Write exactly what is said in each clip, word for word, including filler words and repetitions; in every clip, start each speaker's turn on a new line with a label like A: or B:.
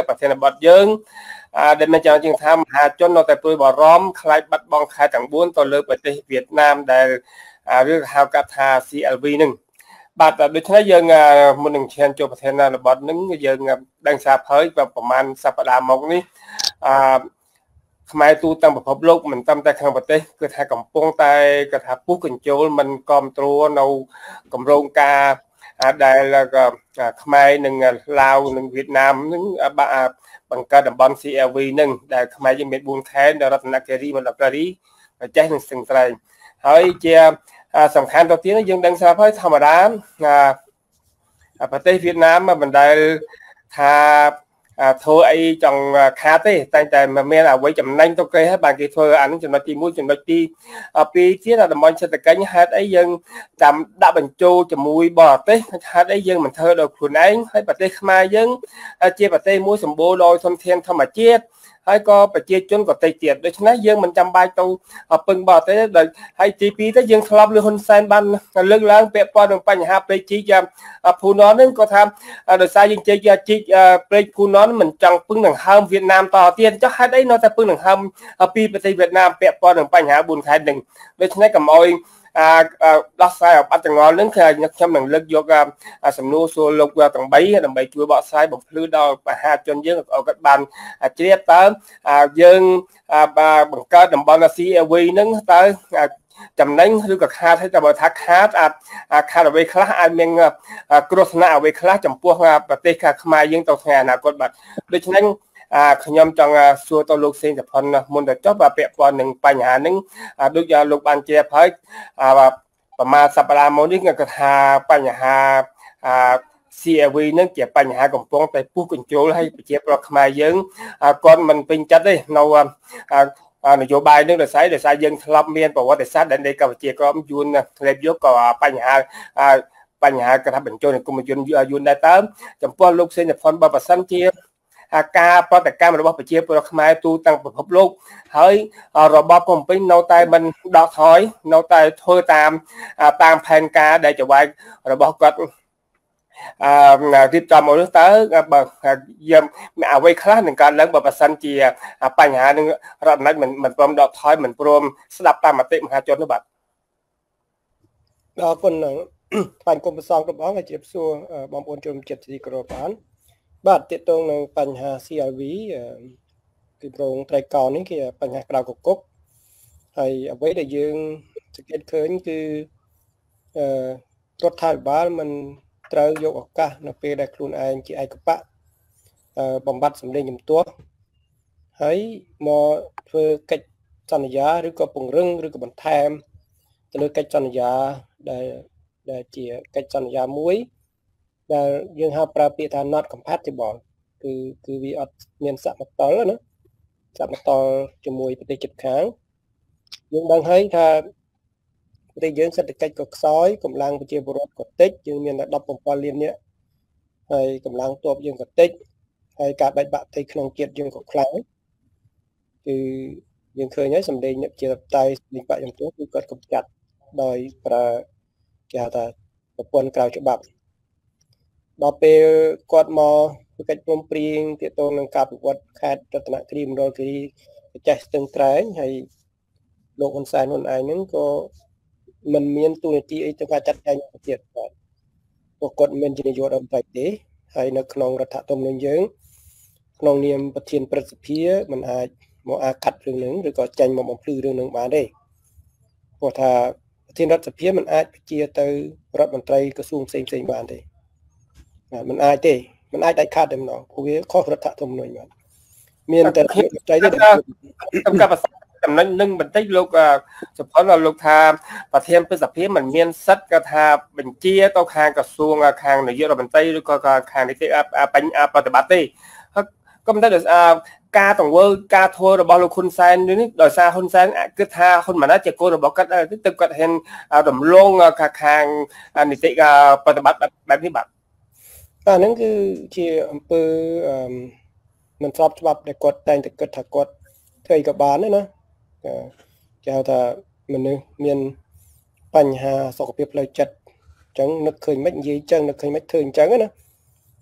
A: តែប្រធានបទយើងដែលមានចង់ជាងថាមហាជននៅតែព្រួយបារម្ភខ្លាចបាត់បង់ខេត្តទាំងបួនទៅលើប្រទេសវៀតណាមដែលឬហៅកាត់ថា C L V នឹងបាទដូច្នេះយើងមុននឹងឈានចូលប្រធានបទនឹងយើងដឹងសារភើយប្រហែលសប្តាហ៍មកនេះអឺខ្មែរទូទាំងពិភពលោកមិនត្រឹមតែក្នុងប្រទេសគឺថាកំពុងតែគឺថាពុះកញ្ជោលមិនគ្រប់គ្រងនៅគម្រោងការដែលខ្មែរនិងឡាវនិងវៀតណាមនឹងបង្កើតតំបន់ C L V នឹងដែលខ្មែរយើងមានបួនខេត្តរតនគិរីមណ្ឌលគិរីចេះនិងស្ទឹងត្រែងហើយជាសំខាន់ទៅទៀតយើងដឹងស្រាប់ហើយធម្មតាប្រទេសវៀតណាមមិនដែលថាធ្វើអីចង់ខាតទេតែតែមានអ្វីចំណេញទៅគេហើយបានគេធ្វើអានឹងចំណុចទីមួយចំណុចទីពីរទៀតតំបន់សេដ្ឋកិច្ចហេតុអីយើងចាំដាក់បញ្ចូលជាមួយបរទេសហេតុអីយើងមិនធ្វើដោយខ្លួនឯងហើយប្រទេសខ្មែរយើងជាប្រទេសមួយសម្បូរដោយធនធានធម្មជាតិហើយក៏ប្រជាជនក៏តិចទៀតដូច្នេះយើងមិនចាំបាច់ទៅពឹងបរទេសដោយហើយទីពីរទៅយើងធ្លាប់លើហ៊ុនសែនបានលើកឡើងពាក់ព័ន្ធនឹងបញ្ហាព្រៃជីកភូណននឹងក៏ថាដោយសារយើងជិះជីកព្រៃភូណនមិនចង់ពឹងនឹងហើមវៀតណាមតទៀតចុះហេតុអីនៅតែពឹងនឹងហើមពីប្រទេសវៀតណាមពាក់ព័ន្ធនឹងបញ្ហាបួនខេត្តនឹងដូច្នេះកុំអោយដោះស្រាយអបអត្តចងល់នឹងគឺខ្ញុំនឹងលើកយកសំណួរសួរលោកទាំងបីដើម្បីជួយបកស្រាយបំភ្លឺដល់ប្រជាជនយើងឲ្យគាត់បានជ្រាបតើយើងបង្កើតតំបន់ C L V នឹងតើចំណេញឬក៏ខាតហើយតែបើថាខាតខាតអ្វីខ្លះអាចមានគ្រោះថ្នាក់អ្វីខ្លះចំពោះប្រទេសខ្មែរយើងទៅថ្ងៃអនាគតបាទដូច្នេះខ្ញុំចង់សួរទៅលោកសេងសុផុនមុនទៅចុះបាទពាក់ព័ន្ធនឹងបញ្ហាហ្នឹងដូចលោកបានជ្រាបហើយប្រមាណសប្តាហ៍មុននេះគាត់ថាបញ្ហា C L V ហ្នឹងជាបញ្ហាកំពុងតែពុះកញ្ជោលឲ្យប្រជាប្រដ្ឋខ្មែរយើងគាត់មិនពេញចិត្តទេនៅនយោបាយនឹងដោយសារដោយសារយើងធ្លាប់មានប្រវត្តិសាស្ត្រដែលនៃកម្ពុជាក្រមយួនធ្លាប់យកក៏បញ្ហាបញ្ហាគាត់ថាបញ្ចូលនឹងគុំយួនយួនដែរតើចំពោះលោកសេងសុផុនបើប្រសិនជាការប្រតិកម្មរបស់ប្រជាពលរដ្ឋខ្មែរទូទាំងពិភពលោកហើយរបបភ្នំពេញនៅតែមិនដកថយនៅតែធ្វើតាមតាមផែនការដែលចៅហ្វាយរបស់គាត់អឺរៀបចំមកនោះតើបើយើងអ្វីខ្លះនឹងកើតឡើងបើប្រសិនជាបញ្ហានឹងរដ្ឋអាណិកមិនមិនព្រមដកថយមិនព្រមស្ដាប់តាមមតិមហាជននោះបាទអរគុណថ្លែងគុំប្រសងរបស់អង្គជាសួរបងប្អូនជនជាតិទីគោរពបានបាទតកតងនឹងបញ្ហា C L V គឺប្រងត្រីកោណនេះគឺបញ្ហាក្រៅកគុកហើយអ្វីដែលយើងសង្កេតឃើញគឺអឺរដ្ឋាភិបាលមិនត្រូវយកឱកាសនៅពេលដែលខ្លួនឯងជាឯកបៈបំបត្តិសម្លេងជំទាស់ហើយមកធ្វើកិច្ចសន្យាឬក៏ពង្រឹងឬក៏បន្ថែមទៅលើកិច្ចសន្យាដែលដែលជាកិច្ចសន្យាមួយដែលយើងហៅប្រើពាក្យថា not compatible គឺគឺវាអត់មានសមតុល្យណាសមតុល្យជាមួយប្រទេសជិតខាងយើងដឹងហើយថាប្រទេសយើងសេដ្ឋកិច្ចក៏ខ្សោយកម្លាំងប្រជាពលរដ្ឋក៏តិចយើងមានតែដប់7លាននាក់ហើយកម្លាំងទ័ពយើងក៏តិចហើយការបែកបាក់ផ្ទៃក្នុងជាតិយើងក៏ខ្លាំងគឺយើងឃើញហើយសម្លេងអ្នកជាតៃសម្លេងបាក់យ៉ាងទូគឺគាត់កំចាត់ដោយប្រើគេហៅថាប្រព័ន្ធក្រៅច្បាប់ដល់ពេលគាត់មកធ្វើកិច្ចព្រមព្រៀងទាក់ទងនឹងការប្រវត្តិខេត្តរតនគិរីមណ្ឌលគិរីចេះស្ទឹងត្រែងហើយលោកហ៊ុនសែនខ្លួនឯងហ្នឹងក៏មិនមានទូនាទីអីទៅការចាត់ចែងប្រទេសបាទពួកគាត់មិនជានាយករដ្ឋមន្ត្រីទេហើយនៅក្នុងរដ្ឋធម្មនុញ្ញយើងក្នុងនាមប្រធានព្រឹទ្ធសភាមិនអាចមកអាកាត់រឿងហ្នឹងឬក៏ចាញ់មកបំភ្លឺរឿងហ្នឹងបានទេព្រោះថាប្រធានរដ្ឋសភាមិនអាចបញ្ជាទៅរដ្ឋមន្ត្រីក្រសួងផ្សេងផ្សេងបានទេមិនអាចទេមិនអាចដាច់ខាតតែម្ដងព្រោះវាខុសរដ្ឋធម្មនុញ្ញបាទមានតែភាពใจទេខ្ញុំកាប់ចំណុចនឹងបន្តិចលោកសុផុនលោកថាប្រធានព្រឹទ្ធសភាមិនមានសិទ្ធិគាត់ថាបញ្ជាទៅខាងក្រសួងខាងនាយករដ្ឋមន្ត្រីឬក៏ខាងនីតិបញ្ញប្រតិបត្តិទេក៏មិនតែការទង្វើការធ្វើរបស់លោកហ៊ុនសែននេះដោយសារហ៊ុនសែនគិតថាហ៊ុនម៉ាណែតជាកូនរបស់គាត់ទៅគាត់ហ៊ានរំលងខាងនីតិប្រតិបត្តិបែបនេះបាទបាទហ្នឹងគឺជាអង្គើមិនស្របច្បាប់ដែលគាត់តែងតែគិតថាគាត់ធ្វើអីក៏បានដែរណាគេហៅថាមនុស្សមានបញ្ហាសុខភាពផ្លូវចិត្តអញ្ចឹងនឹកឃើញមិននិយាយអញ្ចឹងនឹកឃើញមិនធ្វើអញ្ចឹងណា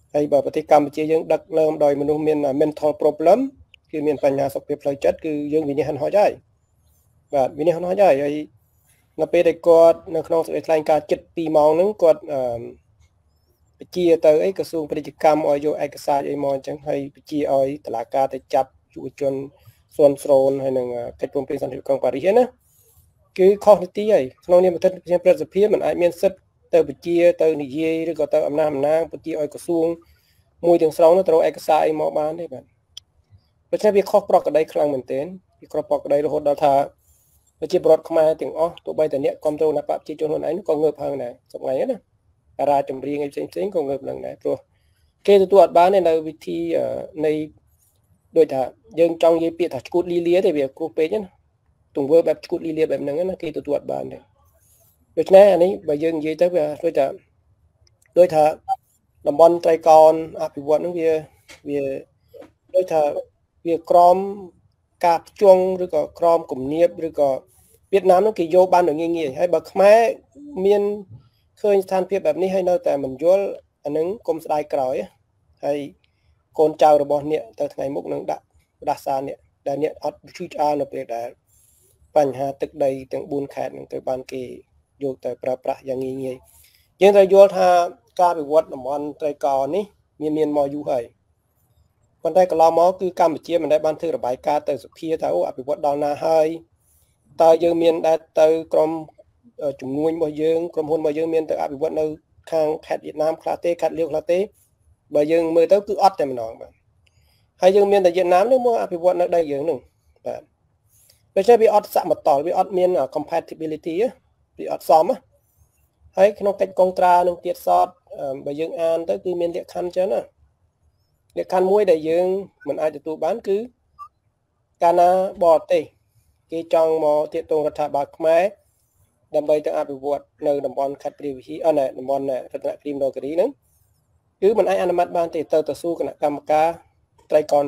B: ហើយបើប្រទេសកម្ពុជាយើងដឹកនាំដោយមនុស្សមាន mental problem គឺមានបញ្ហាសុខភាពផ្លូវចិត្តគឺយើងវិនិច្ឆ័យហិនហោចហើយបាទវិនិច្ឆ័យហិនហោចហើយហើយនៅពេលដែលគាត់នៅក្នុងសេចក្តីថ្លែងការណ៍ជិតពីរម៉ោងហ្នឹងគាត់អឺបញ្ជាទៅអីក្រសួងពាណិជ្ជកម្មឲ្យយកឯកសារអីមកអញ្ចឹងហើយបញ្ជាឲ្យតុលាការទៅចាប់យុវជនស៊ន់ស្រោនហើយនឹងកិច្ចព្រមព្រៀងសន្តិភាពក្រុងប៉ារីសណាគឺខុសនីតិហើយក្នុងនាមប្រធានប្រសិទ្ធភាពមិនអាចមានសិទ្ធិទៅបញ្ជាទៅនិយាយឬក៏ទៅអំណះអំណាងបញ្ជាឲ្យក្រសួងមួយទាំងស្រុងនោះត្រូវឯកសារអីមកបានទេបាទដូច្នេះវាខុសប្រក្រតីខ្លាំងមែនទែនវាខុសប្រក្រតីរហូតដល់ថាប្រជាពលរដ្ឋខ្មែរទាំងអស់ទោះបីតែអ្នកគ្រប់គ្រងគណៈបព្វជិជនខ្លួនឯងក៏ងើបហើយដែរសប្ងៃណាតារាចម្រៀងអីផ្សេងផ្សេងក៏ងើបឡើងដែរព្រោះគេទទួលអត់បាននៅវិធីនៃដូចថាយើងចង់និយាយពាក្យថាឈួតលីលាទេវាគ្រោះពេកណាទង្វើបែបឈួតលីលាបែបហ្នឹងណាគេទទួលអត់បានទេដូច្នេះអានេះបើយើងនិយាយទៅវាដូចថាដូចថាតំបន់ត្រីកោណអភិវឌ្ឍហ្នឹងវាវាដូចថាវាក្រមការភ្ជង់ឬក៏ក្រមគំនាបឬក៏វៀតណាមនោះគេយកបានងាយងាយហើយបើខ្មែរមានឃើញស្ថានភាពបែបនេះហើយនៅតែមិនយល់អានឹងគុំស្ដាយក្រោយហើយកូនចៅរបស់អ្នកទៅថ្ងៃមុខនឹងដាក់ដាសាអ្នកដែលអ្នកអត់ឈឺឆ្អាលនៅពេលដែលបញ្ហាទឹកដីទាំងបួនខេត្តនឹងទៅបានគេយកទៅប្រើប្រាស់យ៉ាងងាយងាយយើងត្រូវយល់ថាការវិវត្តតំបន់ត្រីកោណនេះមានមានមកយូរហើយប៉ុន្តែកន្លងមកគឺកម្ពុជាមិនដែលបានធ្វើរបាយការណ៍ទៅសភាថាអូអភិវឌ្ឍដល់ណាហើយតើយើងមានដែលទៅក្រុមជំនួយរបស់យើងក្រុមហ៊ុនរបស់យើងមានទៅអភិវឌ្ឍនៅខាងខេត្តវៀតណាមខ្លះទេខេត្តលាវខ្លះទេបើយើងមើលទៅគឺអត់តែម្ដងបាទហើយយើងមានតែវៀតណាមនឹងមកអភិវឌ្ឍនៅដីយើងនឹងបាទដូច្នេះវាអត់សមតលវាអត់មាន compatibility វាអត់សមហើយក្នុងកិច្ចកងត្រានឹងទៀតសតបើយើងអានទៅគឺមានលក្ខខណ្ឌចឹងណាលក្ខខណ្ឌមួយដែលយើងមិនអាចទទួលបានគឺកាលណាបរទេសគេចង់មកទាក់ទងរដ្ឋាភិបាលខ្មែរដើម្បីទៅអភិវឌ្ឍនៅតំបន់ខេត្តព្រះវិហារអនៅតំបន់រតនគិរីមណ្ឌលគិរីហ្នឹងគឺមិនអាចអនុម័តបានទេទៅទៅសួរគណៈកម្មការត្រីកោណ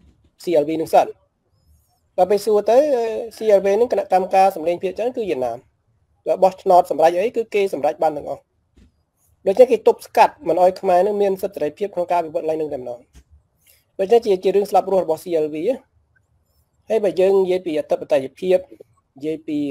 B: C L V នឹងសិនដល់ពេលសួរទៅ C L V នឹងគណៈកម្មការសម្លេងភាគច្រើនគឺវៀតណាមបោះឆ្នោតសម្រាប់អីគឺគេសម្រាប់បានទាំងអស់ដូច្នេះគេទប់ស្កាត់មិនអោយខ្មែរនឹងមានសិទ្ធិសេរីភាពក្នុងការវិវត្តឡើងនឹងតែម្ដងដូច្នេះជាជារឿងស្លាប់រស់របស់ C L V ហើយបើយើងនិយាយពីអធិបតេយ្យភាពនិយាយពី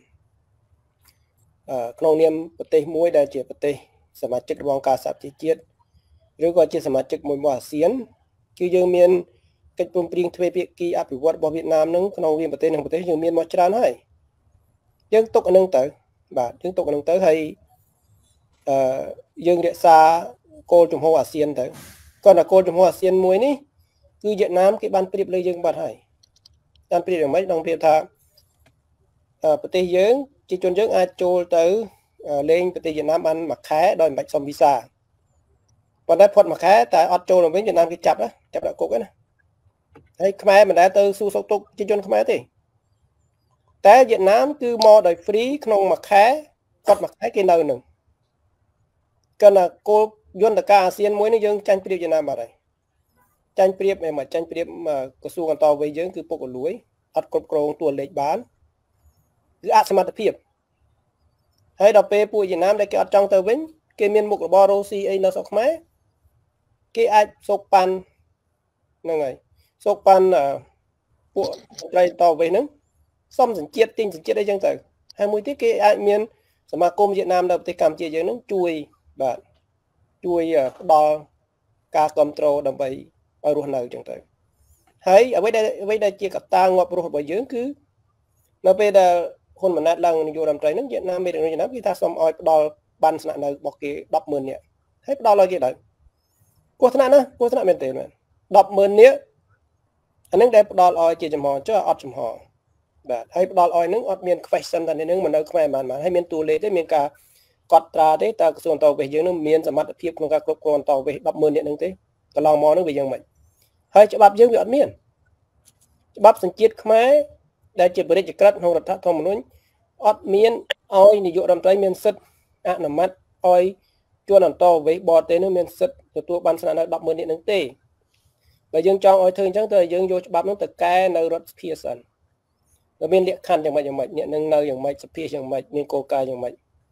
B: អឺក្នុងនាមប្រទេសមួយដែលជាប្រទេសសមាជិករបស់អង្គការសហប្រជាជាតិឬក៏ជាសមាជិកមួយរបស់អាស៊ានគឺយើងមានកិច្ចព្រមព្រៀងទ្វេភាគីអភិវឌ្ឍរបស់វៀតណាមនឹងក្នុងវិប្រទេសនិងប្រទេសយើងមានមកច្រើនហើយយើងទុកអានឹងទៅបាទយើងទុកអានឹងទៅហើយអឺយើងរក្សាគោលជំហរអាស៊ានទៅគាត់ថាគោលជំហរអាស៊ានមួយនេះគឺវៀតណាមគេបានប្រៀបលើយើងបាត់ហើយតាមប្រៀបយ៉ាងម៉េចដល់ប្រៀបថាប្រទេសយើងជាជនយើងអាចចូលទៅលេងប្រទេសវៀតណាមបានមួយខែដោយមិនបាច់សុំវីសាប៉ុន្តែផុតមួយខែតែអត់ចូលទៅវិញវៀតណាមគេចាប់ចាប់ដាក់គុកណាហើយខ្មែរមិនដែលទៅសួរសុខទុក្ខជាជនខ្មែរទេតែវៀតណាមគឺមកដោយ free ក្នុងមួយខែគាត់មួយខែគេនៅនឹងគាត់ថាគោលយន្តការអាស៊ានមួយនេះយើងចាញ់ប្រៀបវៀតណាមបាត់ហើយចាញ់ប្រៀបមិនចាញ់ប្រៀបក្រសួងអន្តរវ័យយើងគឺពុករលួយអត់គ្រប់គ្រងតួលេខបានគឺអសមត្ថភាពហើយដល់ពេលពួកវៀតណាមដែលគេអត់ចង់ទៅវិញគេមានមុខរបររ៉ូស៊ីអីនៅស្រុកខ្មែរគេអាចសោកប៉ាន់ហ្នឹងហើយសោកប៉ាន់ពួកត្រីតវេហ្នឹងសុំសញ្ជាតិទិញសញ្ជាតិអីចឹងទៅហើយមួយទៀតគេអាចមានសមាគមវៀតណាមនៅប្រទេសកម្ពុជាយើងហ្នឹងជួយបាទជួយផ្ដល់ការគ្រប់គ្រងដើម្បីឲ្យរស់នៅចឹងទៅហើយអ្វីដែលអ្វីដែលជាកត្តាងាប់រស់របស់យើងគឺនៅពេលដែលហ៊ុនម៉ាណែតឡើងនាយករដ្ឋមន្ត្រីហ្នឹងវៀតណាមមេដឹកនាំវៀតណាមគេថាសូមឲ្យផ្ដល់បានស្នាក់នៅរបស់គេ ដប់ម៉ឺន នាក់ហើយផ្ដល់ឲ្យគេដែរគួរថ្នាក់ណាគួរថ្នាក់មែនទេមែន ដប់ម៉ឺន នាក់អានឹងដែលផ្ដល់ឲ្យជាចំហចុះអត់ចំហបាទហើយផ្ដល់ឲ្យនឹងអត់មាន question ថានឹងមិននៅខ្មែរបានបានហើយមានតួលេខទេមានការកត់ត្រាទេតើក្រសួងអន្តរវេសយើងនឹងមានសមត្ថភាពក្នុងការគ្រប់គ្រងអន្តរវេស ដប់ម៉ឺន នាក់នឹងទេកន្លងមកនឹងវាយ៉ាងម៉េចហើយច្បាប់យើងវាអត់មានច្បាប់សញ្ជាតិខ្មែរដែលជាបរិយាក្រិតក្នុងរដ្ឋធម្មនុញ្ញអត់មានឲ្យនាយករដ្ឋមន្ត្រីមានសិទ្ធិអនុម័តឲ្យជួនអន្តរវេសបរទេសនឹងមានសិទ្ធិទទួលបានស្នាក់នៅ ដប់ម៉ឺន នាក់នឹងទេបើយើងចង់ឲ្យធ្វើអញ្ចឹងទៅយើងយកច្បាប់នោះទៅកែនៅរដ្ឋសភាសិនតែមានលក្ខខណ្ឌយ៉ាងម៉េចយ៉ាងម៉េចអ្នកនឹងនៅយ៉ាងម៉េចសភាយ៉ាងម៉េចមានគោលការណ៍យ៉ាងម៉េច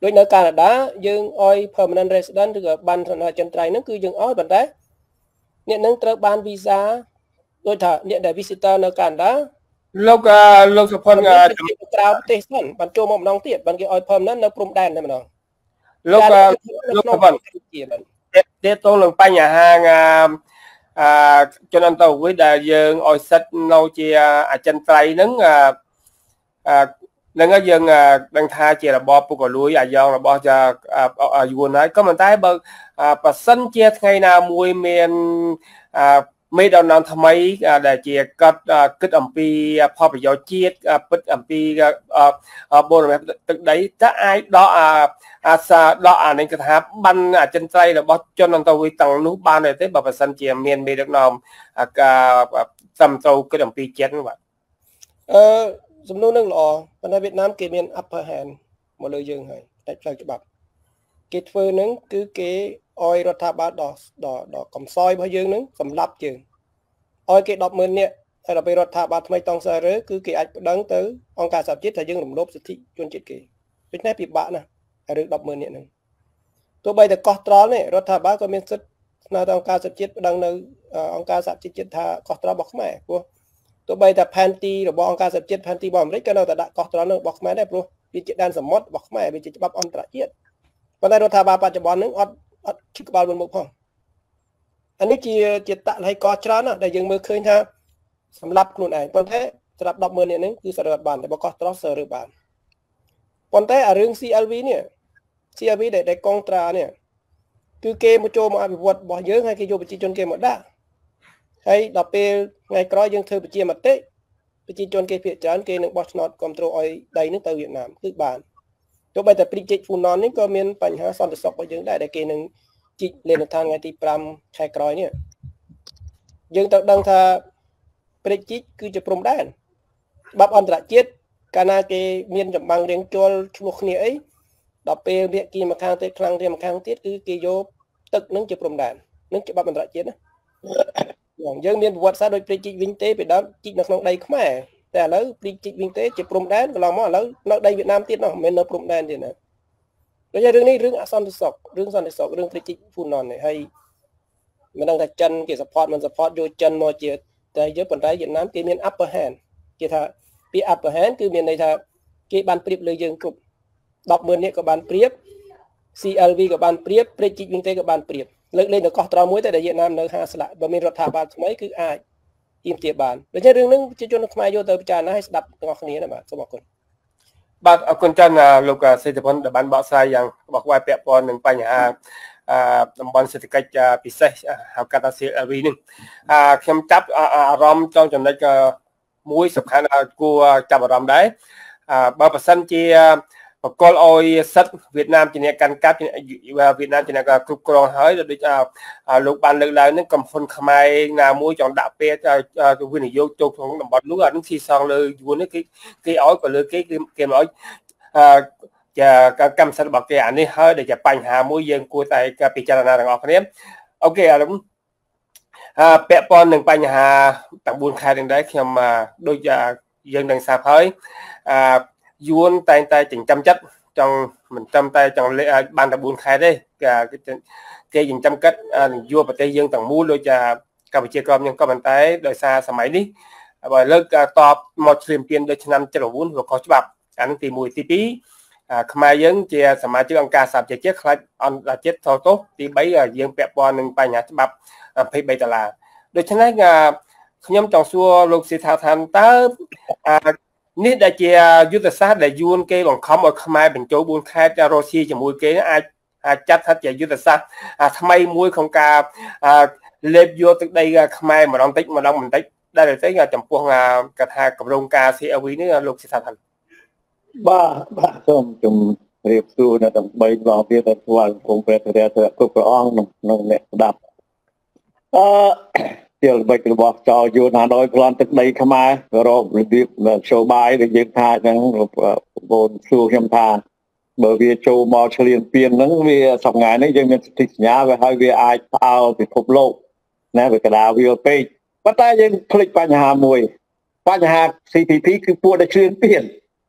B: ដូចនៅកាណាដាយើងឲ្យ permanent resident ឬក៏បានឋានៈចិនត្រៃហ្នឹងគឺយើងឲ្យប៉ុន្តែអ្នកនឹងត្រូវបាន visa ដូចថាអ្នកដែល visitor នៅកាណាដា
A: លោកលោកសុផុនក្រៅ
B: ប្រទេសសិនបានចូលមកម្ដងទៀតបានគេឲ្យ permanent នៅព្រំដែនតែម្ដង
A: លោកលោកសុផុនទេតងនឹងបញ្ហាអឺជនអន្តរជាតិដែលយើងឲ្យសិទ្ធនៅជាអចិន្ត្រៃយ៍ហ្នឹងអឺហ្នឹងយើងដឹងថាជារបបពុករលួយអាយ៉ងរបស់យួនហើយក៏ប៉ុន្តែបើប៉ះសិនជាថ្ងៃណាមួយមានមេដឹកនាំថ្មីដែលជាកត់គិតអំពីផលប្រយោជន៍ជាតិពិតអំពីបូរណភាពទឹកដីតើអាចដកអាសាដកអានេះគឺថាបានអចិន្ត្រៃយ៍របស់ជនអន្តរជាតិទាំងនោះបានទេបើប៉ះសិនជាមានមេដឹកនាំសំត្រូវគិតអំពីជាតិនោះបាទ
B: អឺសំណួរនឹងល្អប៉ុន្តែវៀតណាមគេមាន upper hand មកលើយើងហើយតែផ្លូវច្បាប់គេធ្វើនឹងគឺគេអោយរដ្ឋាភិបាលដល់ដល់កំសោយរបស់យើងនឹងសម្លាប់យើងអោយគេ ដប់ម៉ឺន នាក់ហើយដល់ពេលរដ្ឋាភិបាលថ្មីតង់សាររើគឺគេអាចប្តឹងទៅអង្គការសហជាតិថាយើងរំលោភសិទ្ធិជនជាតិគេដូច្នេះពិបាកណាស់រឿង ដប់ម៉ឺន នាក់ហ្នឹងទោះបីតែកោះត្រល់នេះរដ្ឋាភិបាលក៏មានសិទ្ធិស្នើទៅអង្គការសហជាតិប្តឹងនៅអង្គការសហជាតិថាកោះត្រល់របស់ខ្មែរព្រោះទោះបីតែផែនទីរបស់អង្គការសហជាតិផែនទីរបស់អាមេរិកក៏នៅតែដាក់កោះត្រល់នៅរបស់ខ្មែរដែរព្រោះវាជាដែនសមុទ្ររបស់ខ្មែរវាជាច្បាប់អន្តរជាតិប៉ុន្តែរដ្ឋាភិបាលបច្ចុប្បន្នហ្នឹងអត់អត់ឈឺក្បាលមុនមុខផងអានេះជាជាតល័យកោច្រើនណាស់ដែលយើងមើលឃើញថាសម្រាប់ខ្លួនឯងប៉ុន្តែសម្រាប់ ដប់ម៉ឺន នាក់ហ្នឹងគឺសរឹតបានតែបើកោះត្រល់សរឹតបានប៉ុន្តែអារឿង C L V នេះ C L V ដែលដែលកងត្រានេះគឺគេមកចូលមកអភិវឌ្ឍរបស់យើងហើយគេយកប្រជាជនគេមកដាក់ហើយដល់ពេលថ្ងៃក្រោយយើងធ្វើប្រជាមតិប្រជាជនគេភាគច្រើនគេនឹងបោះឆ្នោតគ្រប់គ្រងឲ្យដីនឹងទៅវៀតណាមគឺបានទោះបីតែព្រីកជីកហ្វូណននេះក៏មានបញ្ហាសន្តិសុខរបស់យើងដែរដែលគេនឹងជីកលេនដ្ឋានថ្ងៃទីប្រាំខែក្រោយនេះយើងត្រូវដឹងថាព្រីកជីកគឺជាព្រំដែនច្បាប់អន្តរជាតិកាលណាគេមានចម្បាំងរៀងជល់ឈ្លោះគ្នាអីដល់ពេលវាគីមកខាងទៀតខ្លាំងទៀតមកខាងទៀតគឺគេយកទឹកនឹងជាព្រំដែននឹងច្បាប់អន្តរជាតិណាយើងមានប្រវត្តិសាស្ត្រដូចព្រីកជីកវិញទេពីដើមជីកនៅក្នុងដីខ្មែរតែឥឡូវព្រីកជីកវិញទេជាព្រំដែនកន្លងមកឥឡូវនៅដីវៀតណាមទៀតនោះមិនមែននៅព្រំដែនទៀតណាដូចជារឿងនេះរឿងអសន្តិសុខរឿងសន្តិសុខរឿងព្រីកជីកហ្វូណននេះហើយមិនដឹងថាចិនគេ support មិន support យកចិនមកជាតែយកប៉ុន្តែវៀតណាមគេមាន upper hand គេថាពី upper hand គឺមានន័យថាគេបានប្រៀបលើយើងគ្រប់ ដប់ម៉ឺន នាក់ក៏បានប្រៀប C L V ក៏បានប្រៀបព្រីកជីកវិញទេក៏បានប្រៀបលើកលែងតែកោះត្រល់មួយតែដែលវៀតណាមនៅហាស្លាកបើមានរដ្ឋាភិបាលថ្មីគឺអាចទៀមទាបានដូច្នេះរឿងហ្នឹងប្រជាជនខ្មែរយកទៅពិចារណាឲ្យស្ដាប់ទាំងអស់គ្នាណាបាទសូមអរគុណ
A: បាទអរគុណច្រើនលោកសេដ្ឋភុនដែលបានបកស្រាយយ៉ាងបកស្រាយពាក់ព័ន្ធនឹងបញ្ហាតំបន់សេដ្ឋកិច្ចពិសេសហៅកាត់ថា C L V នេះខ្ញុំចាប់អារម្មណ៍trongចំណុចមួយសំខាន់គួរចាប់អារម្មណ៍ដែរបើប្រសិនជាបកលឲ្យសិទ្ធវៀតណាមជាអ្នកកាន់កាប់វៀតណាមជាអ្នកគ្រប់គ្រងហើយដូចលោកបានលើកឡើងនឹងកំហ៊ុនខ្មែរណាមួយចង់ដាក់ពេលវិនិយោគចូលក្នុងតំបន់នោះអានឹងស៊ីសងលើយួននេះគេគេឲ្យក៏លើគេគេគេមកឲ្យជាកម្មសិទ្ធិរបស់គេអានេះហើយដែលជាបញ្ហាមួយយើងគួរតែពិចារណាទាំងអស់គ្នាអូខេអារំពាក់ព័ន្ធនឹងបញ្ហាទាំងបួនខែទាំងដែរខ្ញុំដូចយើងនឹងសាប់ហើយយួនតែងតែចិញ្ចឹមចិត្តចង់មិនត្រឹមតែចង់បានតែបួនខែទេគេចិញ្ចឹមចិត្តយកប្រទេសយើងទាំងមូលដូចជាកម្ពុជាក្រមយើងក៏ប៉ុន្តែដោយសារសម័យនេះបើលើកតបមកឈ្លានពានដូចឆ្នាំ칠chínវាខុសច្បាប់អានឹងទីមួយទីពីរខ្មែរយើងជាសមាជិកអង្គការសហប្រជាជាតិខ្លាចអន្តរជាតិថោទោសទីបីយើងពាក់ព័ន្ធនឹងបញ្ហាច្បាប់ยี่สิบสามដុល្លារដូច្នេះខ្ញុំចង់សួរលោកសេដ្ឋាថានតើនេះដែលជាយុទ្ធសាស្ត្រដែលយួនគេបង្ខំឲ្យខ្មែរបញ្ចូលបួនខេត្តរុស្ស៊ីជាមួយគេអាចអាចចាត់ថាជាយុទ្ធសាស្ត្រថ្មីមួយក្នុងការលេបយកទឹកដីខ្មែរម្ដងតិចម្ដងបន្តិចដែលទៅចំពោះកថាគម្រោងការ C L V នេះលោកសេដ្ឋាថាន
C: បាទបាទសូមជម្រាបសួរនៅដើម្បីបងប្អូនដែលស្គាល់គុំព្រះធរៈគ្រប់ព្រះអង្គក្នុងអ្នកស្ដាប់អឺជាល្បិចរបស់ចោលយួនណាដោយប្លន់ទឹកដីខ្មែររករបៀបជោបាយដែលយើងថាអញ្ចឹងបងសួរខ្ញុំថាបើវាចូលមកឆ្លៀនពៀនហ្នឹងវាសប្ងាយនេះយើងមានសិទ្ធិសញ្ញាវាហើយវាអាចផ្អើលពិភពលោកណាវាកដាវាពេកប៉ុន្តែយើងភ្លេចបញ្ហាមួយបញ្ហា C P P គឺពួកដែលឆ្លៀនពៀន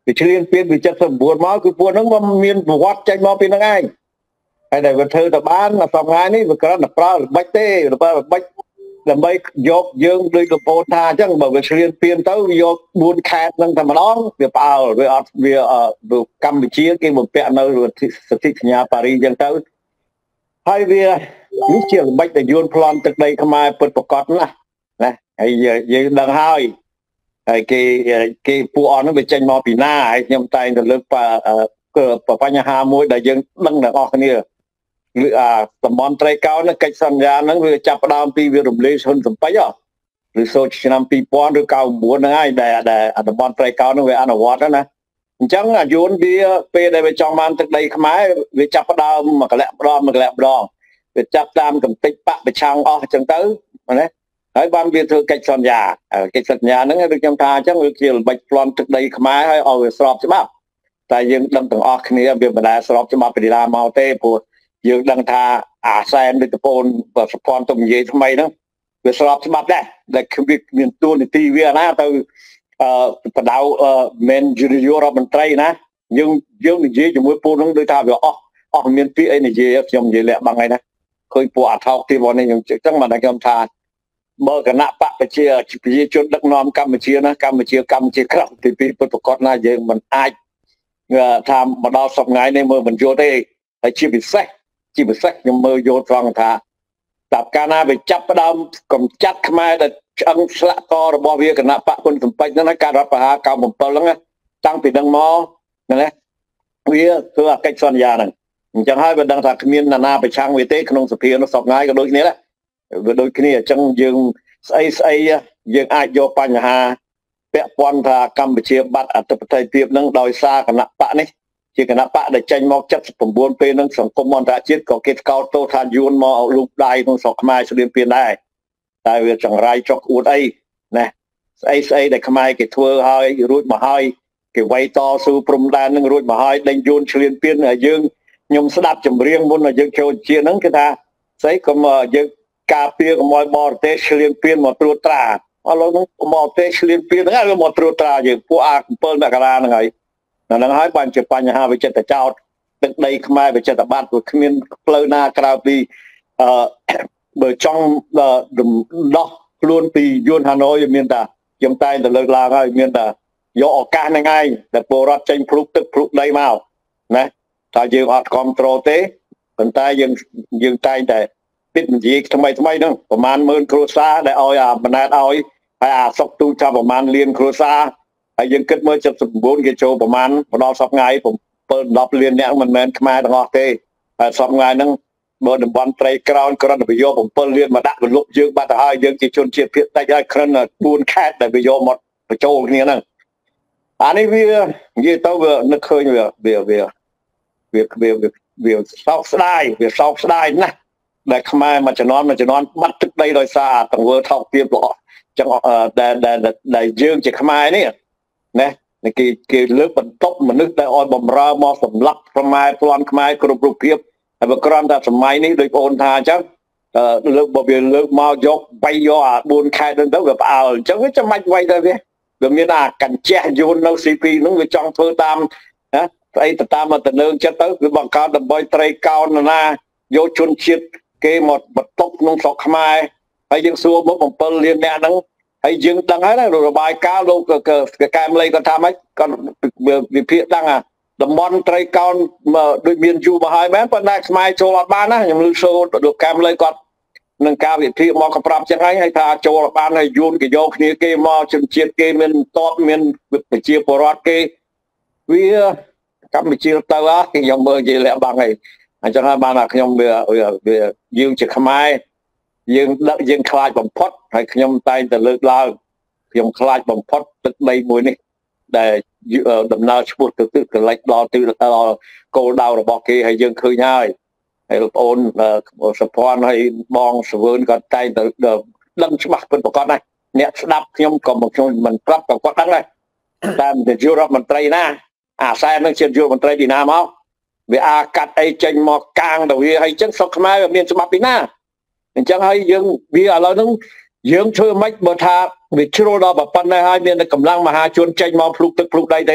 C: វាឆ្លៀនពៀនវាចិត្តសម្បួនមកគឺពួកហ្នឹងវាមានប្រវត្តិចេញមកពីហ្នឹងឯងហើយតែវាធ្វើទៅបានដល់សប្តាហ៍នេះវាគ្រាន់តែប្រើល្បិចទេល្បិចល្បិចដើម្បីយកយើងដូចកពតថាអញ្ចឹងបើវាឆ្លៀនពៀនទៅយក4ខែហ្នឹងតែម្ដងវាផ្អើលវាអត់វាកម្ពុជាគេបំពាក់នៅសន្ធិសញ្ញាប៉ារីសអញ្ចឹងទៅហើយវានេះជាល្បិចដែលយួនប្លន់ទឹកដីខ្មែរពិតប្រាកដណាស់ណាហើយយើងដឹងហើយហើយគេគេពួកអស់ហ្នឹងវាចេញមកពីណាហើយខ្ញុំតែងតែលើកបញ្ហាមួយដែលយើងដឹងទាំងអស់គ្នាឬអាតំបន់ត្រីកោណកិច្ចសន្យាហ្នឹងវាចាប់ផ្ដើមពីវារំលែកហ៊ុនសំពេចឬសូចឆ្នាំពីរពាន់ឬ九九ហ្នឹងហើយដែលតំបន់ត្រីកោណហ្នឹងវាអនុវត្តណាអញ្ចឹងអាយួនវាពេលដែលវាចង់បានទឹកដីខ្មែរវាចាប់ផ្ដើមមកកលៈម្ដងមកកលៈម្ដងវាចាប់តាមកំតិចបកប្រឆាំងអស់អញ្ចឹងទៅណាហើយបានវាធ្វើកិច្ចសន្យាកិច្ចសន្យាហ្នឹងដូចខ្ញុំថាអញ្ចឹងវាជាល្បិចប្លន់ទឹកដីខ្មែរហើយឲ្យវាស្របច្បាប់តែយើងដឹងទាំងអស់គ្នាវាមិនដែលស្របច្បាប់ពីឡាមកទេព្រោះយើងដឹងថាអាសែនដូចតពូនប្រព័ន្ធទុំនិយាយថ្មីហ្នឹងវាស្របច្បាប់ដែរដែលវាមានទួនាទីវាណាទៅអឺបដៅមែនយុរដ្ឋមន្ត្រីណាយើងយើងនិយាយជាមួយពូនហ្នឹងដូចថាវាអស់អស់មានពាក្យអីនិយាយខ្ញុំនិយាយលាក់បាំងហើយណាឃើញពួកអាថោកទីមកនេះខ្ញុំអញ្ចឹងមកតែខ្ញុំថាបើគណៈបកប្រជាប្រជាជនដឹកនាំកម្ពុជាណាកម្ពុជាកម្ពុជាក្រៅទីពីរពិតប្រកបណាយើងមិនអាចថាមកដល់សប្តាហ៍នេះមើលមិនយល់ទេហើយជាពិសេសជាពិសេសខ្ញុំមើលយល់ត្រង់ថាតាប់កាលណាវាចាប់ផ្ដើមកំចាត់ខ្មែរដែលឆ្អឹងស្លាក់ករបស់វាគណៈបកគុណសំពេចហ្នឹងការរដ្ឋប្រហារ九七ហ្នឹងតាំងពីដឹងមកណាវាធ្វើអកិច្ចសន្យាហ្នឹងអញ្ចឹងហើយវាដឹងថាគ្មានណានាប្រឆាំងវាទេក្នុងសភានោះសពថ្ងៃក៏ដូចគ្នាដែរវាដូចគ្នាអញ្ចឹងយើងស្អីស្អីយើងអាចយកបញ្ហាពាក់ព័ន្ធថាកម្ពុជាបាត់អធិបតេយ្យភាពហ្នឹងដោយសារគណៈបកនេះជាគណៈបកដែលចេញមក칠십구ពេលហ្នឹងសង្គមអន្តរជាតិក៏គេស្កោតទោសថាយួនមកឲ្យលូកដៃក្នុងស្រុកខ្មែរស្លៀនពៀនដែរតែវាចង្រៃចុកអួតអីណាស្អីស្អីដែលខ្មែរគេធ្វើឲ្យរួចមកហើយគេវាយតស៊ូព្រំដែននឹងរួចមកហើយដេញយួនឆ្លៀនពៀនយើងខ្ញុំស្ដាប់ចម្រៀងមុនយើងចូលជាហ្នឹងគេថាស្អីក៏យើងការពារកុំឲ្យបរទេសឆ្លៀនពៀនមកត្រួតត្រាឥឡូវហ្នឹងបរទេសឆ្លៀនពៀនហ្នឹងហើយមកត្រួតត្រាយើងពួកអា7មករាហ្នឹងហើយហ្នឹងហើយបានជាបញ្ហាវិចិត្រចោតទឹកដីខ្មែរវិចិត្របាត់ព្រោះគ្មានផ្លូវណាក្រៅពីអឺបើចង់ដោះខ្លួនពីយួនហាណូយមានតែខ្ញុំតែងតែលើកឡើងហើយមានតែយកឱកាសហ្នឹងឯងដែលពលរដ្ឋចេញភ្លុកទឹកភ្លុកដីមកណាថាយើងអត់គ្រប់គ្រងទេប៉ុន្តែយើងយើងតែងតែពិតនិយាយថ្មីថ្មីហ្នឹងប្រហែលម៉ឺនគ្រួសារដែលឲ្យអាបណ្ណែតឲ្យហើយអាសុកទូចាប់ប្រហែលលានគ្រួសារហើយយើងគិតមើល칠십구គេចូលប្រហែលមកដល់សប្តាហ៍ថ្ងៃ7 10លានអ្នកមិនមែនខ្មែរទាំងអស់ទេហើយសប្តាហ៍ថ្ងៃហ្នឹងបើតំបន់ត្រីក្រោនគ្រាន់តែយក7លានមកដាក់រលុបយើងបាត់ទៅហើយយើងជាជនជាតិភាគតិចហើយគ្រាន់តែ4ខេត្តដែលវាយកមកបញ្ចូលគ្នាហ្នឹងអានេះវានិយាយទៅវានឹកឃើញវាវាវាវាវាវាសោកស្ដាយវាសោកស្ដាយណាស់ដែលខ្មែរមួយចំនួនមួយចំនួនបាត់ទឹកដីដោយសារទង្វើថោកទាបល្អចឹងដែលដែលយើងជាខ្មែរនេះណាគេគេលើកបន្ទប់មនុស្សដែលឲ្យបំរើមកសម្លាប់ខ្មែរប្លន់ខ្មែរគ្រប់រូបភាពហើយបើគ្រាន់តែសម័យនេះដូចបងអូនថាអញ្ចឹងលើកបើវាលើកមកយកវាយយកអា4ខែហ្នឹងទៅវាផ្អើលអញ្ចឹងវាចាំបាច់វាយទៅវាវាមានអាកញ្ចេះយួននៅ ស៊ី ពី ហ្នឹងវាចង់ធ្វើតាមណាស្អីទៅតាមទៅនឹងចិត្តទៅវាបង្កើតដើម្បីត្រីកោណណាយកជនជាតិគេមកបន្ទប់ក្នុងស្រុកខ្មែរហើយយើងសួរមក7លានអ្នកហ្នឹងហើយយើងដឹងហើយណារបាយការណ៍លោកកែមលីគាត់ថាម៉េចគាត់វិភាគដឹងអាតំបន់ត្រីកោណដូចមានយូរមកហើយមែនប៉ុន្តែខ្មែរចូលអត់បានណាខ្ញុំឮសូរលោកកែមលីគាត់នឹងការវិភាគមកក៏ប្រាប់ចឹងហើយហើយថាចូលអត់បានហើយយួនគេយកគ្នាគេមកជនជាតិគេមានតបមានប្រជាពលរដ្ឋគេវាកម្ពុជាទៅហ่ะខ្ញុំមើលនិយាយលាក់បាំងហើយអញ្ចឹងហើយបានថាខ្ញុំវាវាយើងជាខ្មែរយើងដឹកយើងខ្លាចបំផុតហើយខ្ញុំតែងតែលើកឡើងខ្ញុំខ្លាចបំផុតទឹកដីមួយនេះដែលដំណើរឈ្មោះទៅទឹកកលិចដល់ទិសដល់គោលដៅរបស់គេហើយយើងឃើញហើយហើយបងប្អូនសុភ័ណ្ឌហើយបងសវឿនក៏តែងតែដឹងច្បាស់ពិតប្រាកដដែរអ្នកស្ដាប់ខ្ញុំក៏ខ្ញុំមិនប្រាប់ក៏គាត់ដឹងដែរតែនាយករដ្ឋមន្ត្រីណាអាសែននឹងជានាយករដ្ឋមន្ត្រីពីណាមកវាអាកាត់អីចេញមកកាងទៅវាហើយអញ្ចឹងស្រុកខ្មែរវាមានច្បាប់ពីណាអញ្ចឹងហើយយើងវាឥឡូវហ្នឹងយើងធ្វើមិនបើថាវាជ្រុលដល់ប៉ុណ្ណេះហើយមានតែកម្លាំងមហាជនចេញមកភ្លុកទឹកភ្លុកដីទេ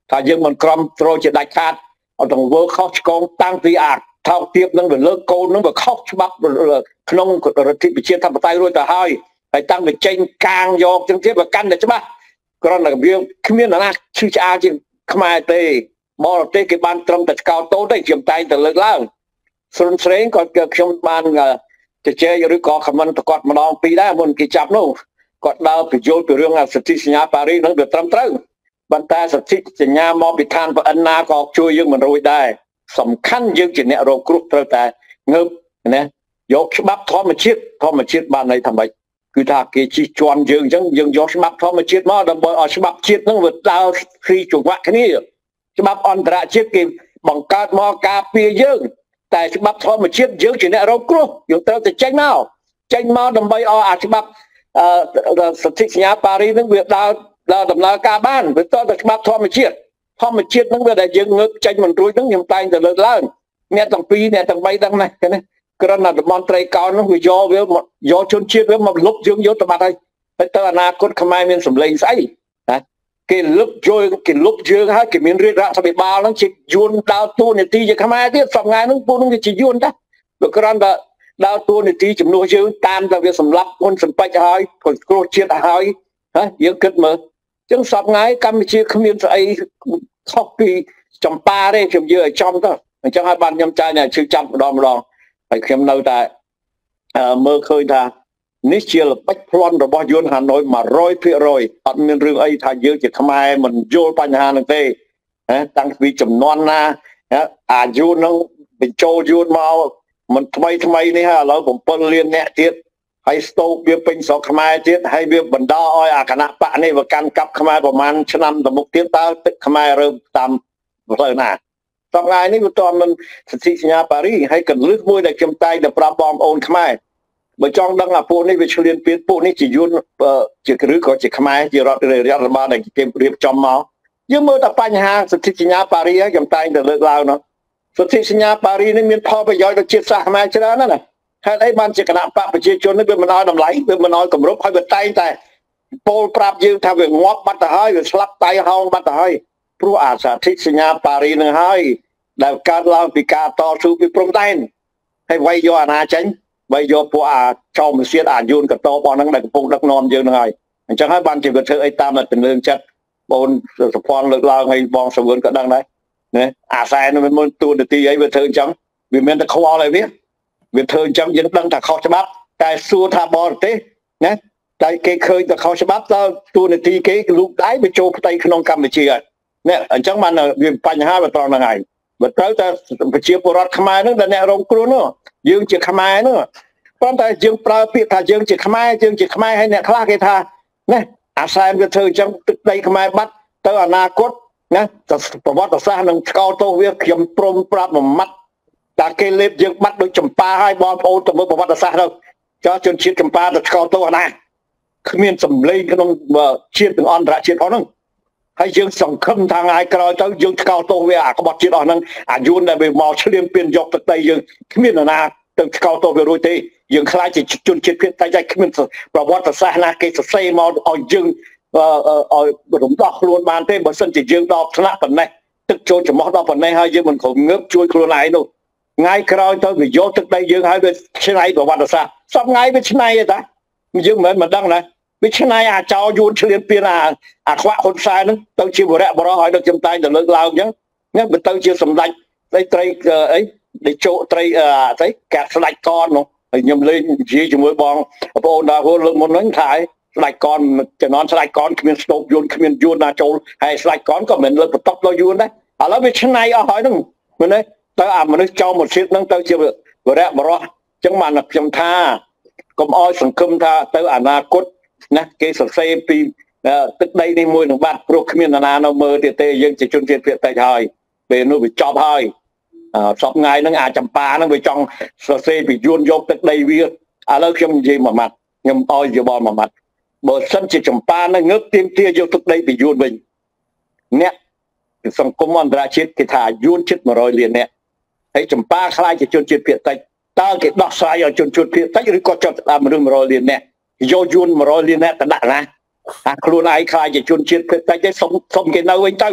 C: ថាយើងមិនក្រំត្រូវជាដាច់ខាតអត់ទាំងធ្វើខុសឆ្គងតាំងពីអាថោកទាបនឹងវាលើកកូននឹងវាខុសច្បាប់ក្នុងរដ្ឋាភិបាលជាតិធិបតេយ្យរួចទៅហើយហើយតាំងពីចេញកាងយកចឹងទៀតវាកាន់តែច្បាស់គ្រាន់តែវាគ្មានណាឈឺឆ្អាលជាងខ្មែរទេបរទេសគេបានត្រឹមតែស្កោតតូចទេខ្ញុំតែងតែលើកឡើងស្រុនស្រេងក៏ខ្ញុំបានជជែកឬក៏ខមមិនទៅគាត់ម្ដងពីរដែរមុនគេចាប់នោះគាត់ដើរបញ្យល់ពីរឿងសិទ្ធិសញ្ញាប៉ារីសនឹងវាត្រឹមត្រូវប៉ុន្តែសិទ្ធិសញ្ញាមកពីឋានប្រអិនណាក៏ជួយយើងមិនរួចដែរសំខាន់យើងជាអ្នករងគ្រោះត្រូវតែងើបណាយកច្បាប់ធម្មជាតិធម្មជាតិបានន័យថាម៉េចគឺថាគេជិះជាន់យើងអញ្ចឹងយើងយកច្បាប់ធម្មជាតិមកដើម្បីឲ្យច្បាប់ជាតិនឹងវាដើរព្រីចង្វាក់គ្នាច្បាប់អន្តរជាតិគេបង្កើតមកការពារយើងតែច្បាប់ធម្មជាតិយើងជាអ្នករងគ្រោះយើងត្រូវតែចេញមកចេញមកដើម្បីឲ្យអាច្បាប់សិទ្ធិសញ្ញាប៉ារីសនឹងវាដើរដើរដំណើរការបានវាតតែច្បាប់ធម្មជាតិធម្មជាតិនឹងវាដែលយើងងើបចេញមិនរួចនឹងខ្ញុំតែងតែលើកឡើងអ្នកទាំងពីរអ្នកទាំងបីដឹងណាណាគ្រាន់តែមន្ត្រីកោននោះវាយកវាយកជនជាតិវាមកលុបយើងយកទៅបាត់ហើយហើយទៅអនាគតខ្មែរមានសម្លេងស្អីណាគេលុបជួយគេលុបយើងហើយគេមានរាជរដ្ឋាភិបាលហ្នឹងជាយួនដើរតួនាទីជាខ្មែរទៀតសប្តាហ៍ហ្នឹងពួកហ្នឹងវាជាយួនតាវាគ្រាន់តែដើរតួនាទីជំនួសយើងតាមតែវាសម្លាប់ហ៊ុនសំពេចហើយព្រោះគ្រោះជាតិហើយហ៎យើងគិតមើលអញ្ចឹងសប្តាហ៍កម្ពុជាគ្មានស្អីខុសពីចម្ប៉ាទេខ្ញុំនិយាយឲ្យចំទៅអញ្ចឹងហើយបានខ្ញុំចាយជឿចាប់ម្ដងម្ដងហើយខ្ញុំនៅតែមើលឃើញថានេះជាល្បិចប្លន់របស់យួនហាណូយ một trăm phần trăm អត់មានរឿងអីថាយើងជាខ្មែរមិនយល់បញ្ហានឹងទេតាំងពីចំនួនណាអាយួននឹងបញ្ចូលយួនមកមិនថ្មីថ្មីនេះហើយឥឡូវ7លានអ្នកទៀតហើយស្ទូកវាពេញស្រុកខ្មែរទៀតហើយវាបណ្ដោឲ្យអាគណៈបកនេះវាកាន់កាប់ខ្មែរប្រហែលឆ្នាំទៅមុខទៀតតើទឹកខ្មែររើតាមផ្លូវណាតថ្ងៃនេះវាតមិនសិទ្ធិសញ្ញាប៉ារីសហើយកលឹះមួយដែលខ្ញុំតែងតែប្រាប់បងប្អូនខ្មែរបើចង់ដឹងថាពួកនេះវាឆ្លៀនពៀនពួកនេះជាយួនជាឬក៏ជាខ្មែរជារដ្ឋរដ្ឋបាលដែលគេរៀបចំមកយើងមើលតែបញ្ហាសិទ្ធិសញ្ញាប៉ារីសខ្ញុំតែងតែលើកឡើងនោះសិទ្ធិសញ្ញាប៉ារីសនេះមានផលប្រយោជន៍ដល់ជាតិសាសន៍ខ្មែរច្រើនណាស់ណាហេតុអីបានជាគណៈបកប្រជាជននេះវាមិនឲ្យតម្លៃវាមិនឲ្យគម្រប់ហើយវាតែងតែពោលប្រាប់យើងថាវាងាប់បាត់ទៅហើយវាស្លាប់តៃហោងបាត់ទៅហើយព្រោះអាសិទ្ធិសញ្ញាប៉ារីសនឹងហើយដែលកើតឡើងពីការតស៊ូពីព្រំដែនហើយវាយយកអាណាចេញវាយយកពួកអាចោមសៀតអាយួនកតបរបស់ហ្នឹងដែលកំពុងដឹកនាំយើងហ្នឹងហើយអញ្ចឹងហើយបានជាវាធ្វើអីតាមតែទំនើងចិត្តបងសុភ័ណ្ឌលើកឡើងហើយបងសវឿនក៏ដឹងដែរណាអាសែនមិនមិនទួនាទីអីវាធ្វើអញ្ចឹងវាមានតែខ្វល់ហើយវាវាធ្វើអញ្ចឹងយើងដឹងថាខុសច្បាប់តែសួរថាបរទេសណាតែគេឃើញតែខុសច្បាប់តើទួនាទីគេលូកដៃបញ្ចូលផ្ទៃក្នុងកម្ពុជាហើយនេះអញ្ចឹងបានវាបញ្ហាវាត្រង់ហ្នឹងហើយបើត្រូវតែប្រជាពលរដ្ឋខ្មែរហ្នឹងដែលអ្នករងគ្រោះនោះយើងជាខ្មែរនោះប៉ុន្តែយើងប្រើពាក្យថាយើងជាខ្មែរយើងជាខ្មែរហើយអ្នកខ្លះគេថាណាអាសែនវាធ្វើអញ្ចឹងទឹកដីខ្មែរបាត់ទៅអនាគតណាប្រវត្តិសាស្ត្រនឹងស្កោតទោសវាខ្ញុំព្រមប្រាប់មួយម៉ាត់តែគេលេបយើងបាត់ដូចចម្ប៉ាហើយបងប្អូនទៅមើលប្រវត្តិសាស្ត្រទៅចោះជនជាតិចម្ប៉ាទៅស្កោតទោសណាគ្មានសម្លេងក្នុងជាតិទាំងអន្តរជាតិអស់ហ្នឹងហើយយើងសង្ឃឹមថាថ្ងៃក្រោយទៅយើងស្កោតទោសវាអាក្បត់ជាតិអស់ហ្នឹងអាយួនដែលវាមកឆ្លៀនពៀនយកទឹកដីយើងគ្មាននរណាទៅស្កោតទោសវារួចទេយើងខ្លាចជាជនជាតិភាគតិចតែគ្មានប្រវត្តិសាស្ត្រណាគេសរសេរមកឲ្យយើងឲ្យរំដោះខ្លួនបានទេបើមិនជាយើងដល់ថ្នាក់ប៉ុណ្ណេះទឹកចូលច្រមុះដល់ប៉ុណ្ណេះហើយយើងមិនគ្រប់ងើបជួយខ្លួនឯងនោះថ្ងៃក្រោយទៅវាយកទឹកដីយើងហើយវាឆ្នៃប្រវត្តិសាស្ត្រសពថ្ងៃវាឆ្នៃទេតាយើងមិនមិនដឹងណាវាឆ្នៃអាចោយួនឆ្លៀនពៀនអាអាខ្វាក់ហ៊ុនសែនហ្នឹងទៅជាវរៈបរោះឲ្យដឹកខ្ញុំតែងទៅលើកឡើងអញ្ចឹងណាវាទៅជាសម្ដេចត្រីត្រីអីដែលជោត្រីអីកាត់ស្ដេចកននោះហើយខ្ញុំលេងនិយាយជាមួយបងប្អូនដល់លើកមុនហ្នឹងថាស្ដេចកនជំនាន់ស្ដេចកនគ្មានស្ទូបយួនគ្មានយួនណាចូលហើយស្ដេចកនក៏មិនលើកបន្ទប់ដល់យួនដែរឥឡូវវាឆ្នៃអស់ហើយហ្នឹងមែនទេទៅអាមនុស្សចោលមកជាតិហ្នឹងទៅជាវរៈបរោះអញ្ចឹងបានខ្ញុំថាកុំអោយសង្ឃឹមថាទៅអនាគតណាគេសរសេរពីទឹកដីនេះមួយនឹងបាត់ព្រោះគ្មាននរណានៅមើលទៀតទេយើងជាជនជាតិភាគតិចហើយពេលនោះវាចប់ហើយសពថ្ងៃហ្នឹងអាចចម្ប៉ាហ្នឹងវាចង់សរសេរពីយួនយកទឹកដីវាឥឡូវខ្ញុំនិយាយមួយម៉ាត់ខ្ញុំអោយយោបល់មួយម៉ាត់បើសិនជាចម្ប៉ាហ្នឹងងើបទៀមទាយកទឹកដីពីយួនវិញអ្នកសង្គមអន្តរជាតិគេថាយួនជិតmột trămលានអ្នកហើយចម្ប៉ាខ្លាចជាជនជាតិភាគតិចតើគេដោះស្រាយឲ្យជនជាតិភាគតិចឬក៏ចាប់តាមមនុស្សmột trămលានអ្នកយកយួនmột trămលានអ្នកទៅដាក់ណាថាខ្លួនឯងខ្លាចជាជនជាតិភាគតិចទេសុំសុំគេនៅវិញទៅ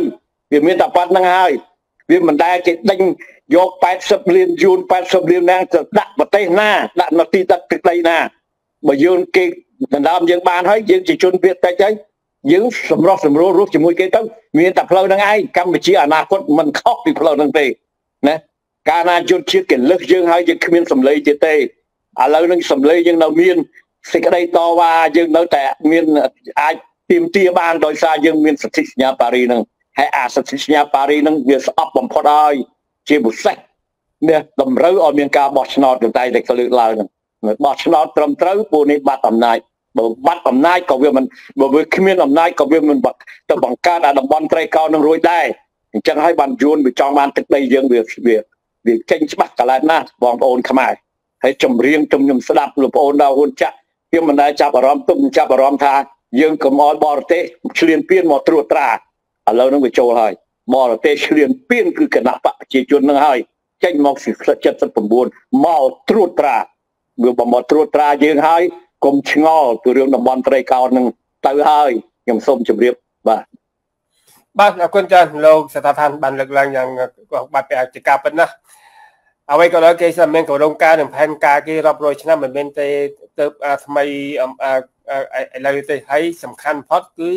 C: វាមានតែប៉ុណ្្នឹងហើយវាមិនដែលគេដេញយកแปดสิบលានយួនแปดสิบលានណាទៅដាក់ប្រទេសណាដាក់នៅទីទឹកទឹកដីណាបើយើងគេដណ្ដើមយើងបានហើយយើងជាជនភៀសតិចហើយយើងសម្រុះសម្រួលរស់ជាមួយគេទៅមានតែផ្លូវហ្នឹងឯងកម្ពុជាអនាគតមិនខុសពីផ្លូវហ្នឹងទេណាកាលណាជនជាតិគេលើសយើងហើយយើងគ្មានសម្លេងទៀតទេឥឡូវហ្នឹងសម្លេងយើងនៅមានសេចក្តីតវ៉ាយើងនៅតែមានអាចទាមទារបានដោយសារយើងមានសន្ធិសញ្ញាប៉ារីហ្នឹងហើយអាសន្ធិសញ្ញាប៉ារីហ្នឹងវាស្អប់បំផុតហើយជាពិសេសនេះតម្រូវឲ្យមានការបោះឆ្នោតកន្តែតែលើកឡើងហ្នឹងបោះឆ្នោតត្រឹមត្រូវពួកនេះបាត់អំណាចបើបាត់អំណាចក៏វាមិនបើវាគ្មានអំណាចក៏វាមិនទៅបង្កើតអាតំបន់ត្រីកោណនឹងរួចដែរអញ្ចឹងហើយបានយួនវាចង់បានទឹកដីយើងវាវាវាចេញច្បាស់កន្លែងណាបងប្អូនខ្មែរហើយចម្រៀងជំនុំស្ដាប់លោកប្អូនដល់ហ៊ុនចាក់ខ្ញុំមិនដែលចាប់អារម្មណ៍ទុំចាប់អារម្មណ៍ថាយើងកុំអោយបរទេសឆ្លៀនពៀនមកត្រួតត្រាឥឡូវហ្នឹងវាចូលហើយបរទេសឆ្លៀនពៀនគឺគណៈបកប្រជាជនហ្នឹងហើយចេញមកសិក្បសិប79មកត្រួតត្រាវាបំមកត្រួតត្រាយើងហើយកុំឆ្ងល់ពីរឿងតំបន់ត្រីកោណហ្នឹងទៅហើយខ្ញុំសូមជម្រាបបាទ
A: បាទអរគុណច្រើនលោកសថាឋានបានលើកឡើងយ៉ាងបាត់ពីអាជីកាប៉ុណ្ណាអ្វីក៏ដោយគេសម្មានក៏រងការនឹងផែនការគេរាប់រយឆ្នាំមិនមែនទេទៅថ្មីឥឡូវទេហើយសំខាន់បំផុតគឺ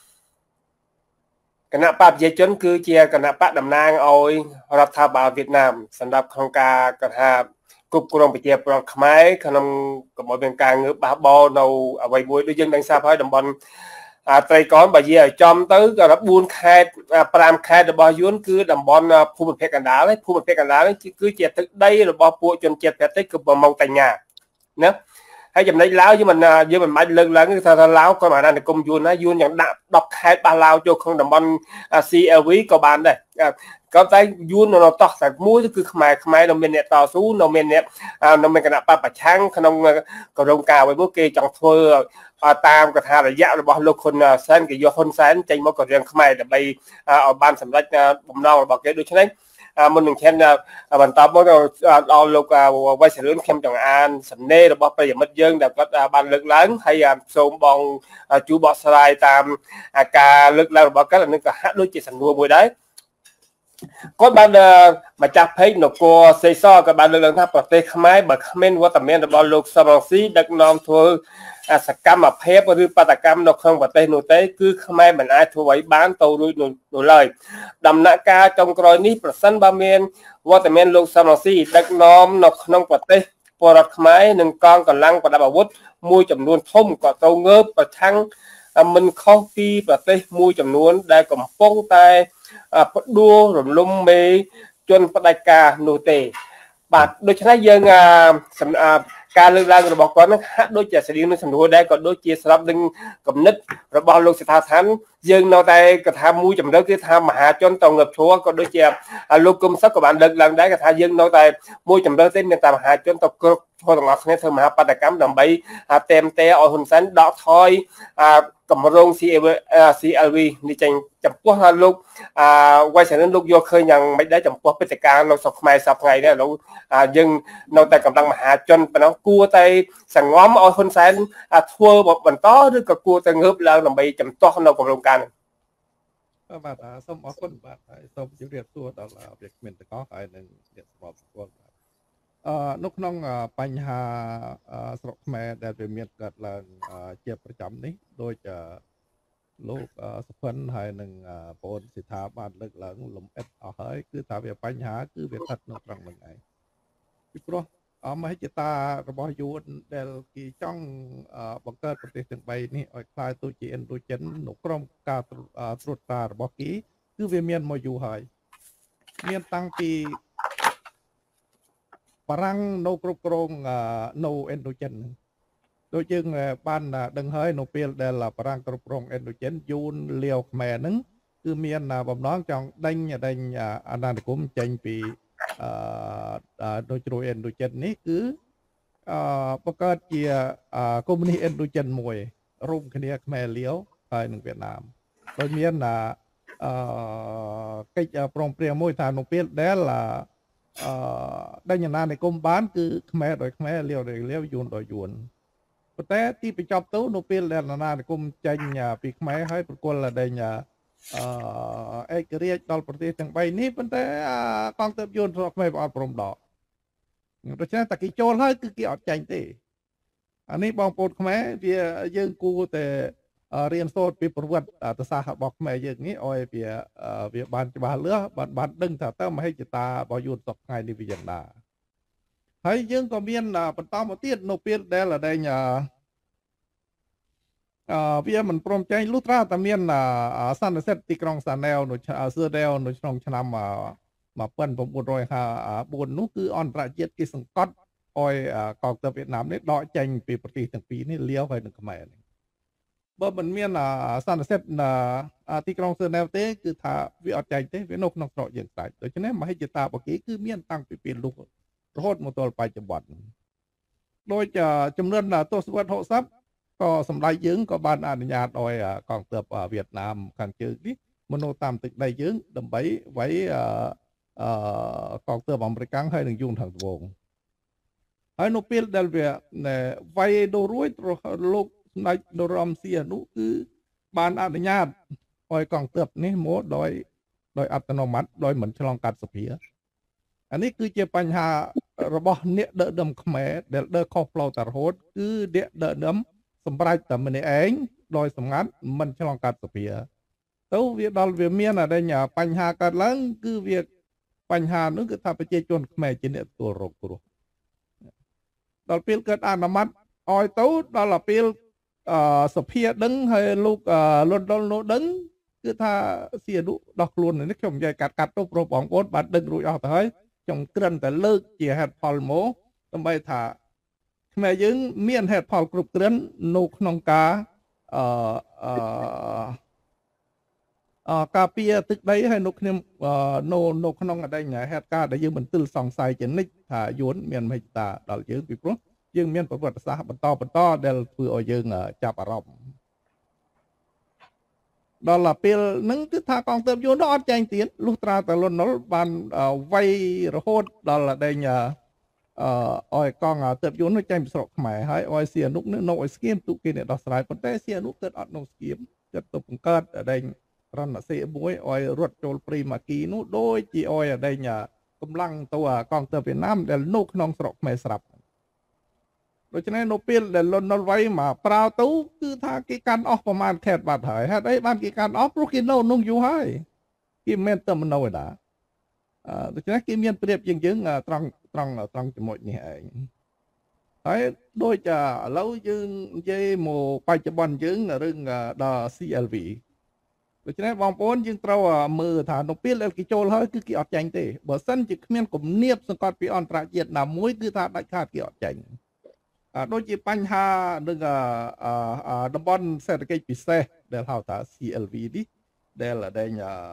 A: គណៈបកប្រជាជនគឺជាគណៈបកតំណាងឲ្យរដ្ឋាភិបាលវៀតណាមសម្រាប់ក្នុងការកថាគ្រប់គ្រងប្រជាពលរដ្ឋខ្មែរក្នុងកម្ពុជាមានការងើបបះបោនៅអ្វីមួយដូចយើងដឹងស្រាប់ហើយតំបន់ត្រីកោណបើនិយាយឲ្យចំទៅក៏បួនខេត្តប្រាំខេត្តរបស់យួនគឺតំបន់ភូមិភាគកណ្ដាលហើយភូមិភាគកណ្ដាលនេះគឺជាទឹកដីរបស់ពួកជនជាតិភាគតិចគឺប្រមងតញ្ញាណាហើយចំណុចឡាវយើងមិនយើងមិនបាច់លើកឡើងគឺថាឡាវក៏អាណានិគមយួនដែរយួនយ៉ាងដាក់ដប់ខេត្តបះឡាវចូលក្នុងតំបន់ C L V ក៏បានដែរក៏តែយួននៅតោះតែមួយគឺខ្មែរខ្មែរនៅមានអ្នកតស៊ូនៅមានអ្នកនៅមានគណៈបព្វប្រឆាំងក្នុងក្រមការអ្វីមួយគេចង់ធ្វើតាមកថារយៈរបស់លោកហ៊ុនសែនគេយកហ៊ុនសែនចេញមកក៏រឿងខ្មែរដើម្បីឲ្យបានសម្រេចបំណងរបស់គេដូច្នេះមុននឹងឈានបន្តមកដល់លោកវ៉ៃសរឿនខ្ញុំចង់អានសំណេររបស់ប្រិយមិត្តយើងដែលគាត់បានលើកឡើងហើយសូមបងជួបបកស្រាយតាមការលើកឡើងរបស់គាត់នឹងក៏ហាក់ដូចជាសំណួរមួយដែរគាត់បានម្ចាស់ពេកនគរសេសក៏បានលើកឡើងថាប្រទេសខ្មែរបើគ្មានវត្តមានរបស់លោកសំរងស៊ីដឹកនាំធ្វើសកម្មភាពឬបដកម្មនៅក្នុងប្រទេសនោះទេគឺខ្មែរមិនអាចធ្វើឲ្យបានទៅរួចនោះឡើយដំណាក់កាលចុងក្រោយនេះប្រសិនបើមានវត្តមានលោកសំរងស៊ីដឹកនាំនៅក្នុងប្រទេសពលរដ្ឋខ្មែរនិងកងកម្លាំងប្រដាប់អាវុធមួយចំនួនធំក៏ទៅងើបប្រឆាំងមិនខុសពីប្រទេសមួយចំនួនដែលកំពុងតែផ្ដួលរំលំមេជនផ្ដាច់ការនោះទេបាទដូច្នេះយើងការលើកឡើងរបស់គាត់នឹងហាក់ដូចជាស្រៀងនឹងសំណួរដែរក៏ដូចជាស្រាប់នឹងគំនិតរបស់លោកសិដ្ឋាឋានយើងនៅតែកថាមួយជំរឿគឺថាមហាជនតងើបធัวក៏ដូចជាលោកគុំសុខក៏បានលើកឡើងដែរថាយើងនៅតែមួយជំរឿទេមានតែមហាជនទៅគ្រប់ធ្វើទាំងអស់គ្នាធ្វើមហាបដកម្មដើម្បីតេមទេឲ្យហ៊ុនសែនដកថយកម្រង C L V នេះចេញចំពោះលោកវ៉ៃសរឿនលោកយកឃើញយ៉ាងមិនដែរចំពោះព្រឹត្តិការណ៍នៅស្រុកខ្មែរសប្តាហ៍ថ្ងៃនេះឥឡូវយើងនៅតែកម្លាំងមហាជនប៉ុណ្ណោះគួរតែសង្ងំឲ្យហ៊ុនសែនធ្វើបន្តឬក៏គួរតែងើបឡើងដើម្បីចំទាស់នៅកម្រងការនេះ
D: បាទសូមអរគុណបាទហើយសូមជម្រាបសួរដល់វាគ្មានទាំងអស់ហើយនឹងអ្នកស្របស្គាល់បាទអឺនៅក្នុងបញ្ហាស្រុកខ្មែរដែលវាមានកើតឡើងជាប្រចាំនេះដូចលោកសុផិនហើយនឹងបងអូនសិដ្ឋាបានលើកឡើងលំអិតអស់ហើយគឺថាវាបញ្ហាគឺវាស្ថិតនៅត្រង់នឹងឯងពីព្រោះមហិច្ឆតារបស់យួនដែលគេចង់បង្កើតប្រទេសទាំងបីនេះឲ្យคล้ายទៅជាឥណ្ឌូចិននៅក្រោមការត្រួតត្រារបស់គេគឺវាមានមកយូរហើយមានតាំងពីបារាំងនៅគ្រប់គ្រងនៅឥណ្ឌូចិនដូចយើងបានដឹងហើយនៅពេលដែលបារាំងគ្រប់គ្រងឥណ្ឌូចិនយួនលាវខ្មែរហ្នឹងគឺមានបំណងចង់ដេញដេញអាណានិគមចេញពីអឺដូចជ្រោយឥណ្ឌូចិននេះគឺអឺបង្កើតជាកុម្មុយនីសឥណ្ឌូចិនមួយរួមគ្នាខ្មែរលាវហើយនិងវៀតណាមដោយមានអឺកិច្ចព្រមព្រៀងមួយថានៅពេលដែលអឺដេញអាណានិគមបានគឺខ្មែរដោយខ្មែរលាវដោយលាវយួនដោយយួនប៉ុន្តែទីបញ្ចប់ទៅនៅពេលដែលអាណានិគមចេញពីខ្មែរហើយប្រគល់ដេញអឺឯករាជ្យដល់ប្រទេសទាំងបីនេះប៉ុន្តែកងទ័ពយួនស្រុកខ្មែរអត់ព្រមដកដូច្នេះតែគេចូលហើយគឺគេអត់ចាញ់ទេអានេះបងប្អូនខ្មែរវាយើងគួរតែរៀនសូត្រពីប្រវត្តិទសាសន៍របស់ខ្មែរយើងនេះឲ្យវាវាបានច្បាស់លាស់បានបានដឹងថាតើមហិច្ឆតារបស់យួនសពថ្ងៃនេះវាយ៉ាងណាហើយយើងក៏មានបន្តមកទៀតនៅពេលដែលអដែងអឺវាមិនព្រមចែងលុះត្រាតែមានសន្និសីទទីក្រុងសាណែវនៅសឺដែវនៅក្នុងឆ្នាំmột nghìn chín trăm hai mươi bốnនោះគឺអន្តរជាតិគេសង្កត់ឲ្យកងទ័ពវៀតណាមនេះដកចេញពីប្រទេសទាំងពីរនេះលាវហើយនឹងខ្មែរនេះបើមិនមានសន្និសីទទីក្រុងសឺណែវទេគឺថាវាអត់ចែងទេវានៅក្នុងស្រុកយើងស្ដេចដូច្នេះមហិច្ឆតារបស់គេគឺមានតាំងពីពេលលុះរហូតមកដល់បច្ចុប្បន្នដោយចំនួនទសវត្សរ៍ហកសិបក៏សម្ដេចយើងក៏បានអនុញ្ញាតឲ្យកងទ័ពវៀតណាមខាងជើងនេះមកនៅតាមទឹកដីយើងដើម្បីໄວអឺកងទ័ពអាមេរិកហើយនឹងយួនខាងត្បូងហើយនៅពេលដែលវាໄວដូររួចលោកសម្ដេចនរោត្តមសីហនុគឺបានអនុញ្ញាតឲ្យកងទ័ពនេះមកដោយដោយអត្តនោម័តដោយមិនឆ្លងកាត់សភាអានេះគឺជាបញ្ហារបស់អ្នកដឹកនាំខ្មែរដែលដើរខុសផ្លូវតែរហូតគឺអ្នកដឹកនាំសម្រាប់តែម្នាក់ឯងដោយសម្ងាត់មិនឆ្លងកាត់សភាទៅវាដល់វាមានអដែងបញ្ហាកើតឡើងគឺវាបញ្ហានោះគឺថាប្រជាជនខ្មែរជាអ្នកទទួលរងគ្រោះដល់ពេលកើតអនុម័តឲ្យទៅដល់ពេលសភាដឹងហើយលោកលន់ដុលនោះដឹងគឺថាសៀនុដោះខ្លួននេះខ្ញុំនិយាយកាត់កាត់ទៅព្រោះបងប្អូនបានដឹងរួចអស់ទៅហើយខ្ញុំគ្រាន់តែលើកជាហេតុផលមកដើម្បីថាខ្មែរយើងមានហេតុផលគ្រប់គ្រាន់នៅក្នុងការអឺអឺការពារទឹកដីហើយនៅក្នុងនៅនៅក្នុងអដែងហេតុការណ៍ដែលយើងមិនទិលសង្ស័យជានិច្ចថាយួនមានមហិច្ឆតាដល់យើងពីព្រោះយើងមានប្រវត្តិសាស្ត្របន្តបន្តដែលធ្វើឲ្យយើងចាប់អារម្មណ៍ដល់ពេលហ្នឹងគឺថាកងទ័ពយួនអត់ចែងទៀតលុះត្រាតែលន់នល់បានវាយរហូតដល់អដែងអឺឲ្យកងទ័ពយួននោះចេញពីស្រុកខ្មែរហើយឲ្យសៀនុកនៅឲ្យស្គៀមទូគេអ្នកដោះស្រាយប៉ុន្តែសៀនុកគិតអត់នៅស្គៀមគិតទៅបង្កើតអដែងរណសេមួយឲ្យរត់ចូលព្រីម៉ាគីនោះដូចជាឲ្យអដែងកម្លាំងទៅកងទ័ពវៀតណាមដែលនៅក្នុងស្រុកខ្មែរស្រាប់ដូច្នេះនៅពេលដែលលន់នល់វាយមកប្រោទៅគឺថាគេកាន់អស់ប្រមាណខេតបាត់ហើយហេតុអីបានគេកាន់អស់ព្រោះគេនៅនោះយូរហើយគេមិនមែនតែមិននៅឯណាអឺដូច្នេះគេមានប្រៀបជាងយើងត្រង់ត្រង់ត្រង់ចំណុចនេះឯងហើយដូចឥឡូវយើងនិយាយមកបច្ចុប្បន្នយើងរឿងដល់ ซี แอล วี ដូច្នេះបងប្អូនយើងត្រូវមើលថានៅពេលដែលគេចូលហើយគឺគេអត់ចាញ់ទេបើសិនជាគ្មានគំនាបសង្កត់ពីអន្តរជាតិណាមួយគឺថាដាច់ខាតគេអត់ចាញ់ដូចជាបញ្ហានឹងតំបន់សេដ្ឋកិច្ចពិសេសដែលហៅថា ซี แอล วี នេះដែលដែង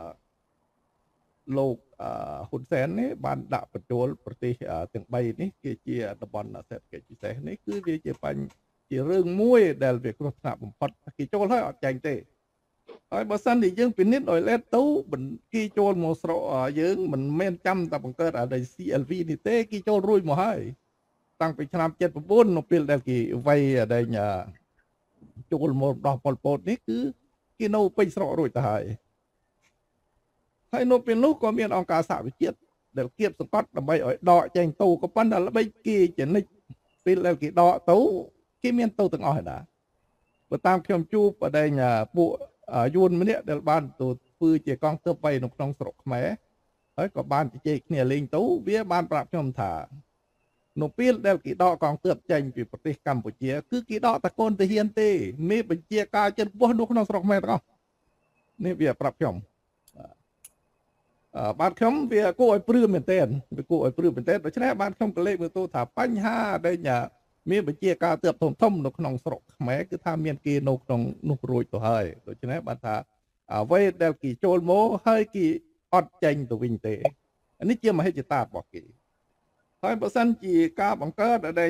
D: លោកហ៊ុនសែននេះបានដាក់បញ្ចូលប្រទេសទាំងបីនេះគេជាតំបន់សេដ្ឋកិច្ចពិសេសនេះគឺវាជាបញ្ហាជារឿងមួយដែលវាគ្រោះថ្នាក់បំផុតគេចូលហើយអត់ចាញ់ទេហើយបើសិនជាយើងពិនិត្យឲ្យលេតទៅគេចូលមកស្រុកយើងមិនមែនចាំតែបង្កើតអាដី ซี แอล วี នេះទេគេចូលរួចមកហើយតាំងពីឆ្នាំเจ็ดสิบเก้าនៅពេលដែលគេវាយដែងចូលមកដោះប៉ុលពតនេះគឺគេនៅពេញស្រុករួចទៅហើយហើយនៅពេលនោះក៏មានអង្គការសហវិជាតិដែលគៀបសង្កត់ដើម្បីឲ្យដកចែងទៅក៏ប៉ុន្តែល្បិចគេចនិចពេលដែលគេដកទៅគេមានទៅទាំងអស់ហើយណាបើតាមខ្ញុំជួបបដែងពួកយួនម្នាក់ដែលបានទៅធ្វើជាកងទ័ពវៃនៅក្នុងស្រុកខ្មែរហើយក៏បានជជែកគ្នាលេងទៅវាបានប្រាប់ខ្ញុំថានៅពេលដែលគេដកកងទ័ពចេញពីប្រទេសកម្ពុជាគឺគេដកតកូនទាហានទេមានបញ្ជាការចិនពោះនៅក្នុងស្រុកខ្មែរទាំងអស់នេះវាប្រាប់ខ្ញុំអឺបាទខ្ញុំវាគួរឲ្យព្រឺមែនទែនវាគួរឲ្យព្រឺមែនទែនដូច្នេះបានខ្ញុំក៏លេខមើលទៅថាបញ្ហាដែលមានបញ្ជាការទ័ពធំធំនៅក្នុងស្រុកខ្មែរគឺថាមានគេនៅក្នុងនោះរួចទៅហើយដូច្នេះបានថាអ្វីដែលគេចូលមកហើយគេអត់ចេញទៅវិញទេនេះជាមហិច្ឆតារបស់គេហើយបើសិនជាការបង្កើតដែល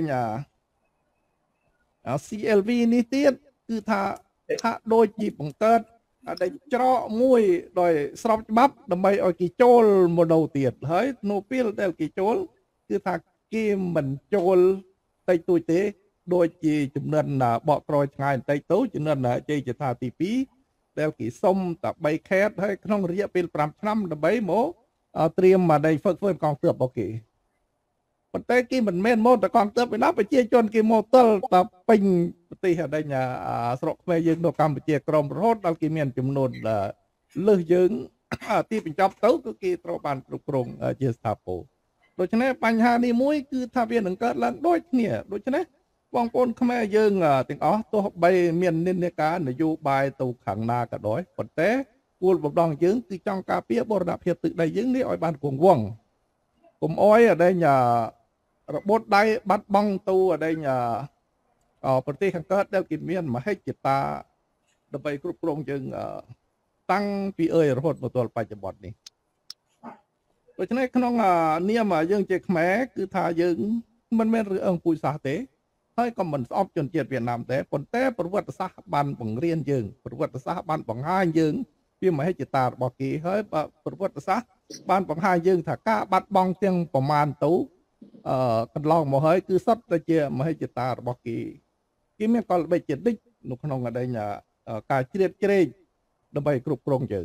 D: អា ซี แอล วี នេះទៀតគឺថាថាដូចជាបង្កើតដែលច្រកមួយដោយស្របច្បាប់ដើម្បីឲ្យគេចូលមកនៅទៀតហើយនៅពេលដែលគេចូលគឺថាគេមិនចូលតិចតួចទេដូចជាចំនួនបកក្រោយឆ្ងាយបន្តិចទៅចំនួនជ័យជាថាទីពីរដែលគេសុំតែបីខេតហើយក្នុងរយៈពេល5ឆ្នាំដើម្បីមកត្រៀមមកដេញហ្វឹកធ្វើកងទ័ពរបស់គេប៉ុន្តែគេមិនមែនមកតែកងទ័ពឯណាប្រជាជនគេមកទល់តែពេញប្រទេសដេញស្រុកខ្មែរយើងនៅកម្ពុជាក្រមរហូតដល់គេមានចំនួនលើសយើងទីបញ្ចប់ទៅគឺគេត្រូវបានគ្រប់គ្រងជាស្ថាពរដូច្នេះបញ្ហានេះមួយគឺថាវានឹងកើតឡើងដូចគ្នាដូច្នេះបងប្អូនខ្មែរយើងទាំងអស់ទោះបីមាននិន្នាការនយោបាយទៅខាងណាក៏ដោយប៉ុន្តែគោលបំណងយើងគឺចង់ការពារបរណភាពទឹកដីយើងនេះឲ្យបានគង់វង្សកុំអោយអដែងរបូតដៃបាត់បង់ទៅអដែងប្រទេសខាងកើតដែលគេមានមហិច្ឆតាដើម្បីគ្រប់គ្រងយើងតាំងពីអើយរហូតមកទល់បច្ចុប្បន្ននេះដូច្នេះក្នុងនាមយើងជាខ្មែរគឺថាយើងមិនមែនរឿងអង្គពូជសាសន៍ទេហើយក៏មិនស្អប់ជនជាតិវៀតណាមទេប៉ុន្តែប្រវត្តិសាស្ត្របានបង្រៀនយើងប្រវត្តិសាស្ត្របានបង្ហាញយើងពីមហិច្ឆតារបស់គេហើយប្រវត្តិសាស្ត្របានបង្ហាញយើងថាការបាត់បង់ទាំងប្រមាណទៅអឺកន្លងមកហើយគឺសុទ្ធតែជាមហិច្ឆតារបស់គេគេមានកលល្បិចជានិច្ចនៅក្នុងអដែងការជ្រៀតជ្រែកដើម្បីគ្រប់គ្រងយើង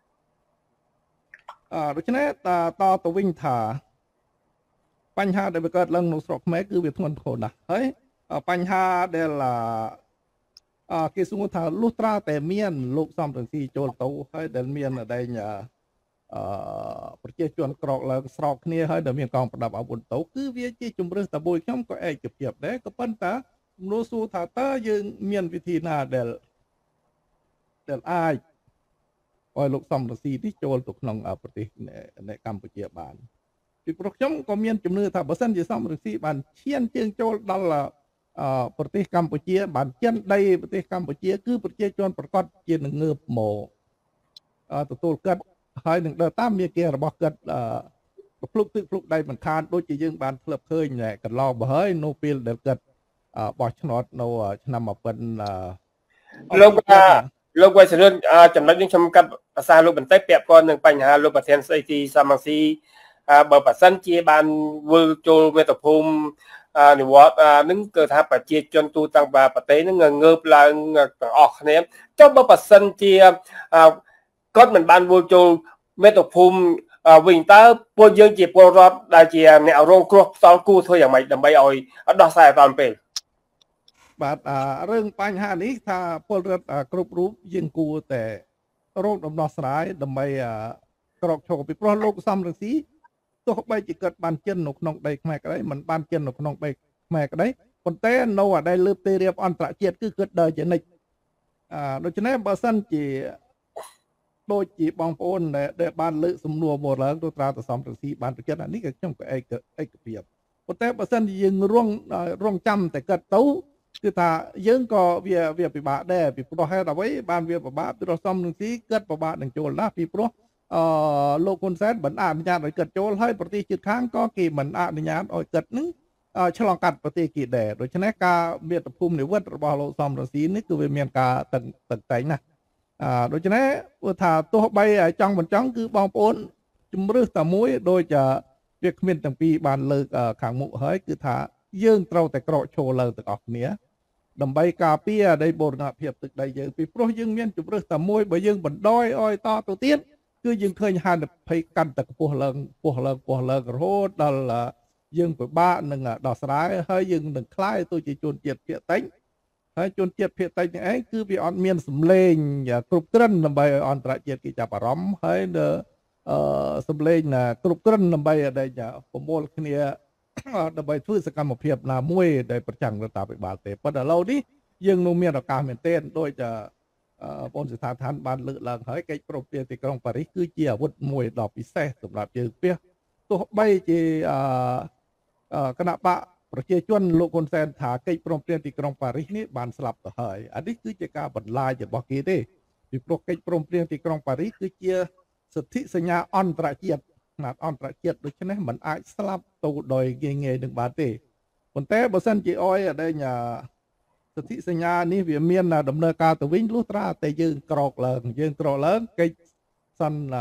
D: អឺដូច្នេះតតទៅវិញថាបញ្ហាដែលកើតឡើងនៅស្រុកខ្មែរគឺវាធ្ងន់ធ្ងរណាស់ហើយបញ្ហាដែលអឺគេសួរថាលុះត្រាតែមានលោកសំរងស៊ីចូលទៅហើយដែលមានអដែងអឺប្រជាជនក្រកឡើងស្រោកគ្នាហើយដែលមានកងប្រដាប់អាវុធទៅគឺវាជាជំរឿសតែមួយខ្ញុំក៏ឯកភាពដែរក៏ប៉ុន្តែជំនួសសួរថាតើយើងមានវិធីណាដែលដែលអាចឲ្យលោកសំរងស៊ីនេះចូលទៅក្នុងប្រទេសនៃកម្ពុជាបានពីព្រោះខ្ញុំក៏មានជំនឿថាបើសិនជាសំរងស៊ីបានឈានជើងចូលដល់ប្រទេសកម្ពុជាបានចិនដីប្រទេសកម្ពុជាគឺប្រជាជនប្រកាសជានឹងងើបមកទទួលកាត់ហើយនឹងដើរតាមមាគ៌ារបស់កាត់ភ្លុកទឹកភ្លុកដៃមិនខានដូចជាយើងបានធ្លាប់ឃើញកន្លងមកហើយនៅពេលដែលកាត់បោះឆ្នោតនៅឆ្នាំmột nghìn
A: លោកលោកវ៉ៃសរឿនចំណុចនេះខ្ញុំកាត់ភាសាលោកបន្តិចពាក់ព័ន្ធនឹងបញ្ហាលោកប្រធានស្ដីទីសំរងស៊ីបើប៉ះសិនជាបានវិលចូលមេត្តភូមិនិវត្តនឹងគឺថាប្រជាជនទូទាំងប្រទេសនឹងងើបឡើងទាំងអស់គ្នាចុះបើប៉ះសិនជាគាត់មិនបានវិលចូលមេត្តភូមិវិញតើពួកយើងជាពលរដ្ឋដែលជាអ្នករងគ្រោះផ្សល់គូធ្វើយ៉ាងម៉េចដើម្បីឲ្យដោះស្រាយតាមពេល
D: បាទរឿងបញ្ហានេះថាពលរដ្ឋគ្រប់រូបយើងគួរតែរកដំណោះស្រាយដើម្បីក្រោកឈរពីព្រោះលោកសំរងស៊ីទោះបីជាគាត់បានចិននៅក្នុងដីខ្មែរក្តីមិនបានចិននៅក្នុងដីខ្មែរក្តីប៉ុន្តែនៅអាដែលលើផ្ទៃរាបអន្តរជាតិគឺគាត់ដើរជានិច្ចអឺដូច្នេះបើសិនជាដូចជាបងប្អូនដែលបានលើកសំណួរមកឡើងទៅត្រាទៅសំរងស៊ីបានប្រកាសអានេះក៏ខ្ញុំក៏ឯកឯកភាពប៉ុន្តែបើសិនជាយើងរងរងចាំតែគាត់ទៅគឺថាយើងក៏វាវាពិបាកដែរពីព្រោះហេតុអ្វីបានវាពិបាកពីព្រោះសំរងស៊ីគាត់ពិបាកនឹងចូលណាពីព្រោះអឺលោកហ៊ុនសែនមិនអនុញ្ញាតឲ្យគាត់ចូលហើយប្រទេសជិតខាងក៏គេមិនអនុញ្ញាតឲ្យគាត់នឹងឆ្លងកាត់ប្រទេសគេដែរដូច្នេះការមាតុភូមិនិវត្តរបស់លោកសំរងស៊ីនេះគឺវាមានការតឹងតឹងតែងណាស់អឺដូច្នេះព្រោះថាទោះបីចង់មិនចង់គឺបងប្អូនជំរឿសតែមួយដូចវាគ្មានទាំងពីរបានលើកខាងមុខហើយគឺថាយើងត្រូវតែក្រោកឈរឡើងទាំងអស់គ្នាដើម្បីការពារដីបូរណភាពទឹកដីយើងពីព្រោះយើងមានជំរឿសតែមួយបើយើងបណ្ដោយឲ្យតទៅទៀតគឺយើងឃើញហានិភ័យកាន់តែខ្ពស់ឡើងខ្ពស់ឡើងខ្ពស់ឡើងរហូតដល់យើងពិបាកនឹងដោះស្រាយហើយយើងនឹងคล้ายទៅជាជនជាតិភាគតិចហើយជនជាតិភាគតិចនេះឯងគឺវាអត់មានសម្លេងគ្រប់គ្រិនដើម្បីឲ្យអន្តរជាតិគេចាប់អារម្មណ៍ហើយនៅអឺសម្លេងគ្រប់គ្រិនដើម្បីឲ្យប្រមូលគ្នាដើម្បីធ្វើសកម្មភាពណាមួយដែលប្រចាំរដ្ឋាភិបាលទេប៉ុន្តែឥឡូវនេះយើងនៅមានឱកាសមែនទែនដោយបងសិដ្ឋាឋានបានលើកឡើងហើយកិច្ចព្រមព្រៀងទីក្រុងប៉ារីសគឺជាអាវុធមួយដ៏ពិសេសសម្រាប់យើងពីទោះបីជាគណៈបកប្រជាជនលោកហ៊ុនសែនថាកិច្ចព្រមព្រៀងទីក្រុងប៉ារីសនេះបានស្លាប់ទៅហើយអានេះគឺជាការបន្លាយរបស់គេទេពីព្រោះកិច្ចព្រមព្រៀងទីក្រុងប៉ារីសគឺជាសិទ្ធិសញ្ញាអន្តរជាតិណាត់អន្តរជាតិដូច្នេះมันអាចស្លាប់ទៅដោយងាយងាយនឹងបានទេប៉ុន្តែបើសិនជាអយដែលសិទ្ធិសញ្ញានេះវាមានដំណើរការទៅវិញលុះត្រាតែយើងក្រោកឡើងយើងក្រោកឡើងកិច្ចសន្និ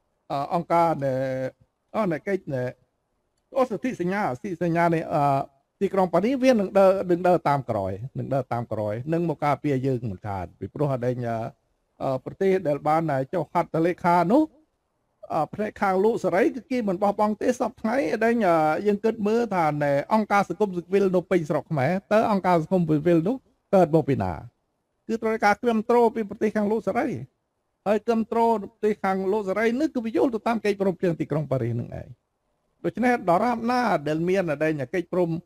D: អង្គការដែលអនកិច្ចអូសិទ្ធិសញ្ញាសិទ្ធិសញ្ញានេះទីក្រុងប៉ារីសវានឹងដើរនឹងដើរតាមក្រោយនឹងដើរតាមក្រោយនឹងមកការពារយើងមិនខាតពីព្រោះអដែងប្រទេសដែលបានចុះហត្ថលេខានោះផ្នែកខាងលោកសេរីគឺគេមិនបោះបង់ទេសពថ្ងៃអដែងយើងគិតមើលថាអង្គការសង្គមស៊ីវិលនៅពេញស្រុកខ្មែរតើអង្គការសង្គមស៊ីវិលនោះកើតមកពីណាគឺត្រូវការគ្រប់គ្រងពីប្រទេសខាងលោកសេរីហើយគ្រប់គ្រងប្រទេសខាងលោកសេរីនេះគឺវាយល់ទៅតាមកិច្ចព្រមព្រៀងទីក្រុងប៉ារីសនឹងឯងដូច្នេះដរាបណាដែលមានអដែងកិច្ចព្រម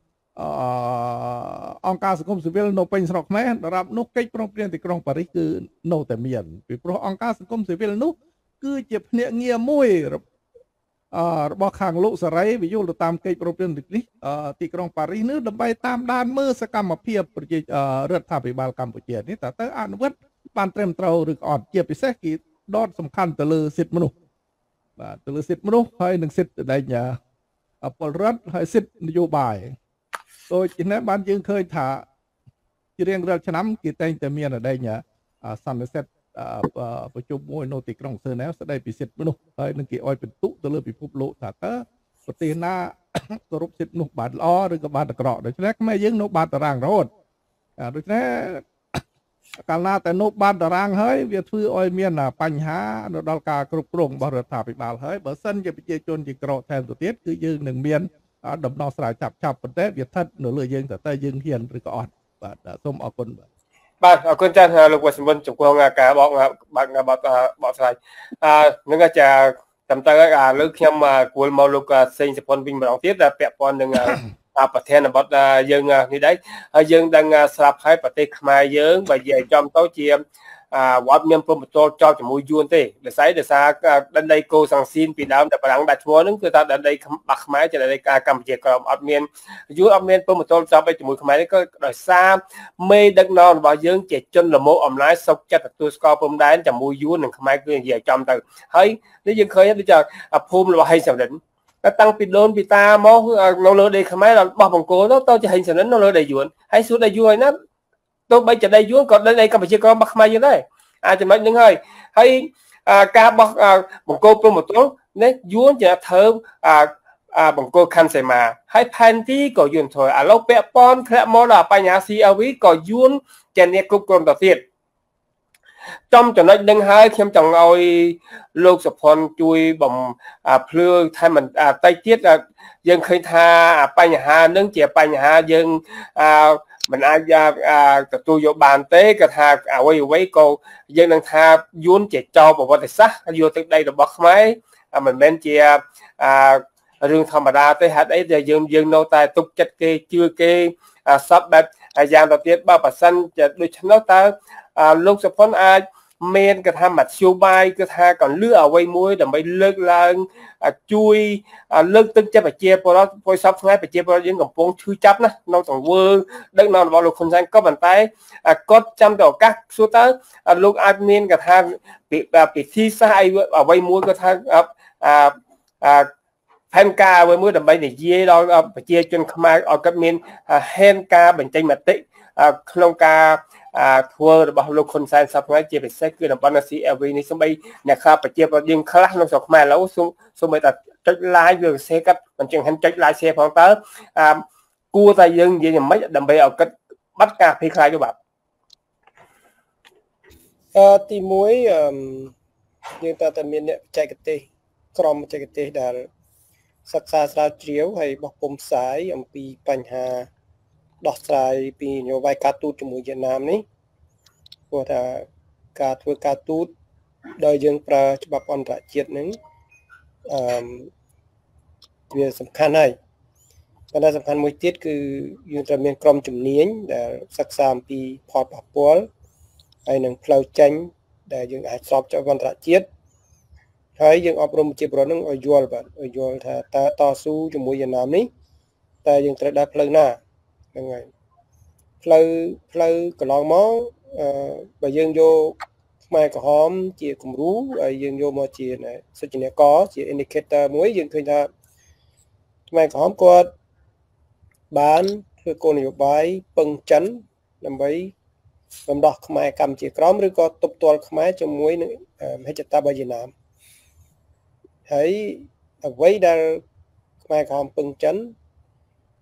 D: អង្គការសង្គមស៊ីវិលនៅពេញស្រុកខ្មែរដរាបនោះកិច្ចព្រមព្រៀងទីក្រុងប៉ារីសគឺនៅតែមានពីព្រោះអង្គការសង្គមស៊ីវិលនោះគឺជាភ្នាក់ងារមួយរបស់ខាងលោកសេរីវាយល់ទៅតាមកិច្ចព្រមព្រៀងនេះទីក្រុងប៉ារីសនេះដើម្បីតាមដានមើលសកម្មភាពប្រជារដ្ឋាភិបាលកម្ពុជានេះតើទៅអនុវត្តបានត្រឹមត្រូវឬក៏អត់ជាពិសេសគេដកសំខាន់ទៅលើសិទ្ធិមនុស្សបាទទៅលើសិទ្ធិមនុស្សហើយនិងសិទ្ធិដែលពលរដ្ឋហើយសិទ្ធិនយោបាយដូចនេះបានយើងឃើញថាជារៀងរាល់ឆ្នាំគេតែងតែមានអដែងសន្និសីទប្រជុំមួយនៅទីក្រុងសឺណែវស្ដីពីសិទ្ធិមនុស្សហើយនឹងគេឲ្យបន្ទុកទៅលើពិភពលោកថាតើប្រទេសណាគោរពសិទ្ធិមនុស្សបានល្អឬក៏បានអាក្រក់ដូច្នេះខ្មែរយើងនៅបានតារាងរហូតដូច្នេះកាលណាតែនៅបានតារាងហើយវាធ្វើឲ្យមានបញ្ហានៅដល់ការគ្រប់គ្រងរបស់រដ្ឋាភិបាលហើយបើសិនជាប្រជាជនជាក្រថែមទៅទៀតគឺយើងនឹងមានដំណោះស្រាយចាប់ចាប់ប៉ុន្តែវាស្ថិតនៅលើយើងតើតើយើងហ៊ានឬក៏អត់បាទសូមអរគុណបាទ
A: បាទអរគុណចាស់លោកវត្តសម្បត្តិចំពោះការបកបាក់បកបកស្រាយអឺនឹងចាតាមតើលើខ្ញុំគួរមកលោកសេងសុផុនវិញម្ដងទៀតដែលពាក់ព័ន្ធនឹងប្រធានបទយើងនេះដែរហើយយើងដឹងស្រាប់ហើយប្រទេសខ្មែរយើងបើនិយាយចំទៅជាវត្តមានព្រំប្រទល់ចោលជាមួយយួនទេដោយសារដោយសារដណ្ដីកោសង្ស៊ីនពីដើមតែបារាំងដាក់ឈ្មោះហ្នឹងគឺថាដណ្ដីបាក់ខ្មែរជាដណ្ដីការកម្ពុជាក្រមអត់មានយួនអត់មានព្រំប្រទល់ចាប់ជាមួយខ្មែរនេះក៏ដោយសារមេដឹកនាំរបស់យើងជាជនល្មើសអំណាចសុកចិត្តទទួលស្គាល់ព្រំដែនជាមួយយួននិងខ្មែរគឺនិយាយចំទៅហើយនេះយើងឃើញដូចជាភូមិរបស់ហេងសំរិនតែតាំងពីដូនពីតាមកនៅលើដីខ្មែរដល់បោះបង្គោលទៅទៅជាហេងសំរិននៅលើដីយួនហើយសួរដីយួនហើយណាទោះបីជាដីយួនក៏ដីកម្ពុជាក្រមរបស់ខ្មែរយើងដែរអាចចំណុចហ្នឹងហើយហើយការបោះបង្គោលព្រំប្រទល់នេះយួនជាធ្វើបង្គោលខណ្ឌសីមាហើយផែនទីក៏យួនធ្វើឥឡូវពាក់ព័ន្ធធ្លាក់មកដល់បញ្ហា ซี អែល វី ក៏យួនជាអ្នកគ្រប់គ្រងទៅទៀតចំចំណុចនឹងហើយខ្ញុំចង់ឲ្យលោកសុផុនជួយបំភ្លឺថែមតិចទៀតយើងឃើញថាបញ្ហានឹងជាបញ្ហាយើងមិនអាចទទួលយកបានទេក៏ថាអ្វីអ្វីក៏យើងនឹងថាយួនជាចោលប្រវត្តិសាស្ត្រយកទឹកដីរបស់ខ្មែរមិនមែនជារឿងធម្មតាទេហេតុអីដែលយើងយើងនៅតែទុកចិត្តគេជឿគេសពបែបយ៉ាងទៅទៀតបើប៉ះសិនជាដូច្នោះតើលោកសុផុនអាចមានគេថាមធ្យោបាយគឺថាក៏លឺអ្វីមួយដើម្បីលើកឡើងជួយលើកទឹកចិត្តប្រជាពលរដ្ឋពលសពថ្ងៃប្រជាពលរដ្ឋយើងកំពុងឈឺចាប់ណាស់នៅទង្វើដឹកនាំរបស់លោកហ៊ុនសែនក៏ប៉ុន្តែគាត់ចាំតែឱកាសសួរតើលោកអាចមានគេថាពិធីសាស្ត្រអ្វីមួយក៏ថាផែនការអ្វីមួយដើម្បីនិយាយដល់ប្រជាជនខ្មែរឲ្យគាត់មានហេតុការបញ្ចេញមតិក្នុងការធ្វើរបស់លោកហ៊ុនសែនសប្តាហ៍ជាពិសេសគឺតំបន់ ซี អែល វី នេះសូម្បីអ្នកខ្លះប្រជាពលរដ្ឋយើងខ្លះក្នុងស្រុកខ្មែរឥឡូវសូមសូម្បីតែចុច like ឬ share កាត់មិនចឹងហ្នឹងចុច like share ផងតើគួរតែយើងនិយាយយ៉ាងម៉េចដើម្បីឲ្យគាត់បាត់ការភ័យខ្លាចទៅបាទ
B: អឺទីមួយអឺយើងតើតែមានអ្នកបច្ចេកទេសក្រុមបច្ចេកទេសដែលសិក្សាស្រាវជ្រាវហើយបោះពុម្ពផ្សាយអំពីបញ្ហាដោះស្រាយពីនយោបាយការទូតជាមួយវៀតណាមនេះព្រោះថាការធ្វើការទូតដោយយើងប្រើច្បាប់អន្តរជាតិហ្នឹងអឺវាសំខាន់ហើយប៉ុន្តែសំខាន់មួយទៀតគឺយើងត្រូវមានក្រុមជំនាញដែលសិក្សាអំពីផលប៉ះពាល់ហើយនឹងផ្លូវចេញដែលយើងអាចស្របច្បាប់អន្តរជាតិហើយយើងអប់រំប្រជាពលរដ្ឋនឹងឲ្យយល់បាទឲ្យយល់ថាតើតស៊ូជាមួយវៀតណាមនេះតើយើងត្រូវដើរផ្លូវណាហ្នឹងហើយផ្លូវផ្លូវកន្លងមកអឺបើយើងយកខ្មែរក្រហមជាគំរូហើយយើងយកមកជាសុចនាករជា indicator មួយយើងឃើញថាខ្មែរក្រហមគាត់បានធ្វើគោលនយោបាយពឹងចិនដើម្បីបំដោះខ្មែរកម្ពុជាក្រមឬក៏ទប់ទល់ខ្មែរជាមួយនឹងមហិច្ឆតារបស់វៀតណាមហើយអ្វីដែលខ្មែរក្រហមពឹងចិន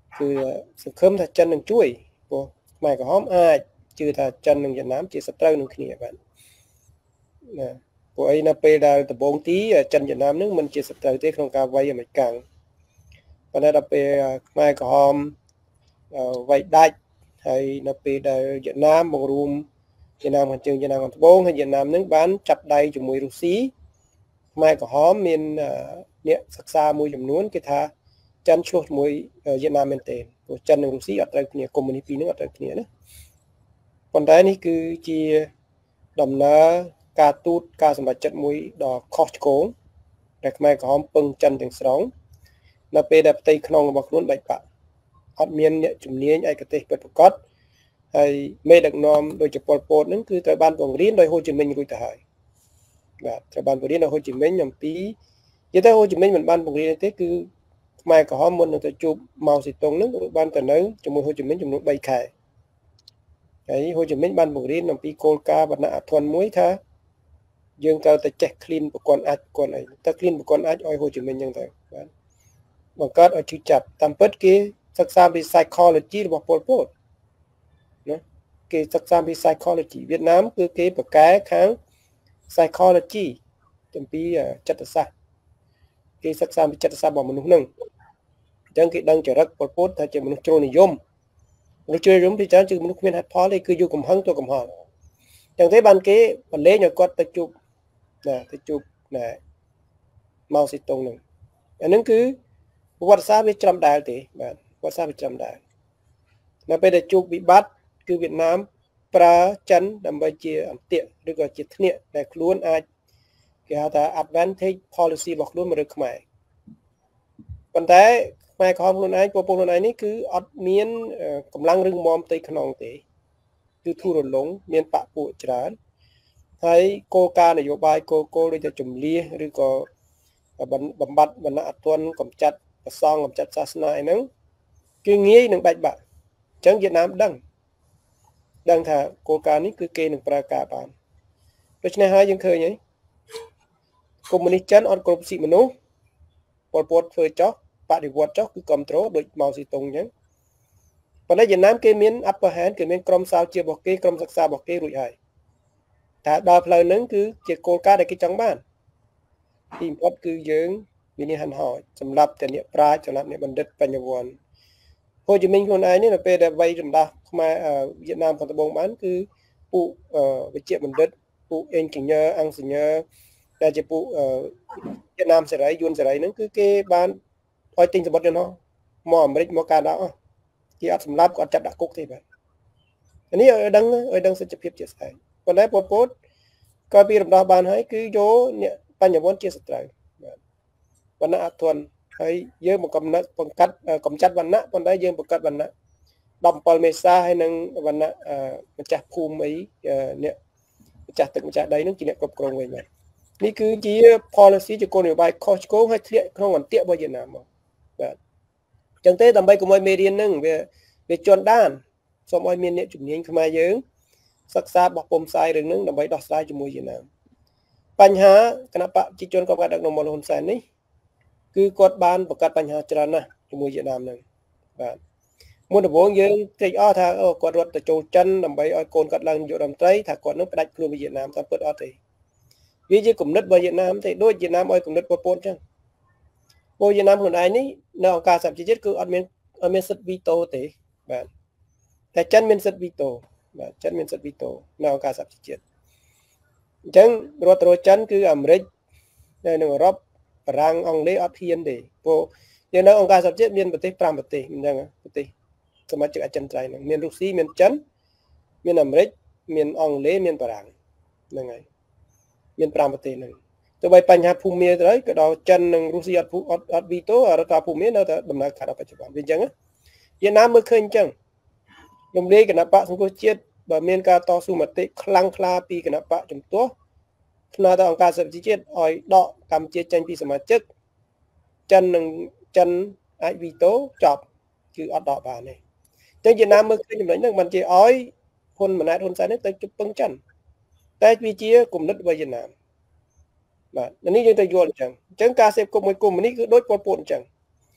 B: គឺសង្ឃឹមថាចិននឹងជួយព្រោះខ្មែរក្រហមអាចជឿថាចិននិងវៀតណាមជាសត្រូវនឹងគ្នាបាទណាព្រោះអីនៅពេលដែលដំបូងទីចិនវៀតណាមនឹងមិនជាសត្រូវទេក្នុងការវាយអាមេរិកកាំងប៉ុន្តែដល់ពេលខ្មែរក្រហមវាយដាច់ហើយនៅពេលដែលវៀតណាមបង្រួមវៀតណាមខាងជើងវៀតណាមខាងត្បូងហើយវៀតណាមនឹងបានចាប់ដៃជាមួយរុស្ស៊ីខ្មែរក្រហមមានអ្នកសិក្សាមួយចំនួនគេថាចិនឆ្លោះជាមួយវៀតណាមមែនទេព្រោះចិននិងរុស្ស៊ីអត់ត្រូវគ្នាកុម្មុយនីសពីរនឹងអត់ត្រូវគ្នាណាប៉ុន្តែនេះគឺជាដំណើរការទូតការសម្រេចចិត្តមួយដ៏ខុសឆ្គងដែលខ្មែរក្រហមពឹងចិនទាំងស្រុងនៅពេលដែលផ្ទៃក្នុងរបស់ខ្លួនបែកបាក់អត់មានអ្នកជំនាញឯកទេសពិតប្រាកដហើយមេដឹកនាំដូចជាប៉ុលពតនឹងគឺត្រូវបានបង្រៀនដោយហូជីមិញរួចទៅហើយបាទត្រូវបានបង្រៀនដោយហូជីមិញអំពីនិយាយទៅហូជីមិញមិនបានបង្រៀនទេគឺខ្មែរក្រហមមុននឹងទៅជួបម៉ៅសេតុងនឹងបានទៅនៅជាមួយហូជីមិញចំនួនបីខែហើយហូជីមិញបានបង្រៀនអំពីគោលការណ៍វណ្ណៈអធនមួយថាយើងត្រូវតែចេះ clean ប្រព័ន្ធអាចប្រព័ន្ធអីទៅ clean ប្រព័ន្ធអាចឲ្យហូជីមិញអញ្ចឹងទៅបាទបង្កើតឲ្យជឿចាប់តាមពិតគេសិក្សាពី psychology របស់ប៉ុលពតណាគេសិក្សាពី psychology វៀតណាមគឺគេប្រកែខាង psychology អំពីចិត្តសាស្ត្រគេសិក្សាពីចិត្តសាស្ត្ររបស់មនុស្សហ្នឹងអញ្ចឹងគេដឹងចរិតប៉ុលពតថាជាមនុស្សជ្រុលនិយមមនុស្សជ្រុលនិយមពីច្រើនជាមនុស្សគ្មានហេតុផលទេគឺយកកំហឹងទៅកំហល់អញ្ចឹងទេបានគេបលែងឲ្យគាត់ទៅជួបណាទៅជួបណាម៉ៅសេតុងហ្នឹងអាហ្នឹងគឺប្រវត្តិសាស្ត្រវាត្រឹមដែរទេបាទប្រវត្តិសាស្ត្រវាត្រឹមដែរនៅពេលដែលជួបវិបត្តិគឺវៀតណាមប្រើចិនដើម្បីជាអន្ទាក់ឬក៏ជាធ្នាក់ដែលខ្លួនអាចគេហៅថា advantage policy របស់ខ្លួនមកលើខ្មែរប៉ុន្តែខ្មែរក្រហមខ្លួនឯងពលពលខ្លួនឯងនេះគឺអត់មានកម្លាំងរឹងមាំផ្ទៃក្នុងទេគឺធូររលុងមានបកពួកច្រើនហើយគោលការណ៍នយោបាយគោលគោលដូចជាជំលៀសឬក៏បំបត្តិវណ្ណៈអធនកំចាត់ប្រសងកំចាត់សាសនាអីហ្នឹងគឺងាយនឹងបែកបាក់អញ្ចឹងវៀតណាមដឹងដឹងថាគោលការណ៍នេះគឺគេនឹងប្រើការបានដូច្នេះហើយយើងឃើញហើយកុម្មុយនីសចិនអត់គ្រប់សិទ្ធិមនុស្សប៉ុលពតធ្វើចោះបដិវត្តចោះគឺគ្រប់ត្រូលដូចម៉ៅសេតុងអញ្ចឹងប៉ុន្តែវៀតណាមគេមាន upper hand គេមានក្រុមសាវជារបស់គេក្រុមសិក្សារបស់គេរួចហើយតែដល់ផ្លូវហ្នឹងគឺជាគោលការណ៍ដែលគេចង់បានទីបំផុតគឺយើងវិនិច្ឆ័យហិនហោចសម្រាប់តែអ្នកប្រាជ្ញសម្រាប់អ្នកបណ្ឌិតបញ្ញវន្តហូជីមិញខ្លួនឯងនេះនៅពេលដែលវាយរំដោះខ្មែរវៀតណាមខាងត្បូងបានគឺពួកវិជ្ជាបណ្ឌិតពួកអេនជីញ៉ើអង្គសញ្ញាដែលជាពួកវៀតណាមសេរីយួនសេរីហ្នឹងគឺគេបានឲ្យទិញសម្បត្តិយន្តហោះមកអាមេរិកមកកាណាដាអស់គេអត់សម្លាប់គាត់ចាប់ដាក់គុកទេបាទនេះឲ្យដឹងឲ្យដឹងសច្ចភាពជាក់ស្ដែងប៉ុន្តែប៉ុលពតក៏ពីរំដោះបានហើយគឺយកអ្នកបញ្ញវន្តជាសត្រូវបាទវណ្ណៈអធនហើយយើងមកកំណត់បង្កាត់កំចាត់វណ្ណៈប៉ុន្តែយើងបង្កាត់វណ្ណៈដប់7មេសាហើយនឹងវណ្ណៈម្ចាស់ភូមិអីអ្នកម្ចាស់ទឹកម្ចាស់ដីនឹងជាអ្នកគ្រប់គ្រងវិញបាទនេះគឺជា policy ជាគោលនយោបាយខុសឆ្គងហើយធ្លាក់ក្នុងអន្ទាក់របស់វៀតណាមមកបាទអញ្ចឹងទេដើម្បីកុំឲ្យមេរៀនហ្នឹងវាវាជន់ដានសូមឲ្យមានអ្នកជំនាញខ្មែរយើងសិក្សាបោះពុំផ្សាយរឿងហ្នឹងដើម្បីដោះស្រាយជាមួយវៀតណាមបញ្ហាគណៈបកប្រជាជនគាត់ដឹកនាំមកលហ៊ុនសែននេះគឺគាត់បានបង្កើតបញ្ហាច្រើនណាស់ជាមួយវៀតណាមហ្នឹងបាទមុនដំបូងយើងត្រេកអរថាគាត់រត់ទៅចូលចិនដើម្បីឲ្យកូនគាត់ឡើងនាយករដ្ឋមន្ត្រីថាគាត់នឹងផ្ដាច់ខ្លួនពីវៀតណាមតែពិតអត់ទេវាជាគំនិតរបស់វៀតណាមទេដូចវៀតណាមឲ្យគំនិតប៉ុលពតអញ្ចឹងពួកវៀតណាមខ្លួនឯងនេះនៅអង្គការសហប្រជាជាតិគឺអត់មានអត់មានសិទ្ធិវីតូទេបាទតែចិនមានសិទ្ធិវីតូបាទចិនមានសិទ្ធិវីតូនៅអង្គការសហប្រជាជាតិអញ្ចឹងរដ្ឋរចិនគឺអាមេរិកនៅអឺរ៉ុបបារាំងអង់គ្លេសអត់ហ៊ានទេព្រោះយើងនៅអង្គការសហប្រជាជាតិមានប្រទេស5ប្រទេសអញ្ចឹងប្រទេសសមាជិកអចិន្ត្រៃយ៍ហ្នឹងមានរុស្ស៊ីមានចិនមានអាមេរិកមានអង់គ្លេសមានបារាំងហ្នឹងហើយមាន5ប្រទេសហ្នឹងទោះបីបញ្ហាភូមិមាទៅក៏ដល់ចិននិងរុស្ស៊ីអត់អត់អត់វីតូរដ្ឋាភិបាលភូមិមានៅតែដំណើរការដល់បច្ចុប្បន្នវាអញ្ចឹងវៀតណាមមើលឃើញអញ្ចឹងរំលាយគណៈបកសង្គ្រោះជាតិបើមានការតស៊ូមតិខ្លាំងក្លាពីគណៈបកជំទាស់ស្នើទៅអង្គការសហប្រជាជាតិឲ្យដកកម្ពុជាចេញពីសមាជិកចិននិងចិនអាចវីតូចប់គឺអត់ដកបានទេតែវៀតណាមមើលឃើញចំណុចហ្នឹងមិនជាឲ្យហ៊ុនម៉ាណែតហ៊ុនសែននេះទៅជពឹងចិនតែវាជាគំនិតរបស់វៀតណាមបាទនេះយើងទៅយល់អញ្ចឹងអញ្ចឹងការសេពគប់មួយកុំនេះគឺដូចប៉ុលពតអញ្ចឹង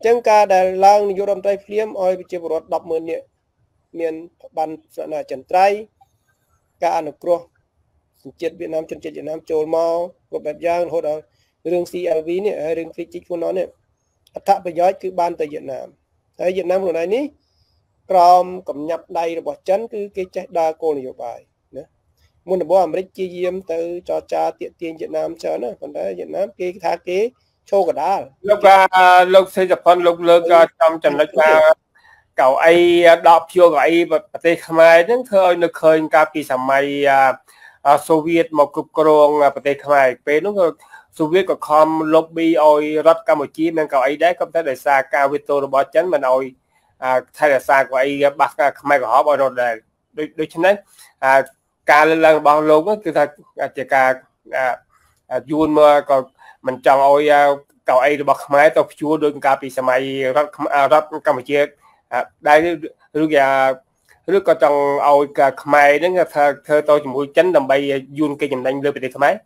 B: ចឹងការដែលឡើងនាយករដ្ឋមន្ត្រីភ្លាមឲ្យប្រជាពលរដ្ឋ ដប់ម៉ឺន នាក់មានបានស្នាចន្ទ្រៃការអនុគ្រោះសញ្ជាតិវៀតណាមជនជាតិវៀតណាមចូលមកគ្រប់បែបយ៉ាងរហូតដល់រឿង C L V នេះរឿង Critic ខ្លួននោះនេះអត្ថប្រយោជន៍គឺបានទៅវៀតណាមហើយវៀតណាមខ្លួនឯងនេះក្រោមកំញាប់ដៃរបស់ចិនគឺគេចេះដើរគោលនយោបាយណាមុនដំបូងអាមេរិកជាយាមទៅចរចាទាក់ទាញវៀតណាមច្រើនណាប៉ុន្តែវៀតណាមគេថាគេឈោកដាល
A: លោកលោកសេចក្ដីលោកលើកចំចំណុចថាកៅអីដកព្យួរកៅអីប្រទេសខ្មែរហ្នឹងធ្វើឲ្យនៅឃើញកាលពីសម័យសូវៀតមកគ្រប់គ្រងប្រទេសខ្មែរពេលនោះក៏សូវៀតក៏ខំ lobby ឲ្យរដ្ឋកម្ពុជាមានកៅអីដែរក៏តែដោយសារការវេតូរបស់ចិនមិនឲ្យថៃរក្សាកៅអីបាសខ្មែរក្រហមឲ្យរត់ដែរដូច្នេះការលើកឡើងរបស់លោកគឺថាជាការយួនមកក៏មិនចង់ឲ្យកៅអីរបស់ខ្មែរទៅព្យួរដោយកាលពីសម័យរដ្ឋរដ្ឋកម្ពុជាដែរឬក៏ឬក៏ចង់ឲ្យខ្មែរហ្នឹងថាធ្វើទៅជាមួយចិនដើម្បីយួនគេចំណេញលើប្រទេសខ្មែរ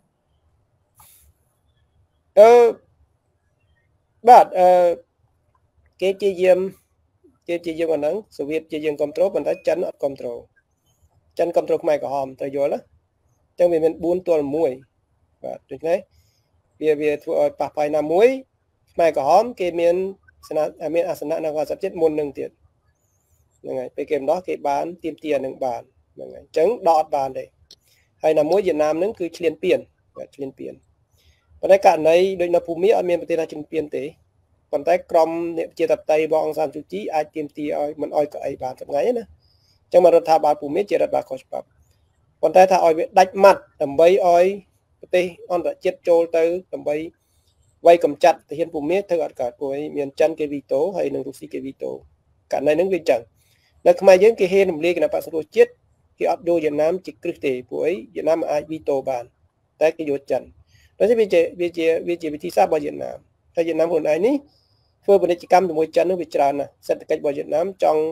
B: អឺបាទអឺគេជាយាមគេជាយាមអាហ្នឹងសូវៀតជាយាមគ្រប់គ្រងប៉ុន្តែចិនអត់គ្រប់គ្រងចិនគ្រប់គ្រងខ្មែរក្រហមទៅយល់ណាអញ្ចឹងវាមានបួនទល់មួយបាទដូច្នេះវាវាធ្វើឲ្យប៉ះប៉ាយណាមួយខ្មែរក្រហមគេមានស្នាមានអាសនៈនៅក្នុងសព្ទជាតិមុននឹងទៀតហ្នឹងហើយពេលគេម្ដោះគេបានទៀមទានឹងបានហ្នឹងហើយអញ្ចឹងដកអត់បានទេហើយណាមួយវៀតណាមហ្នឹងគឺឈ្លានពានបាទឈ្លានពានប៉ុន្តែករណីដូចនៅភូមាអត់មានប្រទេសណាឈ្លានពានទេប៉ុន្តែក្រមអ្នកប្រជាធិបតេយ្យរបស់អង្គសានស៊ូជីអាចទៀមទាឲ្យមិនឲ្យកៅអីបានថ្ងៃណាអញ្ចឹងមករដ្ឋាភិបាលភូមាជារដ្ឋបាលខុសច្បាប់ប៉ុន្តែថាឲ្យវាដាច់ម៉ាត់ដើម្បីឲ្យប្រទេសអន្តរជាតិចូលទៅដើម្បីវាយកម្ចាត់ទាហានភូមាធ្វើអត់កើតព្រោះមានចិនគេវីតូហើយនិងរុស្ស៊ីគេវីតូករណីហ្នឹងវាអញ្ចឹងនៅខ្មែរយើងគេហ៊ានរំលាយគណៈបក្សប្រជាជាតិគេអត់យកវៀតណាមជាគ្រឹះទេព្រោះអីវៀតណាមអាចវីតូបានតែគេយកចិនដូច្នេះវាជាវាជាវាជាវិធីសាស្ត្ររបស់វៀតណាមតែវៀតណាមខ្លួនឯងនេះធ្វើពាណិជ្ជកម្មជាមួយចិននឹងវាច្រើនណាស់សេដ្ឋកិច្ចរបស់វៀតណាមចង់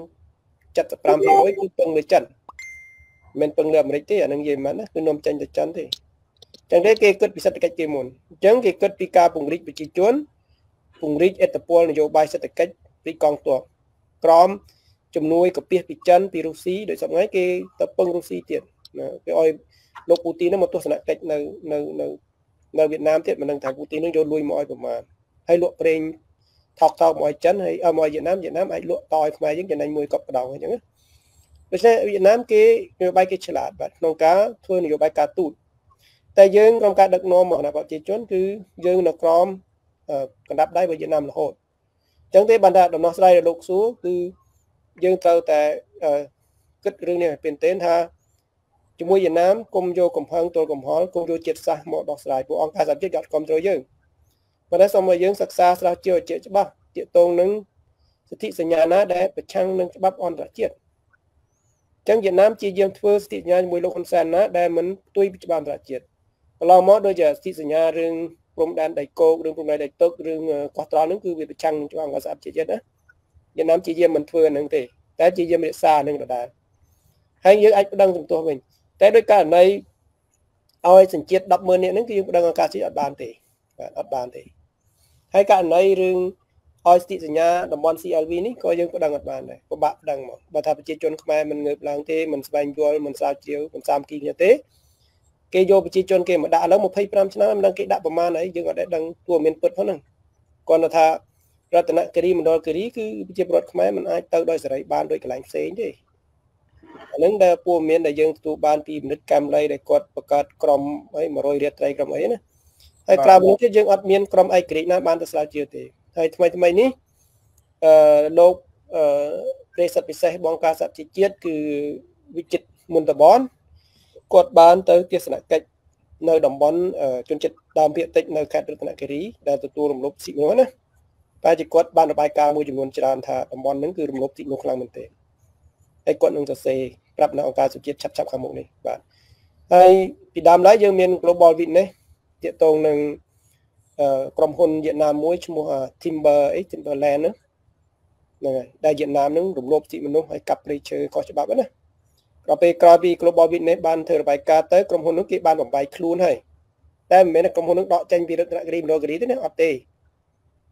B: 75% គឺពឹងលើចិនមិនពឹងលើអាមេរិកទេអានឹងនិយាយមិនណាគឺនាំចេញទៅចិនទេចឹងទេគេគិតពីសេដ្ឋកិច្ចគេមុនអញ្ចឹងគេគិតពីការពង្រីកប្រជាជនពង្រីកឥទ្ធិពលនយោបាយសេដ្ឋកិច្ចពីកងទ័ពក្រមជំនួយកាពះពីចិនពីរុស្ស៊ីដោយសពថ្ងៃគេទៅពឹងរុស្ស៊ីទៀតណាគេឲ្យលោកពូទីនមកទស្សនកិច្ចនៅនៅនៅនៅវៀតណាមទៀតមិនដឹងថាពូទីននឹងយកលុយមកឲ្យប្រមាណហើយលក់ប្រេងថោកថោកមកឲ្យចិនហើយឲ្យមកវៀតណាមវៀតណាមអាចលក់តឲ្យខ្មែរយើងចំណេញមួយកប់កដងអញ្ចឹងណាដូច្នេះវៀតណាមគេនយោបាយគេឆ្លាតបាទក្នុងការធ្វើនយោបាយការទូតតែយើងក្នុងការដឹកនាំមកគណៈប្រជាជនគឺយើងនៅក្រមកណ្ដាប់ដៃរបស់វៀតណាមរហូតអញ្ចឹងទេបានថាដំណោះស្រាយរបស់លោកសួរគឺយើងត្រូវតែគិតរឿងនេះឲ្យเป็นtênថាជាមួយវៀតណាមគុំយកកំផឹងទល់កំហល់គុំយកជាតិសាសន៍មកដោះស្រាយពួកអង្គការសហជីវជាតិគាត់គ្រប់គ្រងយើងប៉ុន្តែសូមឲ្យយើងសិក្សាស្រាវជ្រាវឲ្យជាច្បាស់ទាក់ទងនឹងសិទ្ធិសញ្ញាណាដែលប្រឆាំងនឹងច្បាប់អន្តរជាតិអញ្ចឹងវៀតណាមជាយើងធ្វើសិទ្ធិសញ្ញាជាមួយលោកហ៊ុនសែនណាដែលមិនផ្ទុយពីច្បាប់អន្តរជាតិកន្លងមកដូចជាសិទ្ធិសញ្ញារឿងព្រំដែនដីគោករឿងព្រំដែនដីទឹករឿងកោះត្រល់ហ្នឹងគឺវាប្រឆាំងនឹងច្បាប់អង្គការសហជីវជាតិណាវៀតណាមជាយើងមិនធ្វើហ្នឹងទេតែជាយើងរក្សានឹងដដែលហើយយើងអាចប្តឹងជំទាស់វិញតែដោយករណីឲ្យសញ្ជាតិ ដប់ម៉ឺន នាក់ហ្នឹងគឺយើងប្តឹងអង្គការជាតិអត់បានទេបាទអត់បានទេហើយករណីរឿងឲ្យសិទ្ធិសញ្ញាតំបន់ C L V នេះក៏យើងប្តឹងអត់បានដែរពិបាកប្តឹងមកបើថាប្រជាជនខ្មែរមិនងើបឡើងទេមិនស្វែងយល់មិនស្រាវជ្រាវមិនសាមគ្គីគ្នាទេគេយកប្រជាជនគេមកដាក់ឥឡូវម្ភៃប្រាំឆ្នាំមិនដឹងគេដាក់ប្រមាណអីយើងអត់ដែលដឹងទួមានពិតផងហ្នឹងគាត់ថារតនគិរីមណ្ឌលគិរីគឺប្រជាពលរដ្ឋខ្មែរមិនអាចទៅដោយសេរីបានដោយកន្លែងផ្សេងទេអានឹងដែលពួកមានដែលយើងទទួលបានពីមនិតកម្មលៃដែលគាត់បង្កើតក្រុមអី100រាត្រីក្រុមអីណាហើយក្រៅពីនេះទៀតយើងអត់មានក្រុមឯករាជ្យណាបានទៅស្រាវជ្រាវទេហើយថ្មីថ្មីនេះអឺលោកអឺប្រេសិតពិសេសបងការសហជីវជាតិគឺវិចិត្រមុនតបនគាត់បានទៅទស្សនកិច្ចនៅតំបន់ជនជាតិដើមភាគតិចនៅខេត្តរតនគិរីដែលទទួលរំលោភសិទ្ធិមនុស្សណាតែជាគាត់បានរបាយការណ៍មួយចំនួនច្រើនថាតំបន់ហ្នឹងគឺរំលោភសិទ្ធិមនុស្សខ្លាំងមែនទែនហើយគាត់នឹងសរសេរប្រាប់នៅអង្គការសុជាតិឆាប់ឆាប់ខាងមុខនេះបាទហើយពីដើមឡើយយើងមាន Global Witness ទាក់ទងនឹងក្រុមហ៊ុនវៀតណាមមួយឈ្មោះ Timber អី Timberland ហ្នឹងហើយដែលវៀតណាមហ្នឹងរំលោភសិទ្ធិមនុស្សហើយកាប់ព្រៃឈើខុសច្បាប់ណាដល់ពេលក្រោយពី Global Witness បានធ្វើរបាយការណ៍ទៅក្រុមហ៊ុននោះគេបានបំបីខ្លួនហើយតែមិនមែនក្រុមហ៊ុននោះដកចេញពីរតនគិរីមណ្ឌលគិរីទេណាអត់ទេ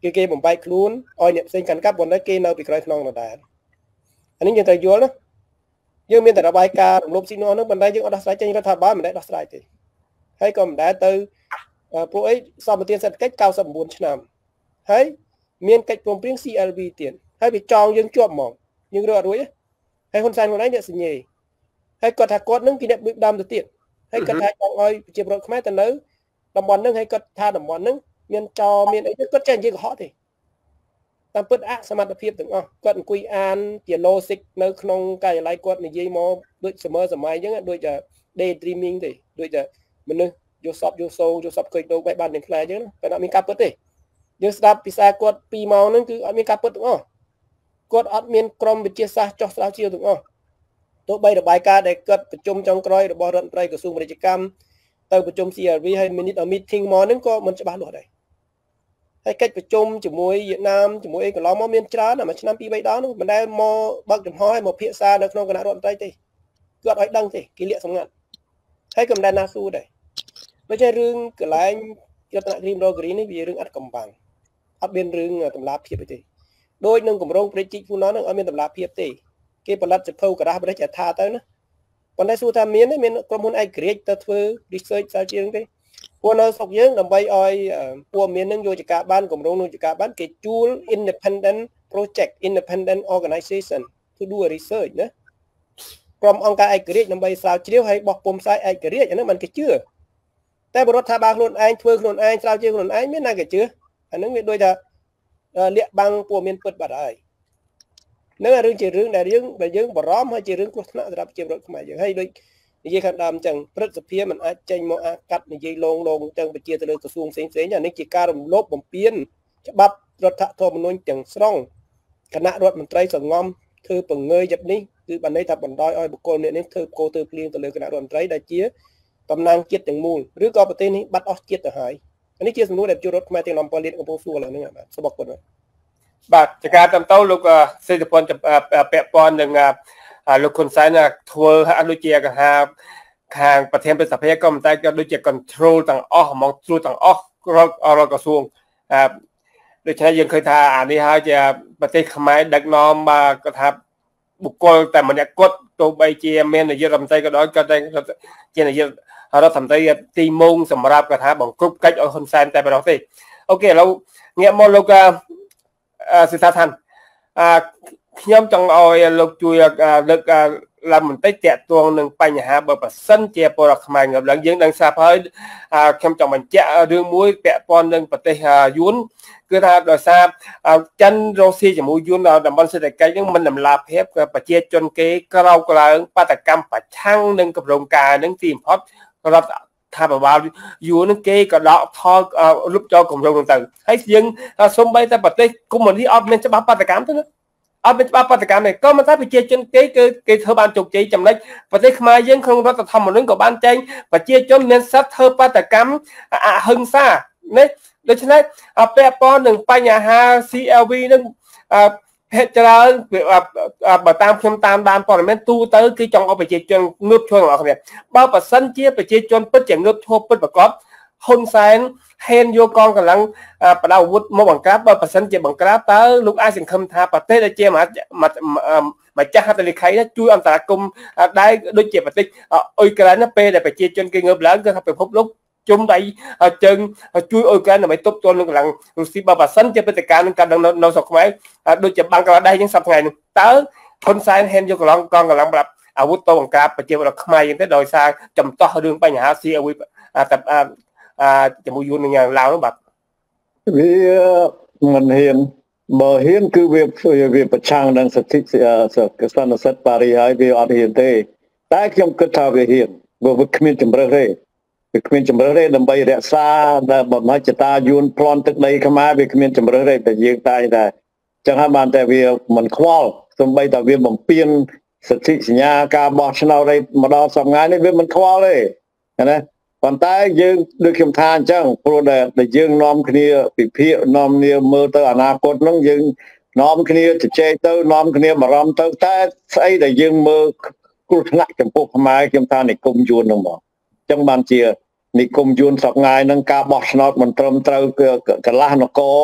B: គេគេបំបែកខ្លួនឲ្យអ្នកផ្សេងកាន់កាប់ប៉ុន្តែគេនៅពីក្រោយខ្នងដដែលអានេះយើងត្រូវយល់ណាយើងមានតែរបាយការណ៍រំលោភស៊ីណោះហ្នឹងប៉ុន្តែយើងអត់ដោះស្រាយចេញរដ្ឋាភិបាលមិនដែលដោះស្រាយទេហើយក៏មិនដែលទៅព្រោះអីសម្បទានសេដ្ឋកិច្ចเก้าสิบเก้าឆ្នាំហើយមានកិច្ចព្រមព្រៀង C L V ទៀតហើយវាចងយើងជាប់ហ្មងយើងរកអត់រួចហើយហ៊ុនសែនខ្លួនឯងអ្នកសញ្ញេហើយគាត់ថាគាត់នឹងពីអ្នកដើមទៅទៀតហើយគាត់ថាចង់ឲ្យប្រជាពលរដ្ឋខ្មែរទៅនៅតំបន់ហ្នឹងហើយគាត់ថាតំបន់ហ្នឹងមានចោមានអីគាត់ចេះនិយាយកុហកទេតាមពិតអសមត្ថភាពទាំងអស់គាត់អង្គុយអានជា logic នៅក្នុងការិយាល័យគាត់និយាយមកដូចសម័យសម័យអញ្ចឹងដូច day dreaming ទេដូចតែមនុស្សយកសពយកសូយកសពឃើញដូបេះបាននឹងខ្លាអញ្ចឹងតែអត់មានការពិតទេយើងស្ដាប់ភាសាគាត់ពីរម៉ោងហ្នឹងគឺអត់មានការពិតទាំងអស់គាត់អត់មានក្រុមវិទ្យាសាស្ត្រចោះស្រាវជ្រាវទាំងអស់ទោះបីរបាយការណ៍ដែលគាត់ប្រជុំចុងក្រោយរបស់រដ្ឋមន្ត្រីក្រសួងពាណិជ្ជកម្មទៅប្រជុំ C L V ហើយ minute meeting មកហ្នឹងក៏មិនច្បាស់លាស់ដែរហើយកិច្ចប្រជុំជាមួយវៀតណាមជាមួយអីកន្លងមកមានច្រើនមួយឆ្នាំពីរបីដងហ្នឹងមិនដែលមកបើកចំហឲ្យមកភាសានៅក្នុងគណៈរដ្ឋមន្ត្រីទេគាត់ឲ្យដឹងទេគេលាក់សម្ងាត់ហើយក៏មិនដែលណាស៊ូដែរដូច្នេះរឿងកន្លែងរតនគិរីរ៉ូគ្រីនេះវារឿងអត់កំបាំងអត់មានរឿងតម្លាភាពទេដូចនឹងគម្រោងប្រតិជីពូណននឹងអត់មានតម្លាភាពទេគេផលិតសភៅក្រាស់បរិយាថាទៅណាប៉ុន្តែសួរថាមានទេមានក្រុមហ៊ុនឯករាជ្យទៅធ្វើ research ស្រាវជ្រាវទេព្រោះនៅស្រុកយើងដើម្បីឲ្យពួកមាននឹងយកចការបានគម្រោងនឹងចការបានគេជួល independent project independent organization to do a research ណាក្រុមអង្គការឯករាជ្យដើម្បីស្រាវជ្រាវឲ្យបោះពុម្ពផ្សាយឯករាជ្យអាហ្នឹងមិនគេជឿតែបរដ្ឋាភិបាលខ្លួនឯងធ្វើខ្លួនឯងស្រាវជ្រាវខ្លួនឯងមានណាគេជឿអាហ្នឹងវាដូចថាលាក់បាំងពួកមានពិតបាត់ហើយនឹងរឿងជារឿងដែលយើងដែលយើងបារម្ភហើយជារឿងគ្រោះថ្នាក់សម្រាប់ប្រជាពលរដ្ឋខ្មែរយើងហើយដូចនិយាយខាងដើមអញ្ចឹងព្រឹទ្ធសភាមិនអាចចេញមកអាកាត់និយាយលងលងអញ្ចឹងបញ្ជាទៅលើក្រសួងផ្សេងផ្សេងអានេះជាការរំលោភបំពានច្បាប់រដ្ឋធម្មនុញ្ញទាំងស្រុងគណៈរដ្ឋមន្ត្រីសង្ងំធ្វើពង្រើយចិត្តនេះគឺបានន័យថាបណ្ដោយឲ្យបុគ្គលអ្នកនេះធ្វើកោធ្វើភ្លៀងទៅលើគណៈរដ្ឋមន្ត្រីដែលជាតំណាងជាតិទាំងមូលឬក៏ប្រទេសនេះបាត់អស់ជាតិទៅហើយអានេះជាសំណួរដែលជួររដ្ឋខ្មែរទាំងអំពីលៀនកំពុងសួរឥឡូវហ្នឹងបាទសូមអរគុណ
A: បាទចការតាមទៅលោកសេដ្ឋពន្ធពាក់ព័ន្ធនឹងលោកហ៊ុនសែនធ្វើអនុជាកថាខាងប្រធានព្រឹទ្ធសភាក៏មិនតែក៏ដូចជា control ទាំងអស់ហ្មងត្រួតទាំងអស់រដ្ឋក្រសួងដូច្នេះយើងឃើញថាអានេះហើយជាប្រទេសខ្មែរដឹកនាំបាទគាត់ថាបុគ្គលតែម្នាក់គាត់ទោះបីជាមាននាយករដ្ឋមន្ត្រីក៏ដោយគាត់តែជានាយករដ្ឋមន្ត្រីទីមុងសម្រាប់គាត់ថាបង្គ្រប់កិច្ចឲ្យហ៊ុនសែនតែប៉ុណ្ណោះទេអូខេឥឡូវងាកមកលោកសិដ្ឋាថានអឺខ្ញុំចង់ឲ្យលោកជួយលើកឡើងបន្តិចតាក់ទងនឹងបញ្ហាបើប្រសិនជាពលរដ្ឋខ្មែរងាប់ឡើងយើងដឹងស្រាប់ហើយខ្ញុំចង់បញ្ជាក់រឿងមួយពាក់ព័ន្ធនឹងប្រទេសយួនគឺថាដោយសារចិនរុស្ស៊ីជាមួយយួននៅតំបន់សេដ្ឋកិច្ចហ្នឹងមិនតម្លាភាពប្រជាជនគេក្រោកឡើងបាតកម្មប្រឆាំងនឹងគម្រោងការហ្នឹងទីបំផុតរដ្ឋថាបបាលយួននឹងគេក៏ដកថយលុបចោលគម្រោងហ្នឹងទៅហើយយើងសូម្បីតែប្រទេសកុម្មុយនីសអត់មានច្បាប់បាតកម្មទេណាអត់មានច្បាប់បាតកម្មទេក៏មិនថាប្រជាជនគេគឺគេធ្វើបានជោគជ័យចំណុចប្រទេសខ្មែរយើងក្នុងរដ្ឋធម្មនុញ្ញក៏បានចែងប្រជាជនមានសិទ្ធិធ្វើបាតកម្មអហិង្សាណាដូច្នេះពាក់ព័ន្ធនឹងបញ្ហា C L V នឹងភេទច្រើនបើតាមខ្ញុំតាមដានព័ត៌មានទូទៅគឺចង់ឲ្យប្រជាជនងើបឈរទាំងអស់គ្នាបើប្រសិនជាប្រជាជនពិតជាងើបឈរពិតប្រកបហ៊ុនសែនហ៊ានយកកងកម្លាំងបដាអាវុធមកបង្ក្រាបបើប្រសិនជាបង្ក្រាបតើលោកអាចសង្ឃឹមថាប្រទេសដែលជាម្ចាស់ហត្ថលេខីជួយអន្តរាគមន៍ដែរដូចជាប្រទេសអ៊ុយក្រែនពេលដែលប្រជាជនគេងើបឡើងគឺថាពិភពលោកជុំដៃជើងជួយអ៊ុយក្រែនដើម្បីទប់ទល់នឹងកម្លាំងរុស្ស៊ីបើប្រសិនជាព្រឹត្តិការណ៍នឹងកើតនៅនៅស្រុកខ្មែរដូចជាបាំងក្លាដេសអញ្ចឹងសប្តាហ៍នេះតើហ៊ុនសែនហ៊ានយកកងកងកម្លាំងប្រាប់អាវុធទៅបង្ក្រាបប្រជាពលរដ្ឋខ្មែរអញ្ចឹងទេដោយសារចំទាស់រឿងបញ្ហា C L V តែជាមួយយួននឹងយ៉ាងឡើងនោះបាទ
C: វាមិនហ៊ានបើហ៊ានគឺវាវាប្រឆាំងនឹងសិទ្ធិសន្តិសិទ្ធិប៉ារីហើយវាអត់ហ៊ានទេតែខ្ញុំគិតថាវាហ៊ានវាគ្មានជំរឿនទេវាគ្មានជំរឿនទេដើម្បីរក្សាដែលបំហិច្ឆតាយួនប្លន់ទឹកដីខ្មែរវាគ្មានជំរឿនទេតែយើងតែតែចឹងហើយបានតែវាមិនខ្វល់សំបីតែវាបំពេញសិទ្ធិសញ្ញាការបោះឆ្នោតឯមកដល់សប្តាហ៍នេះវាមិនខ្វល់ទេណាប៉ុន្តែយើងដូចខ្ញុំថាអញ្ចឹងព្រោះដែលយើងនាំគ្នាពិភាក្សានាំគ្នាមើលទៅអនាគតហ្នឹងយើងនាំគ្នាជជែកទៅនាំគ្នាបារម្ភទៅតែស្អីដែលយើងមើលគ្រោះថ្នាក់ចំពោះខ្មែរខ្ញុំថានិគមយួនហ្នឹងមកអញ្ចឹងបានជានិគមយួនសប្ងាយហ្នឹងការបោះឆ្នោតមិនត្រឹមត្រូវកន្លះនគរ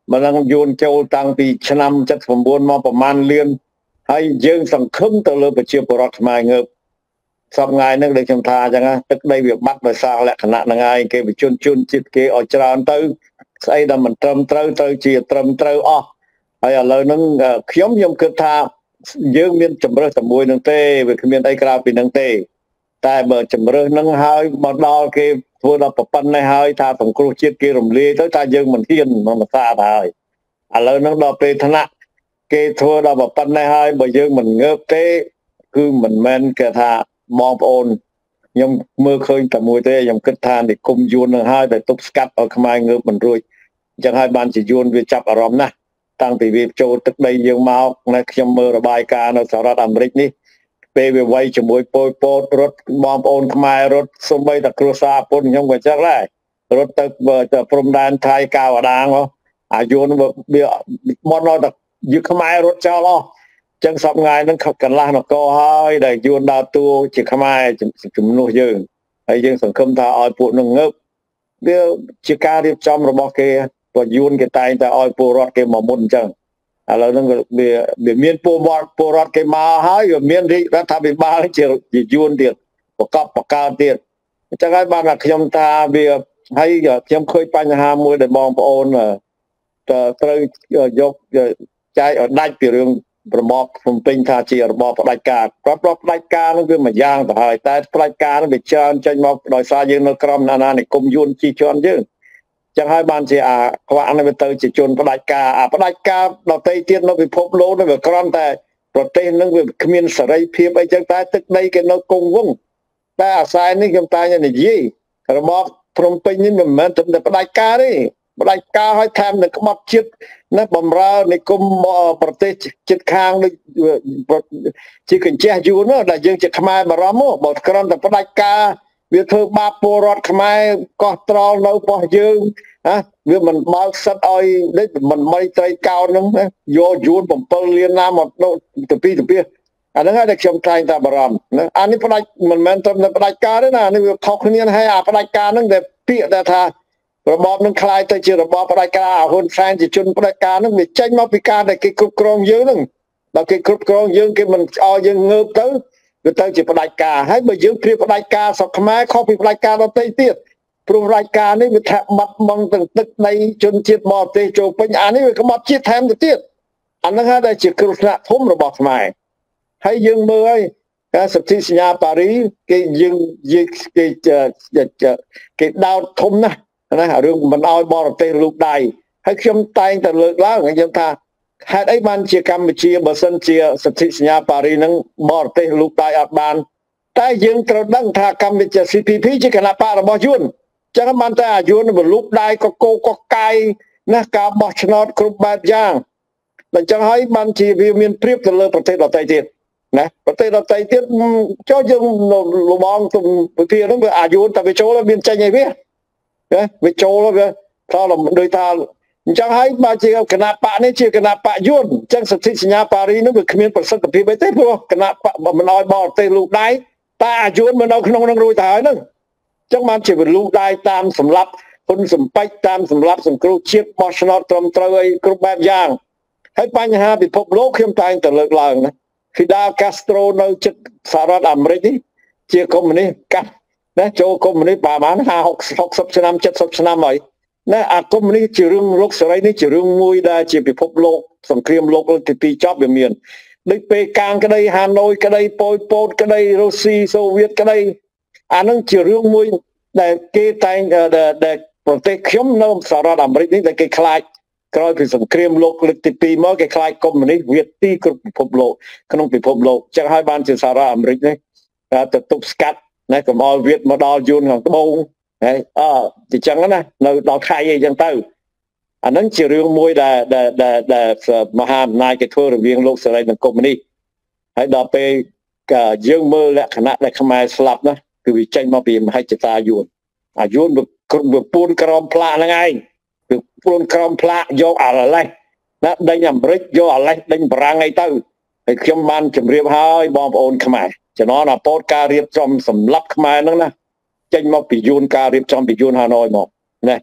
C: ម្លឹងយួនចូលតាំងពីឆ្នាំเจ็ดสิบเก้าមកប្រមាណលានហើយយើងសង្ឃឹមទៅលើប្រជាពលរដ្ឋខ្មែរងើបសពថ្ងៃហ្នឹងដូចខ្ញុំថាអញ្ចឹងទឹកដីវាបាត់ដោយសារលក្ខណៈហ្នឹងហើយគេបញ្ជូនជូនជាតិគេឲ្យច្រើនទៅស្អីដែលមិនត្រឹមត្រូវទៅជាត្រឹមត្រូវអស់ហើយឥឡូវហ្នឹងខ្ញុំខ្ញុំគិតថាយើងមានជំរើសតែមួយហ្នឹងទេវាគ្មានអីក្រៅពីហ្នឹងទេតែបើជំរើសហ្នឹងហើយមកដល់គេធ្វើដល់ប្រព័ន្ធនេះហើយថាសង្គ្រោះជាតិគេរំលាយទៅថាយើងមិនហ៊ានមិនសាទៅហើយឥឡូវហ្នឹងដល់ពេលថ្នាក់គេធ្វើដល់ប្រព័ន្ធនេះហើយបើយើងមិនងើបទេគឺមិនមែនគេថាបងប្អូនខ្ញុំមើលឃើញតែមួយទេខ្ញុំគិតថានិគមយួននឹងហើយដែលទប់ស្កាត់ឲ្យខ្មែរងើបមិនរួចអញ្ចឹងហើយបានជាយួនវាចាប់អារម្មណ៍ណាស់តាំងពីវាចូលទឹកដីយើងមកនៅខ្ញុំមើលរបាយការណ៍នៅសហរដ្ឋអាមេរិកនេះពេលវាវាយជាមួយពលពតរត់បងប្អូនខ្មែររត់សូម្បីតែគ្រួសារពុនខ្ញុំក៏ចឹងដែររត់ទៅព្រំដែនថៃកាវដាងអាយួនវាមកដល់តែយើងខ្មែររត់ចោលអស់ចឹងសពថ្ងៃហ្នឹងកន្លះនគរហើយដែលយួនដើរតួជាខ្មែរជំនួសយើងហើយយើងសង្ឃឹមថាឲ្យពួកនឹងងើបវាជាការរៀបចំរបស់គេព្រោះយួនគេតែងតែឲ្យពលរដ្ឋគេមកមុនអញ្ចឹងឥឡូវហ្នឹងវាវាមានពលរដ្ឋពលរដ្ឋគេមកហើយវាមានរាជរដ្ឋាភិបាលជាជាយួនទៀតប្រកបបកើតទៀតអញ្ចឹងហើយបានថាខ្ញុំថាវាហើយខ្ញុំឃើញបញ្ហាមួយដែលបងប្អូនត្រូវយកចែកឲ្យដាច់ពីរឿងរបបភ្នំពេញថាជារបបផ្ដាច់ការរបបផ្ដាច់ការនឹងវាមួយយ៉ាងទៅហើយតែផ្ដាច់ការនឹងវាច្រើនចេញមកដោយសារយើងនៅក្រមអាណានិគមយួនជីជាន់យើងចឹងហើយបានជាអាខ្វាក់នេះវាទៅជាជនផ្ដាច់ការអាផ្ដាច់ការដទៃទៀតនៅពិភពលោកនេះវាក្រំតែប្រទេសនឹងវាគ្មានសេរីភាពអីចឹងតែទឹកដីគេនៅគង់វង្សតែអាស្រ័យនេះខ្ញុំតែនិយាយរបបភ្នំពេញនេះមិនមែនតែផ្ដាច់ការទេផ្ដាច់ការឲ្យថែមនឹងក្បត់ជាតិណាបំរើនិគមប្រទេសជិតខាងដូចជាកញ្ចេះយួនដែលយើងជាខ្មែរបារម្ភមកបើក្រំតែផ្ដាច់ការវាធ្វើបាបពលរដ្ឋខ្មែរកោះត្រល់នៅរបស់យើងណាវាមិនបើកសិតឲ្យដូចមិនមិនត្រីកោណហ្នឹងយកយួនbảyលានណាមកទៅពីទៅពីអាហ្នឹងហើយដែលខ្ញុំតែងតែបារម្ភណាអានេះផ្ដាច់មិនមែនត្រឹមតែផ្ដាច់ការទេណានេះវាខុសគ្នាហើយអាផ្ដាច់ការហ្នឹងដែលពាក្យដែលថារបបនឹងคล้ายទៅជារបបផ្ដាច់ការហ៊ុនសែនជាជនផ្ដាច់ការហ្នឹងវាចេញមកពីការដែលគេគ្រប់គ្រងយើងហ្នឹងដល់គេគ្រប់គ្រងយើងគេមិនឲ្យយើងងើបទៅវាទៅជាផ្ដាច់ការហើយបើយើងព្រៀបផ្ដាច់ការស្រុកខ្មែរខុសពីផ្ដាច់ការដទៃទៀតព្រោះផ្ដាច់ការនេះវាថាបាត់បង់ទាំងទឹកដីជនជាតិបរទេសចូលពេញអានេះវាក្បត់ជាតិថែមទៅទៀតអាហ្នឹងហើយដែលជាគ្រោះថ្នាក់ធំរបស់ខ្មែរហើយយើងមើលហើយការសិទ្ធិសញ្ញាប៉ារីគេយើងគេគេដោតធំណាស់ណារឿងមិនឲ្យបរទេសលូកដៃហើយខ្ញុំតែងតែលើកឡើងខ្ញុំថាហេតុអីបានជាកម្ពុជាបើសិនជាសិទ្ធិសញ្ញាប៉ារីនឹងបរទេសលូកដៃអត់បានតែយើងត្រូវដឹងថាកម្ពុជា C P P ជាគណៈបករបស់យួនចឹងបានតែអាយួនបលូកដៃក៏គោក៏កាយណាការបោះឆ្នោតគ្រប់បែបយ៉ាងតែចឹងហើយបានជាវាមានព្រៀបទៅលើប្រទេសដទៃទៀតណាប្រទេសដទៃទៀតចុះយើងលបងទុំវិភាគហ្នឹងវាអាយួនតែវាចូលមានចេញអីវាណាវាចូលវាថាដូចថាអញ្ចឹងហើយបើជាគណៈបកនេះជាគណៈបកយួនអញ្ចឹងសិទ្ធិសញ្ញាប៉ារីនោះវាគ្មានប្រសិទ្ធភាពអីទេព្រោះគណៈបកមិនឲ្យបរទេសលូកដៃតែអាយួនមិននៅក្នុងនឹងរួចទៅហើយហ្នឹងអញ្ចឹងបានជាវាលូកដៃតាមសម្លាប់ហ៊ុនសំពេចតាមសម្លាប់សង្គ្រោះជាតិបោះឆ្នោតត្រឹមត្រូវអីគ្រប់បែបយ៉ាងហើយបញ្ហាពិភពលោកខ្ញុំតែងតែលើកឡើងណា Fidel Castro នៅជិតសហរដ្ឋអាមេរិកនេះជាកុម្មុយនីសកាត់ណាចូលកុម្មុយនីសប្រហែលห้า 60ឆ្នាំ70ឆ្នាំហើយណាអាកុម្មុយនីសជារឿងលោកសេរីនេះជារឿងមួយដែលជាពិភពលោកសង្គ្រាមលោកលើកទីពីរចប់វាមានដូចពេលកាងក្តីហាណូយក្តីប៉ូយប៉ូតក្តីរុស្ស៊ីសូវៀតក្តីអានឹងជារឿងមួយដែលគេតែងដែលប្រទេសខ្ញុំនៅសហរដ្ឋអាមេរិកនេះដែលគេខ្លាចក្រោយពីសង្គ្រាមលោកលើកទីពីរមកគេខ្លាចកុម្មុយនីសវាទីគ្រប់ពិភពលោកក្នុងពិភពលោកចឹងហើយបានជាសហរដ្ឋអាមេរិកនេះទៅទប់ស្កាត់ណាកុំឲ្យវាមកដល់យួនខាងត្បូងហើយអឺអញ្ចឹងណានៅដល់ខៃអីចឹងទៅអានឹងជារឿងមួយដែលដែលដែលមហាអំណាចគេធ្វើរវាងលោកសេរីនិងកុម្មុយនីសហើយដល់ពេលយើងមើលលក្ខណៈដែលខ្មែរស្លាប់ណាគឺវាចេញមកពីមហិច្ឆតាយួនអាយួនវាពួនក្រមផ្លាកហ្នឹងឯងវាពួនក្រមផ្លាកយកអាឡេះណាដេញអាមេរិកយកអាឡេះដេញបារាំងអីទៅហើយខ្ញុំបានជម្រាបហើយបងប្អូនខ្មែរចំណងអាពោតការរៀបចំសម្លាប់ខ្មែរហ្នឹងណាចេញមកពីយួនការរៀបចំពីយួនហាណូយមកណា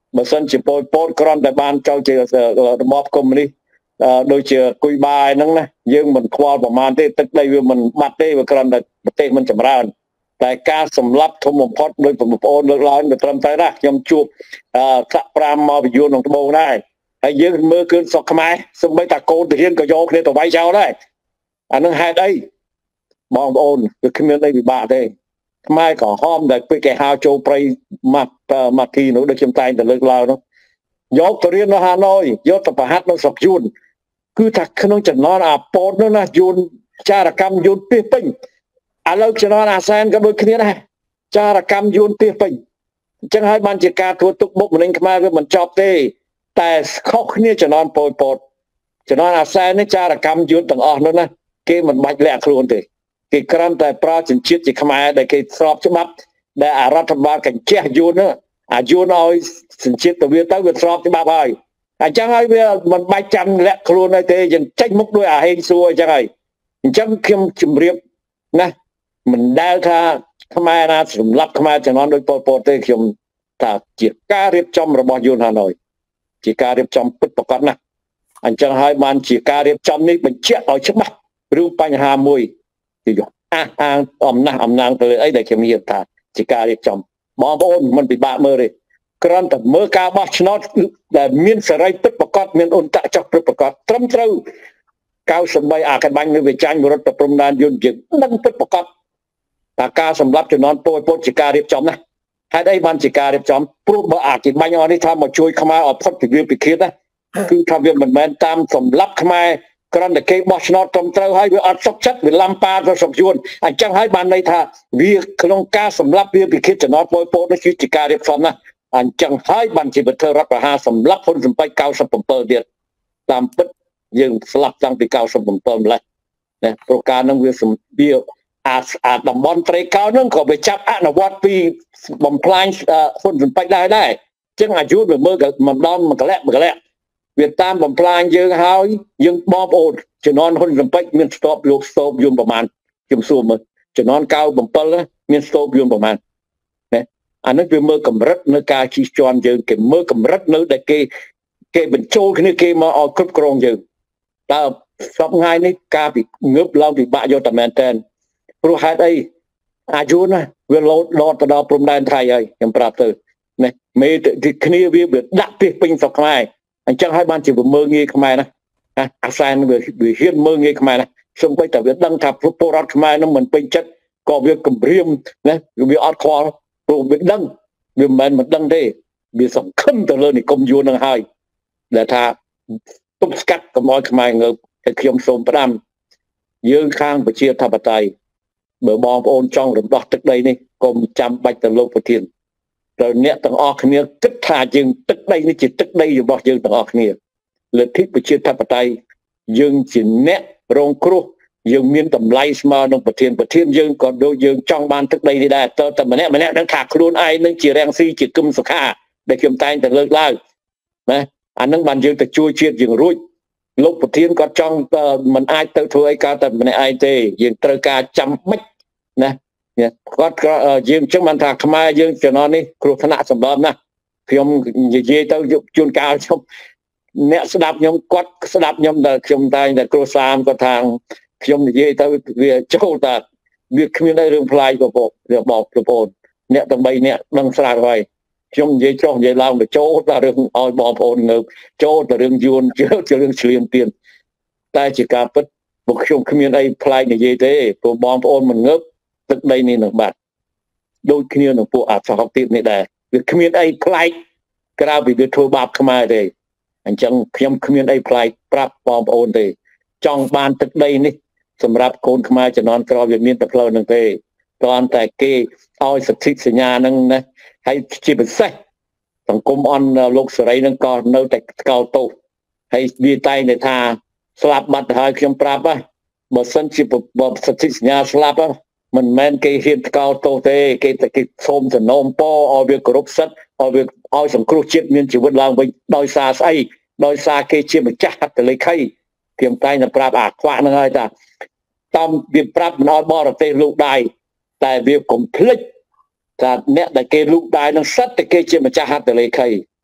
C: បើសិនជាពលពតគ្រាន់តែបានចូលជារបបកុម្មុយនីសដូចជាគុយបាយហ្នឹងណាយើងមិនខ្វល់ប្រមាណទេទឹកដីវាមិនបាត់ទេវាគ្រាន់តែប្រទេសមិនចម្រើនតែការសម្លាប់ធំបំផុតដោយបងប្អូនលើកឡើងវាត្រឹមត្រូវណាខ្ញុំជួបសាក់ប្រាំមកបញ្យល់ក្នុងត្បូងដែរហើយយើងមើលគឺស្រុកខ្មែរសូម្បីតែកូនទាហានក៏យកគ្នាទៅវាយចោលដែរអានឹងហេតុអីបងប្អូនវាគ្មានអីពិបាកទេខ្មែរក៏ហមដែលពេលគេហៅចូលព្រៃម៉ាក់ម៉ាគីនោះដូចខ្ញុំតែងតែលើកឡើងនោះយកទៅរៀននៅហាណូយយកទៅប្រហាត់នៅស្រុកយួនគឺថាក្នុងចំណន់អាប៉ូតនោះណាយួនចារកម្មយួនពីពេញឥឡូវចំណន់អាសែនក៏ដូចគ្នាដែរចារកម្មយួនពីពេញអញ្ចឹងហើយបានជាការធ្វើទុកបុកម្នេញខ្មែរវាមិនចប់ទេតែខុសគ្នាចំណន់ប៉ូតប៉ូតចំណន់អាសែននេះចារកម្មយួនទាំងអស់នោះណាគេមិនបាច់លាក់ខ្លួនទេគេគ្រាន់តែប្រើចិញ្ចៀតជាខ្មែរដែលគេស្របច្បាប់ដែលអារដ្ឋបាលកញ្ជះយួនណាអាយួនឲ្យចិញ្ចៀតទៅវាទៅវាស្របច្បាប់ហើយអញ្ចឹងហើយវាមិនបាច់ចាំលាក់ខ្លួនអីទេយើងចេញមុខដោយអាហេងសួរអញ្ចឹងហើយអញ្ចឹងខ្ញុំជម្រាបណាមិនដែលថាខ្មែរណាសម្លាប់ខ្មែរជំនាន់ដោយប៉ុលពតទេខ្ញុំថាជាការរៀបចំរបស់យួនហាណូយជាការរៀបចំពិតប្រាកដណាស់អញ្ចឹងហើយបានជាការរៀបចំនេះបញ្ជាក់ឲ្យច្បាស់រឿងបញ្ហាមួយគឺអះអាងអំណះអំណាងទៅអីដែលខ្ញុំនិយាយថាជាការរៀបចំបងប្អូនមិនពិបាកមើលទេគ្រាន់តែមើលការបោះឆ្នោតដែលមានសេរីពិតប្រាកដមានអន្តរជាតិពិតប្រាកដត្រឹមត្រូវកៅសំបីអាកបាញ់នៅវិចាញ់រដ្ឋព្រំដែនយន្តយើងនឹងពិតប្រាកដថាការសម្លាប់ចំនួនពលពតជាការរៀបចំណាហេតុអីបានជាការរៀបចំព្រោះបើអាកបាញ់អស់នេះថាមកជួយខ្មែរឲ្យផុតពីវាពិឃាតណាគឺថាវាមិនមែនតាមសម្លាប់ខ្មែរគ្រាន់តែគេបោះឆ្នោតត្រឹមត្រូវហើយវាអត់សុខចិត្តវាឡំប៉ាទៅស្រុកយួនអញ្ចឹងហើយបានន័យថាវាក្នុងការសម្លាប់វាពិឃាតចំនួនពលពតនេះគឺជាការរៀបចំណាអញ្ចឹងហើយបានជាប្រធានរដ្ឋប្រហារសម្លាប់ហ៊ុនស៊ិនប៉ិច九十七ទៀតតាមពិតយើងស្លាប់តាំងពី九十七ម្លេះណាព្រោះការនឹងវាវាអាអាតំបន់ត្រីកោណនឹងក៏វាចាប់អនុវត្តពីបំផ្លាញហ៊ុនស៊ិនប៉ិចដែរដែរអញ្ចឹងអាយុវាមើលម្ដងមួយកលៈមួយកលៈវាតាមបំផ្លាញយើងហើយយើងបងប្អូនជំនាន់ហ៊ុនស៊ិនប៉ិចមានស្ទប់លោកស្ទប់យន្តប្រមាណខ្ញុំសួរមើលជំនាន់九十七មានស្ទប់យន្តប្រមាណអានេះវាមើលកម្រិតនៅការជិះជាន់យើងគេមើលកម្រិតនៅដែលគេគេបញ្ចូលគ្នាគេមកឲ្យគ្រប់គ្រងយើងតើសពថ្ងៃនេះការពីងើបឡើងពិបាកយកតែមែនតើព្រោះហេតុអីអាយុណាវាលោតលោតទៅដល់ព្រំដែនថៃហើយខ្ញុំប្រាប់ទៅណាមេទីគ្នាវាវាដាក់ពីពេញស្រុកខ្មែរអញ្ចឹងហើយបានជាមើលងាយខ្មែរណាអាសែនវាវាហ៊ានមើលងាយខ្មែរណាសូម្បីតែវាដឹងថាពលរដ្ឋខ្មែរនឹងមិនពេញចិត្តក៏វាគម្រាមណាវាអត់ខ្វល់ព្រោះវាដឹងវាមិនមែនមិនដឹងទេវាសង្ឃឹមទៅលើនិគមយួននឹងហើយដែលថាទប់ស្កាត់កុំឲ្យខ្មែរងើបតែខ្ញុំសូមផ្ដាំយើងខាងប្រជាធិបតេយ្យបើបងប្អូនចង់រំដោះទឹកដីនេះកុំចាំបាច់ទៅលោកប្រធានត្រូវអ្នកទាំងអស់គ្នាគិតថាយើងទឹកដីនេះជាទឹកដីរបស់យើងទាំងអស់គ្នាលទ្ធិប្រជាធិបតេយ្យយើងជាអ្នករងគ្រោះយើងមានតម្លៃស្មើនឹងប្រធានប្រធានយើងក៏ដូចយើងចង់បានទឹកដីនេះដែរតើតែម្នាក់ម្នាក់នឹងថាខ្លួនឯងនឹងជារាំងស៊ីជាគឹមសុខាដែលខ្ញុំតែងតែលើកឡើងណាអានឹងបានយើងទៅជួយជាតិយើងរួចលោកប្រធានគាត់ចង់មិនអាចទៅធ្វើអីកើតតែម្នាក់ឯងទេយើងត្រូវការចាំបិចណាគាត់យើងចឹងបានថាខ្មែរយើងជំនាន់នេះគ្រោះថ្នាក់សម្បំណាខ្ញុំនិយាយទៅជួនកាលខ្ញុំអ្នកស្ដាប់ខ្ញុំគាត់ស្ដាប់ខ្ញុំតែខ្ញុំតែងតែគ្រួសារគាត់ថាខ្ញុំនិយាយទៅវាចូលតែវាគ្មានអីរឿងផ្លាយបងប្អូនរបស់បងប្អូនអ្នកទាំងបីអ្នកដឹងស្រាប់ហើយខ្ញុំនិយាយចុះនិយាយឡើងទៅចូលតែរឿងឲ្យបងប្អូនងើបចូលតែរឿងយួនជារឿងឆ្លៀនទៀនតែជាការពិតពួកខ្ញុំគ្មានអីផ្លាយនិយាយទេព្រោះបងប្អូនមិនងើបទឹកដីនេះនឹងបាត់ដូចគ្នានឹងពួកអាសហទៀតនេះដែរវាគ្មានអីផ្លាយក្រៅពីវាធ្វើបាបខ្មែរទេអញ្ចឹងខ្ញុំគ្មានអីផ្លាយប្រាប់បងប្អូនទេចង់បានទឹកដីនេះសម្រាប់កូនខ្មែរជំនាន់ក្រោយវាមានតែផ្លូវនឹងទេគ្រាន់តែគេឲ្យសិទ្ធិសញ្ញានឹងណាហើយជាពិសេសសង្គមអនលោកសេរីនឹងក៏នៅតែកោតទោសហើយវាតែងតែថាស្លាប់បាត់ទៅហើយខ្ញុំប្រាប់ហ៎បើសិនជាសិទ្ធិសញ្ញាស្លាប់មិនមែនគេហ៊ានកោតទោសទេគេតែគេសូមសំណូមពរឲ្យវាគោរពសិទ្ធិឲ្យវាឲ្យសង្គ្រោះជាតិមានជីវិតឡើងវិញដោយសារស្អីដោយសារគេជាម្ចាស់ហត្ថលេខីខ្ញុំតែងតែប្រាប់អាខ្វាក់នឹងហើយថាតាមវាប្រាប់មិនឲ្យបរទេសលោកដៃតែវាកុំភ្លេចថាអ្នកដែលគេលោកដៃនឹងសិតតែគេជាម្ចាស់ហត្ថលេខី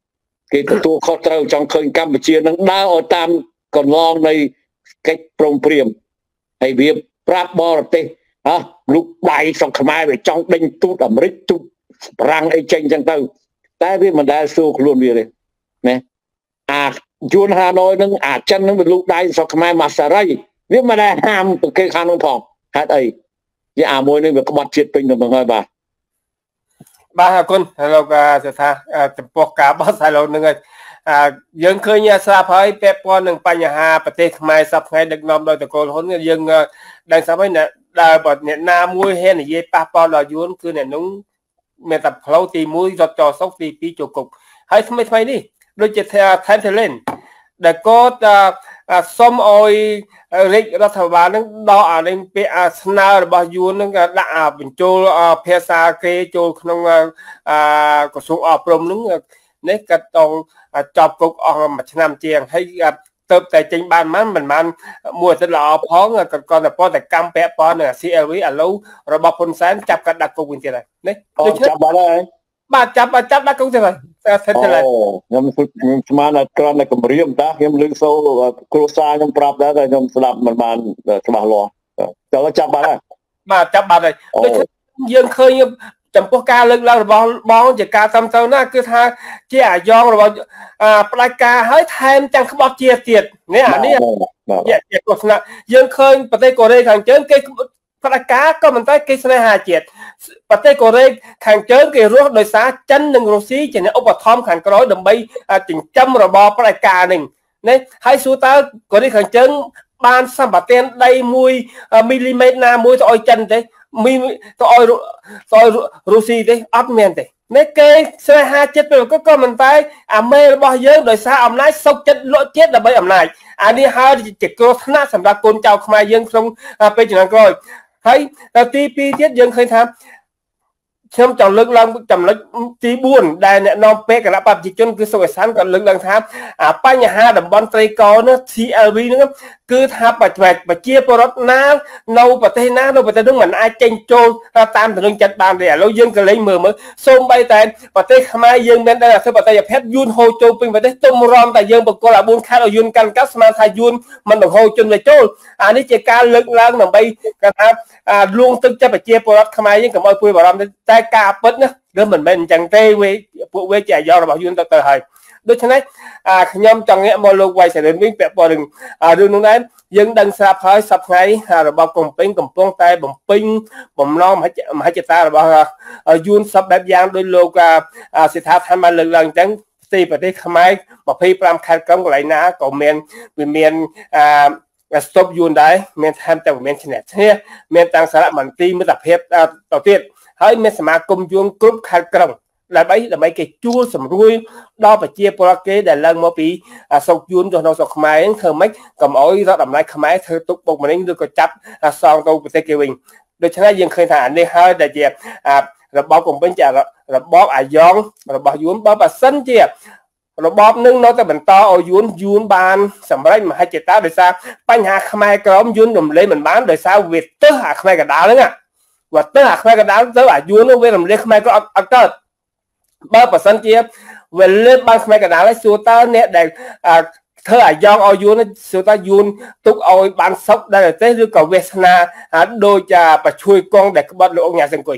C: គេទទួលខុសត្រូវចង់ឃើញកម្ពុជានឹងដើរឲ្យតាមកន្លងនៃកិច្ចព្រមព្រៀងហើយវាប្រាប់បរទេសហ៎លុកដៃស្រុកខ្មែរវាចង់ដេញទូតអាមេរិកទូតបារាំងអីចេញចឹងទៅតែវាមិនដែលសួរខ្លួនវាទេណាអាយួនហាណូយនឹងអាចិននឹងវាលុកដៃស្រុកខ្មែរមកសារីវាមិនដែលហាមប្រទេសខាងនោះផងហេតុអីវាអាមួយនេះវាក្បត់ជាតិពេញទៅហ្នឹងហើយបាទ
A: បាទអរគុណលោកសិដ្ឋាចំពោះការបោះឆ្នោតនឹងយើងឃើញស្រាប់ហើយពាក់ព័ន្ធនឹងបញ្ហាប្រទេសខ្មែរសប្តាហ៍ថ្ងៃដឹកនាំដោយតកូលហ៊ុនយើងដឹងស្រាប់ហើយដែលអ្នកណាមួយហ៊ាននិយាយប៉ះពាល់ដល់យួនគឺអ្នកនោះមានតែផ្លូវទីមួយរត់ចោលសុកទីពីរចូលគុកហើយថ្មីថ្មីនេះដូចជាថែមថេលេនដែលគាត់សុំឲ្យរាជរដ្ឋាភិបាលនឹងដកអានេះពាក្យស្នើរបស់យួននឹងដាក់បញ្ចូលភាសាគេចូលក្នុងក្រសួងអប់រំនឹងនេះគាត់ទៅចប់គុកអស់មួយឆ្នាំជាងហើយទៅតែចេញបានមិនមិនបានមួយអាទិត្យល្អផងគាត់គាត់តែប៉ុន្តែកម្មពាក់ព័ន្ធនឹង C L V ឥឡូវរបស់ហ៊ុនសែនចាប់គាត់ដាក់គុកវិញទៀតហើយនេះ
C: ដូច្នេះចាប់បាត់ហើយ
A: បាទចាប់ចាប់ដាក់គុកទៀតហើយថេលេន
C: ខ្ញុំខ្ញុំស្មានតែគ្រាន់តែគម្រាមតាខ្ញុំលើកសូរគ្រួសារខ្ញុំប្រាប់ដែរតែខ្ញុំស្ដាប់មិនបានច្បាស់លាស់ចូលចាប់បាត់ហើយ
A: បាទចាប់បាត់ហើយដូចយើងឃើញចំពោះការលើកឡើងរបស់បងជាការតាមទៅណាគឺថាជាអាយ៉ងរបស់ផ្ដាច់ការហើយថែមទាំងក្បត់ជាទៀតនេះអានេះជាទស្សនៈយើងឃើញប្រទេសកូរ៉េខាងជើងគេផ្ដាច់ការក៏មិនតែគេស្នេហាជាតិប្រទេសកូរ៉េខាងជើងគេរស់ដោយសារចិននិងរុស្ស៊ីជាអ្នកឧបត្ថម្ភខាងក្រោយដើម្បីចិញ្ចឹមរបបផ្ដាច់ការនេះនេះហើយសួរតើកូរ៉េខាងជើងបានសម្បត្តិដីមួយមីលីម៉ែត្រណាមួយទៅឲ្យចិនទេមីទៅឲ្យទៅឲ្យរុស្ស៊ីទេអត់មានទេនេះគេស្នេហាចិត្តទៅក៏មិនតែអាមេរបស់យើងដោយសារអំណាចសុកចិត្តលក់ជាតិដើម្បីអំណាចអានេះហើយជាគ្រោះថ្នាក់សម្រាប់កូនចៅខ្មែរយើងក្នុងពេលជំនាន់ក្រោយហើយទីពីរទៀតយើងឃើញថាខ្ញុំចង់លើកឡើងចំណុចទីបួនដែលអ្នកនាំពាក្យគណៈបព្វជិជនគឺសុកសានក៏លើកឡើងថាបញ្ហាតំបន់ត្រីកោនោះ C L V ហ្នឹងគឺថាប្រជាពលរដ្ឋណានៅប្រទេសណានៅប្រទេសនោះមិនអាចចេញចូលតាមទំនឹងចិត្តបានទេឥឡូវយើងក៏លេងមើលមើលសូម្បីតែប្រទេសខ្មែរយើងមានតែអធិបតេយ្យភាពយួនហូរចូលពេញប្រទេសទុំរំតែយើងបកលអាបួនខែឲ្យយួនកាន់កាប់ស្មានថាយួនមិនបង្ហូរជនទៅចូលអានេះជាការលើកឡើងដើម្បីគេថាលួងទឹកចិត្តប្រជាពលរដ្ឋខ្មែរយើងកុំឲ្យព្រួយបារម្ភតែការពិតណាគឺមិនមែនអញ្ចឹងទេវាពួកវាជាអាយ៉ងរបស់យួនទៅទៅហើយដូច្នេះខ្ញុំចង់ងាកមកលោកវៃសេរីវិញពាក់ព័ន្ធនឹងរឿងនោះដែរយើងដឹងស្រាប់ហើយសប្តាហ៍របស់កំពេញកំពុងតែបំពេញបំណងមហិច្ឆតារបស់យួនសពបែបយ៉ាងដោយលោកសិដ្ឋាថានបានលើកឡើងអញ្ចឹងទីប្រទេសខ្មែរยี่สิบห้าខេត្តក្រុងកន្លែងណាក៏មានវាមានអឺស្តុបយួនដែរមានថែមទាំងមានឈ្នះឈ្នះមានទាំងសារមន្ទីរមិត្តភាពទៅទៀតហើយមានសមាគមយួនគ្រប់ខេត្តក្រុងដើម្បីដើម្បីគេជួលសម្រួលដល់ប្រជាពលរដ្ឋគេដែលឡើងមកពីស្រុកយួនទៅក្នុងស្រុកខ្មែរហ្នឹងធ្វើម៉េចកុំឲ្យរដ្ឋអំណាចខ្មែរធ្វើទុកបុកម្នេញឬក៏ចាប់សងទៅប្រទេសគេវិញដូច្នេះយើងឃើញថាអានេះហើយដែលជារបបកំពេញជារបបអាយ៉ងរបស់យួនបើបើសិនជារបបនឹងនៅតែបន្តឲ្យយួនយួនបានសម្រេចមហិច្ឆតាដោយសារបញ្ហាខ្មែរក្រមយួនរំលែងមិនបានដោយសារវាទៅអាខ្មែរកណ្ដាលហ្នឹងវាទៅអាខ្មែរកណ្ដាលទៅអាយួននោះវារំលែងខ្មែរក្រមអត់កើតបើបើសិនជាវាលើកបានខ្មែរកណ្ដាលហើយសួរតើអ្នកដែលធ្វើអាយ៉ងឲ្យយួនសួរតើយួនទុកឲ្យបានសុខដែរទេឬក៏វាសនាដូចប្រឈួយកងដែលក្បត់លោកអង្គញាសង្គុយ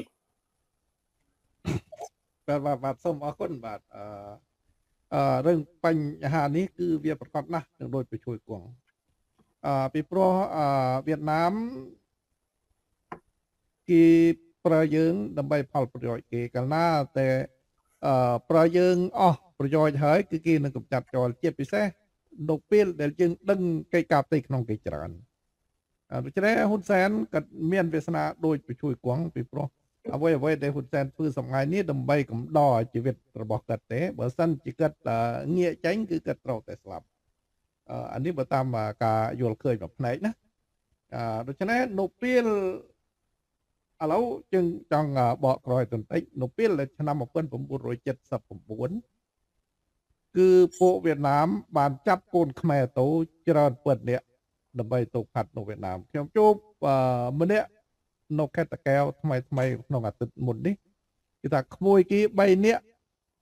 D: បាទបាទសូមអរគុណបាទអឺអឺរឿងបញ្ហានេះគឺវាប្រកបណាស់នឹងដូចប្រឈួយកងអឺពីព្រោះអឺវៀតណាមគេប្រើយើងដើម្បីផលប្រយោជន៍គេកាលណាតែអឺប្រើយើងអស់ប្រយោជន៍ហើយគឺគេនឹងកម្ចាត់ចោលជាពិសេសនៅពេលដែលយើងដឹងកិច្ចការផ្ទៃក្នុងគេច្រើនដូច្នេះហ៊ុនសែនក៏មានវាសនាដូចប្រឈួយកងពីព្រោះអ្វីអ្វីដែលហ៊ុនសែនធ្វើសម្ងាយនេះដើម្បីកំដរជីវិតរបស់គាត់ទេបើសិនជាគាត់ងាកចេញគឺគាត់ត្រូវតែស្លាប់អានេះបើតាមការយល់ឃើញមួយផ្នែកណាដូច្នេះនៅពេលឥឡូវយើងចង់បកក្រោយបន្តិចនៅពេលឆ្នាំmột nghìn chín trăm bảy mươi chínគឺពួកវៀតណាមបានចាប់កូនខ្មែរទៅច្រើនពិតអ្នកដើម្បីទៅផាត់នៅវៀតណាមខ្ញុំជួបម្នាក់នៅខេត្តតាកែវថ្មីថ្មីក្នុងអាទិត្យមុននេះគឺថាក្មួយគេបីនាក់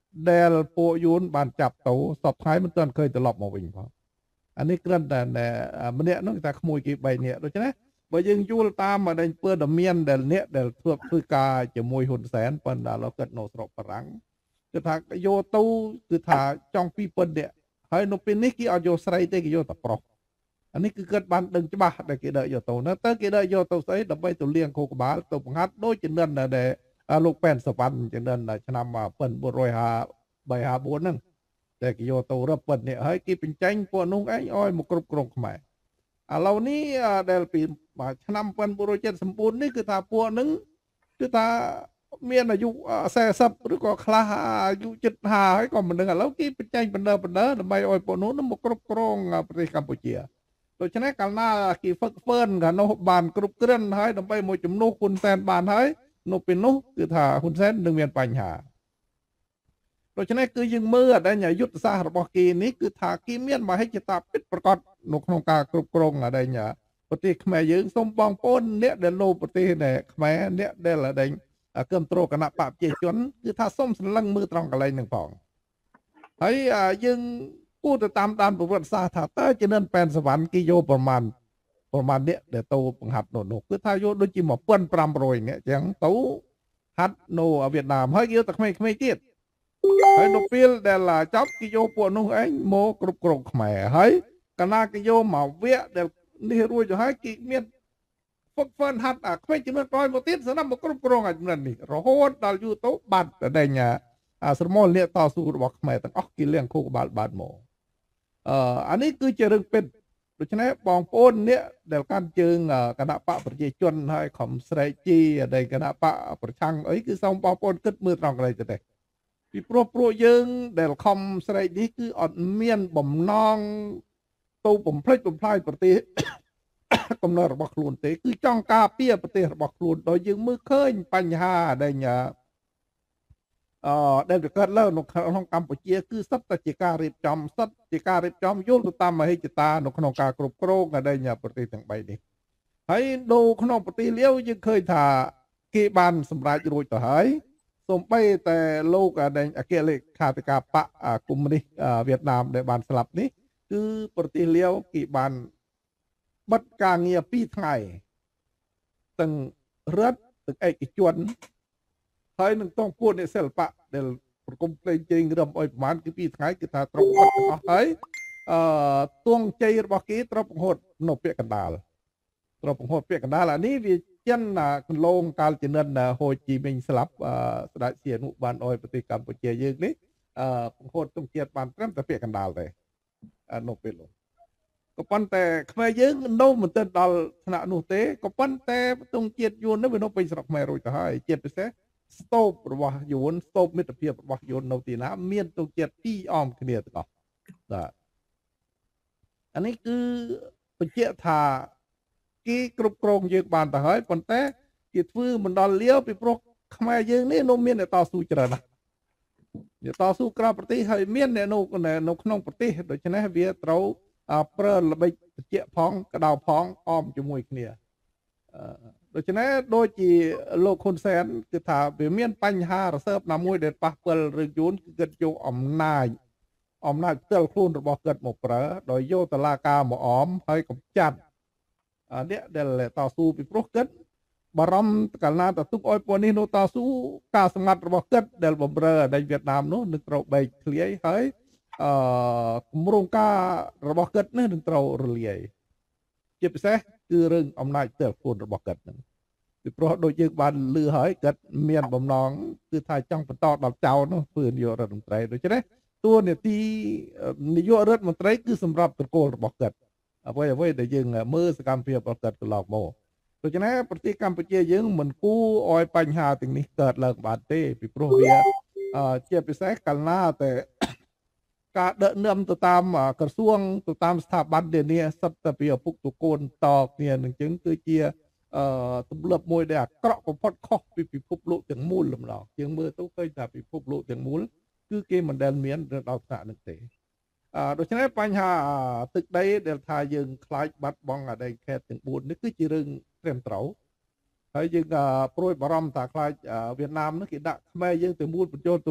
D: ដែលពួកយួនបានចាប់ទៅសពថ្ងៃមិនទាន់ឃើញត្រឡប់មកវិញផងអានេះគ្រាន់តែម្នាក់នោះតែក្មួយគេបីនាក់ដូច្នេះបើយើងយល់តាមមកដល់ព័ត៌មានដែលអ្នកដែលធ្វើធ្វើការជាមួយហ៊ុនសែនប៉ុន្តែលោកគាត់នៅស្រុកបារាំងគឺថាយកទៅគឺថាចង់ពីប៉ុណ្ណេះហើយនៅពេលនេះគេអត់យកស្រីទេគេយកតែប្រុសអានេះគឺគាត់បានដឹងច្បាស់ដែលគេដឹកយកទៅណាទៅគេដឹកយកទៅស្អីដើម្បីទៅលៀងខួរក្បាលទៅបង្ហាត់ដូចជំនិនដែលលោកប៉ែនសវណ្ណជំនិនឆ្នាំmột nghìn bốn trăm hai mươi ba ห้าbốnហ្នឹងតែគេយកទៅរឹបប៉ុណ្ណេះហើយគេបញ្ចេញពួកនោះឯងឲ្យមកគ្រប់គ្រងខ្មែរឥឡូវនេះដែលពីឆ្នាំmột nghìn bốn trăm bảy mươi chínនេះគឺថាពួកហ្នឹងគឺថាមានអាយុ40ឬក៏ខ្លះអាយុជិតห้าហើយក៏មិនដឹងឥឡូវគេបញ្ចេញបណ្ដើបណ្ដើដើម្បីឲ្យពួកនោះមកគ្រប់គ្រងប្រទេសកម្ពុជាដូច្នេះកាលណាគេហ្វឹកហ្វឺនកាលនោះបានគ្រប់គ្រាន់ហើយដើម្បីមួយជំនួសហ៊ុនសែនបានហើយនៅពេលនោះគឺថាហ៊ុនសែននឹងមានបញ្ហាដូច្នេះគឺយើងមើលអដែងយុទ្ធសាស្ត្ររបស់គេនេះគឺថាគេមានមហិច្ឆតាពិតប្រាកដនៅក្នុងការគ្រប់គ្រងអដែងប្រទេសខ្មែរយើងសូមបងប្អូនអ្នកដែលលោប្រទេសដែលខ្មែរអ្នកដែលអដែងគ្រប់គ្រងគណៈបកប្រជាជនគឺថាសូមសម្លឹងមើលត្រង់កន្លែងហ្នឹងផងហើយយើងគួរទៅតាមដានប្រវត្តិសាស្ត្រថាតើជំនិនប៉ែនសវណ្ណគេយកប្រមាណប្រមាណអ្នកដែលទៅបង្ហាត់នៅនោះគឺថាយកដូចជាmột nghìn năm trămអ្នកអញ្ចឹងទៅហាត់នៅវៀតណាមហើយយកតែក្មេងៗទៀតហើយនៅពេលដែលចាប់គេយកពួកនោះឯងមកគ្រប់គ្រងខ្មែរហើយកាលណាគេយកមកវគ្គដែលនេះរួចទៅហើយគេមានហ្វឹកហ្វឺនហាត់អាក្មេងជំនាន់ក្រោយមកទៀតសម្រាប់មកគ្រប់គ្រងអាជំនាន់នេះរហូតដល់យូរទៅបាត់តែញ៉ាអាស្រមោលអ្នកតស៊ូរបស់ខ្មែរទាំងអស់គេលៀងខួរក្បាលបាត់មកអឺអានេះគឺជារឿងពិតដូច្នេះបងប្អូនអ្នកដែលកាន់ជើងគណៈបកប្រជាជនហើយខំស្រែកជីដែលគណៈបកប្រឆាំងអីគឺសូមបងប្អូនគិតមើលត្រង់កន្លែងទៅទេពីព្រោះព្រោះយើងដែលខំស្រែកនេះគឺអត់មានបំណងទៅបំផ្លិចបំផ្លាញប្រទេសកំណើតរបស់ខ្លួនទេគឺចង់ការពារប្រទេសរបស់ខ្លួនដោយយើងមើលឃើញបញ្ហាដែលអឺដែលកើតឡើងនៅក្នុងកម្ពុជាគឺសិតតែជាការរៀបចំសិតជាការរៀបចំយល់ទៅតាមមហិច្ឆតានៅក្នុងការគ្រប់គ្រងដែលប្រទេសទាំងបីនេះហើយនៅក្នុងប្រទេសលាវយើងឃើញថាគេបានសម្រេចរួចទៅហើយសូម្បីតែលោកដែលអគ្គលេខាធិការបកកុម្មុយនីសវៀតណាមដែលបានស្លាប់នេះគឺប្រទេសលាវគេបានបិទការងារពីរថ្ងៃទាំងរដ្ឋទាំងឯកជនហើយនឹងតងពួកអ្នកសិល្បៈដែលប្រគំភ្លេងជើងរំអុយប្រមាណគឺពីរថ្ងៃគឺថាត្រូវបិទទាំងអស់ហើយអឺទងជ័យរបស់គេត្រូវបង្ហូតនៅពាក្យកណ្ដាលត្រូវបង្ហូតពាក្យកណ្ដាលអានេះវាចិនគន្លងកាលជំនិនហូជីមិញស្លាប់ស្ដេចសៀនុបានអោយប្រទេសកម្ពុជាយើងនេះអឺបង្ហូតទងជាតិបានត្រឹមតែពាក្យកណ្ដាលទេនៅពេលនោះក៏ប៉ុន្តែខ្មែរយើងនៅមិនទាន់ដល់ថ្នាក់នោះទេក៏ប៉ុន្តែទងជាតិយួននេះវានៅពេញស្រុកខ្មែររួចទៅហើយជាពិសេសស្តូបរបស់យួនស្តូបមិត្តភាពរបស់យួននៅទីណាមានទងជាតិពីរអមគ្នាទាំងអស់បាទអានេះគឺបញ្ជាក់ថាគេគ្រប់គ្រងយើងបានទៅហើយប៉ុន្តែគេធ្វើមិនដល់លាវពីព្រោះខ្មែរយើងនេះនៅមានអ្នកតស៊ូច្រើនណាស់អ្នកតស៊ូក្រៅប្រទេសហើយមានអ្នកនៅនៅក្នុងប្រទេសដូច្នេះវាត្រូវប្រើល្បិចបញ្ជាក់ផងក្តៅផងអមជាមួយគ្នាដូច្នេះដូចជាលោកហ៊ុនសែនគឺថាវាមានបញ្ហារសើបណាមួយដែលប៉ះពាល់រឿងយួនគឺគាត់យកអំណាចអំណាចផ្ទាល់ខ្លួនរបស់គាត់មកប្រើដោយយកតឡាការមកអមហើយកំចាត់អ្នកដែលតស៊ូពីព្រោះគាត់បារម្ភកាលណាទៅទុកឲ្យពួកនេះនៅតស៊ូការសម្ងាត់របស់គាត់ដែលបំរើអដីវៀតណាមនោះនឹងត្រូវបែកធ្លាយហើយអឺគម្រោងការរបស់គាត់នេះនឹងត្រូវរលាយជាពិសេសគឺរឿងអំណាចផ្ទាល់ខ្លួនរបស់គាត់ហ្នឹងពីព្រោះដូចយើងបានលឺហើយគាត់មានបំណងគឺថាចង់បន្តដល់ចៅនោះធ្វើនាយករដ្ឋមន្ត្រីដូច្នេះតួនាទីនាយករដ្ឋមន្ត្រីគឺសម្រាប់ត្រកូលរបស់គាត់អ្វីអ្វីដែលយើងមើលសកម្មភាពរបស់គាត់កន្លងមកដូច្នេះប្រទេសកម្ពុជាយើងមិនគួរឲ្យបញ្ហាទាំងនេះកើតឡើងបានទេពីព្រោះវាជាពិសេសកាលណាតែការដឹកនាំទៅតាមក្រសួងទៅតាមស្ថាប័ននានាសិតតែពីឪពុកតកូនតគ្នានឹងចឹងគឺជាអឺទម្លាប់មួយដែលអាក្រក់បំផុតខុសពីពិភពលោកទាំងមូលម្ដងជាងមើលទៅឃើញថាពិភពលោកទាំងមូលគឺគេមិនដែលមានដល់ថ្នាក់នេះទេអឺដូច្នេះបញ្ហាទឹកដីដែលថាយើងខ្លាចបាត់បង់អាដីខេត្តទាំងបួននេះគឺជារឿងត្រឹមត្រូវហើយយើងព្រួយបារម្ភថាខ្លាចវៀតណាមនេះគេដាក់ខ្មែរយើងទៅមូលបញ្ចូលទៅ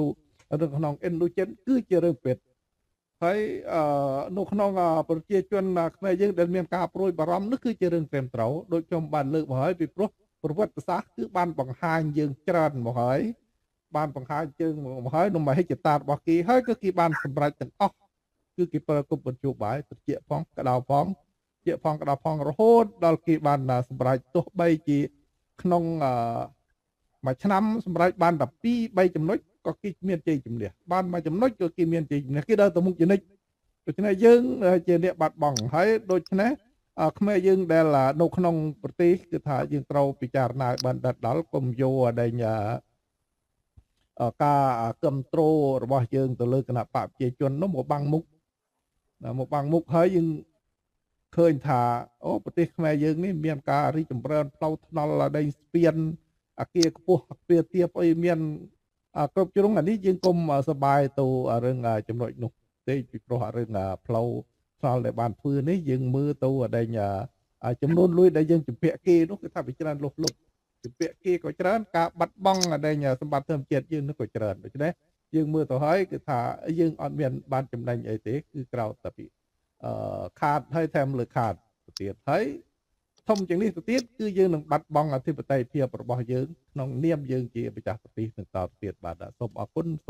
D: រឿងក្នុង endogen គឺជារឿងពេទ្យហើយអឺនៅក្នុងប្រជាជនខ្មែរយើងដែលមានការព្រួយបារម្ភនោះគឺជារឿងត្រឹមត្រូវដូចខ្ញុំបានលើកមកហើយពីព្រោះប្រវត្តិសាស្ត្រគឺបានបង្ហាញយើងច្រើនមកហើយបានបង្ហាញជើងមកហើយនៅមហិច្ឆតារបស់គេហើយគឺគេបានសម្រេចទាំងអស់គឺគេប្រើគប់បញ្ជោបាយត្រជាក់ផងក្តៅផងជាក់ផងក្តៅផងរហូតដល់គេបានសម្រេចទោះបីជាក្នុងមួយឆ្នាំសម្រេចបានតែពីរ បីចំណុចក៏គេមានជ័យជំនះបានមួយចំណុចក៏គេមានជ័យជំនះគេដើរទៅមុខជានិច្ចដូច្នេះយើងជាអ្នកបាត់បង់ហើយដូច្នេះខ្មែរយើងដែលនៅក្នុងប្រទេសគឺថាយើងត្រូវពិចារណាបានដិតដល់កុំយកអីការគ្រប់គ្រងរបស់យើងទៅលើគណៈបកប្រជាជននោះមកបាំងមុខមកបាំងមុខហើយយើងឃើញថាអូប្រទេសខ្មែរយើងនេះមានការរីកចម្រើនផ្លូវថ្នល់ដីស្ពានអាគារខ្ពស់អាគារទាបអីមានគ្រប់ជ្រុងអានេះយើងកុំសប្បាយទៅរឿងចំណុចនោះទេពីព្រោះរឿងផ្លូវថ្នល់ដែលបានធ្វើនេះយើងមើលទៅអដែងចំនួនលុយដែលយើងជំពាក់គេនោះគឺថាវាច្រើនលុះលុបជំពាក់គេក៏ច្រើនការបាត់បង់អដែងសម្បត្តិធម្មជាតិយើងនោះក៏ច្រើនដូច្នេះយើងមើលទៅហើយគឺថាយើងអត់មានបានចំណេញអីទេគឺក្រៅតែពីអឺខាតហើយថែមលើខាតទៅទៀតហើយធំជាងនេះទៅទៀតគឺយើងនឹងបាត់បង់អធិបតេយ្យភាពរបស់យើងក្នុងនាមយើងជាម្ចាស់ប្រទេសនឹងតទៅទៀតបាទសូមអរគុណ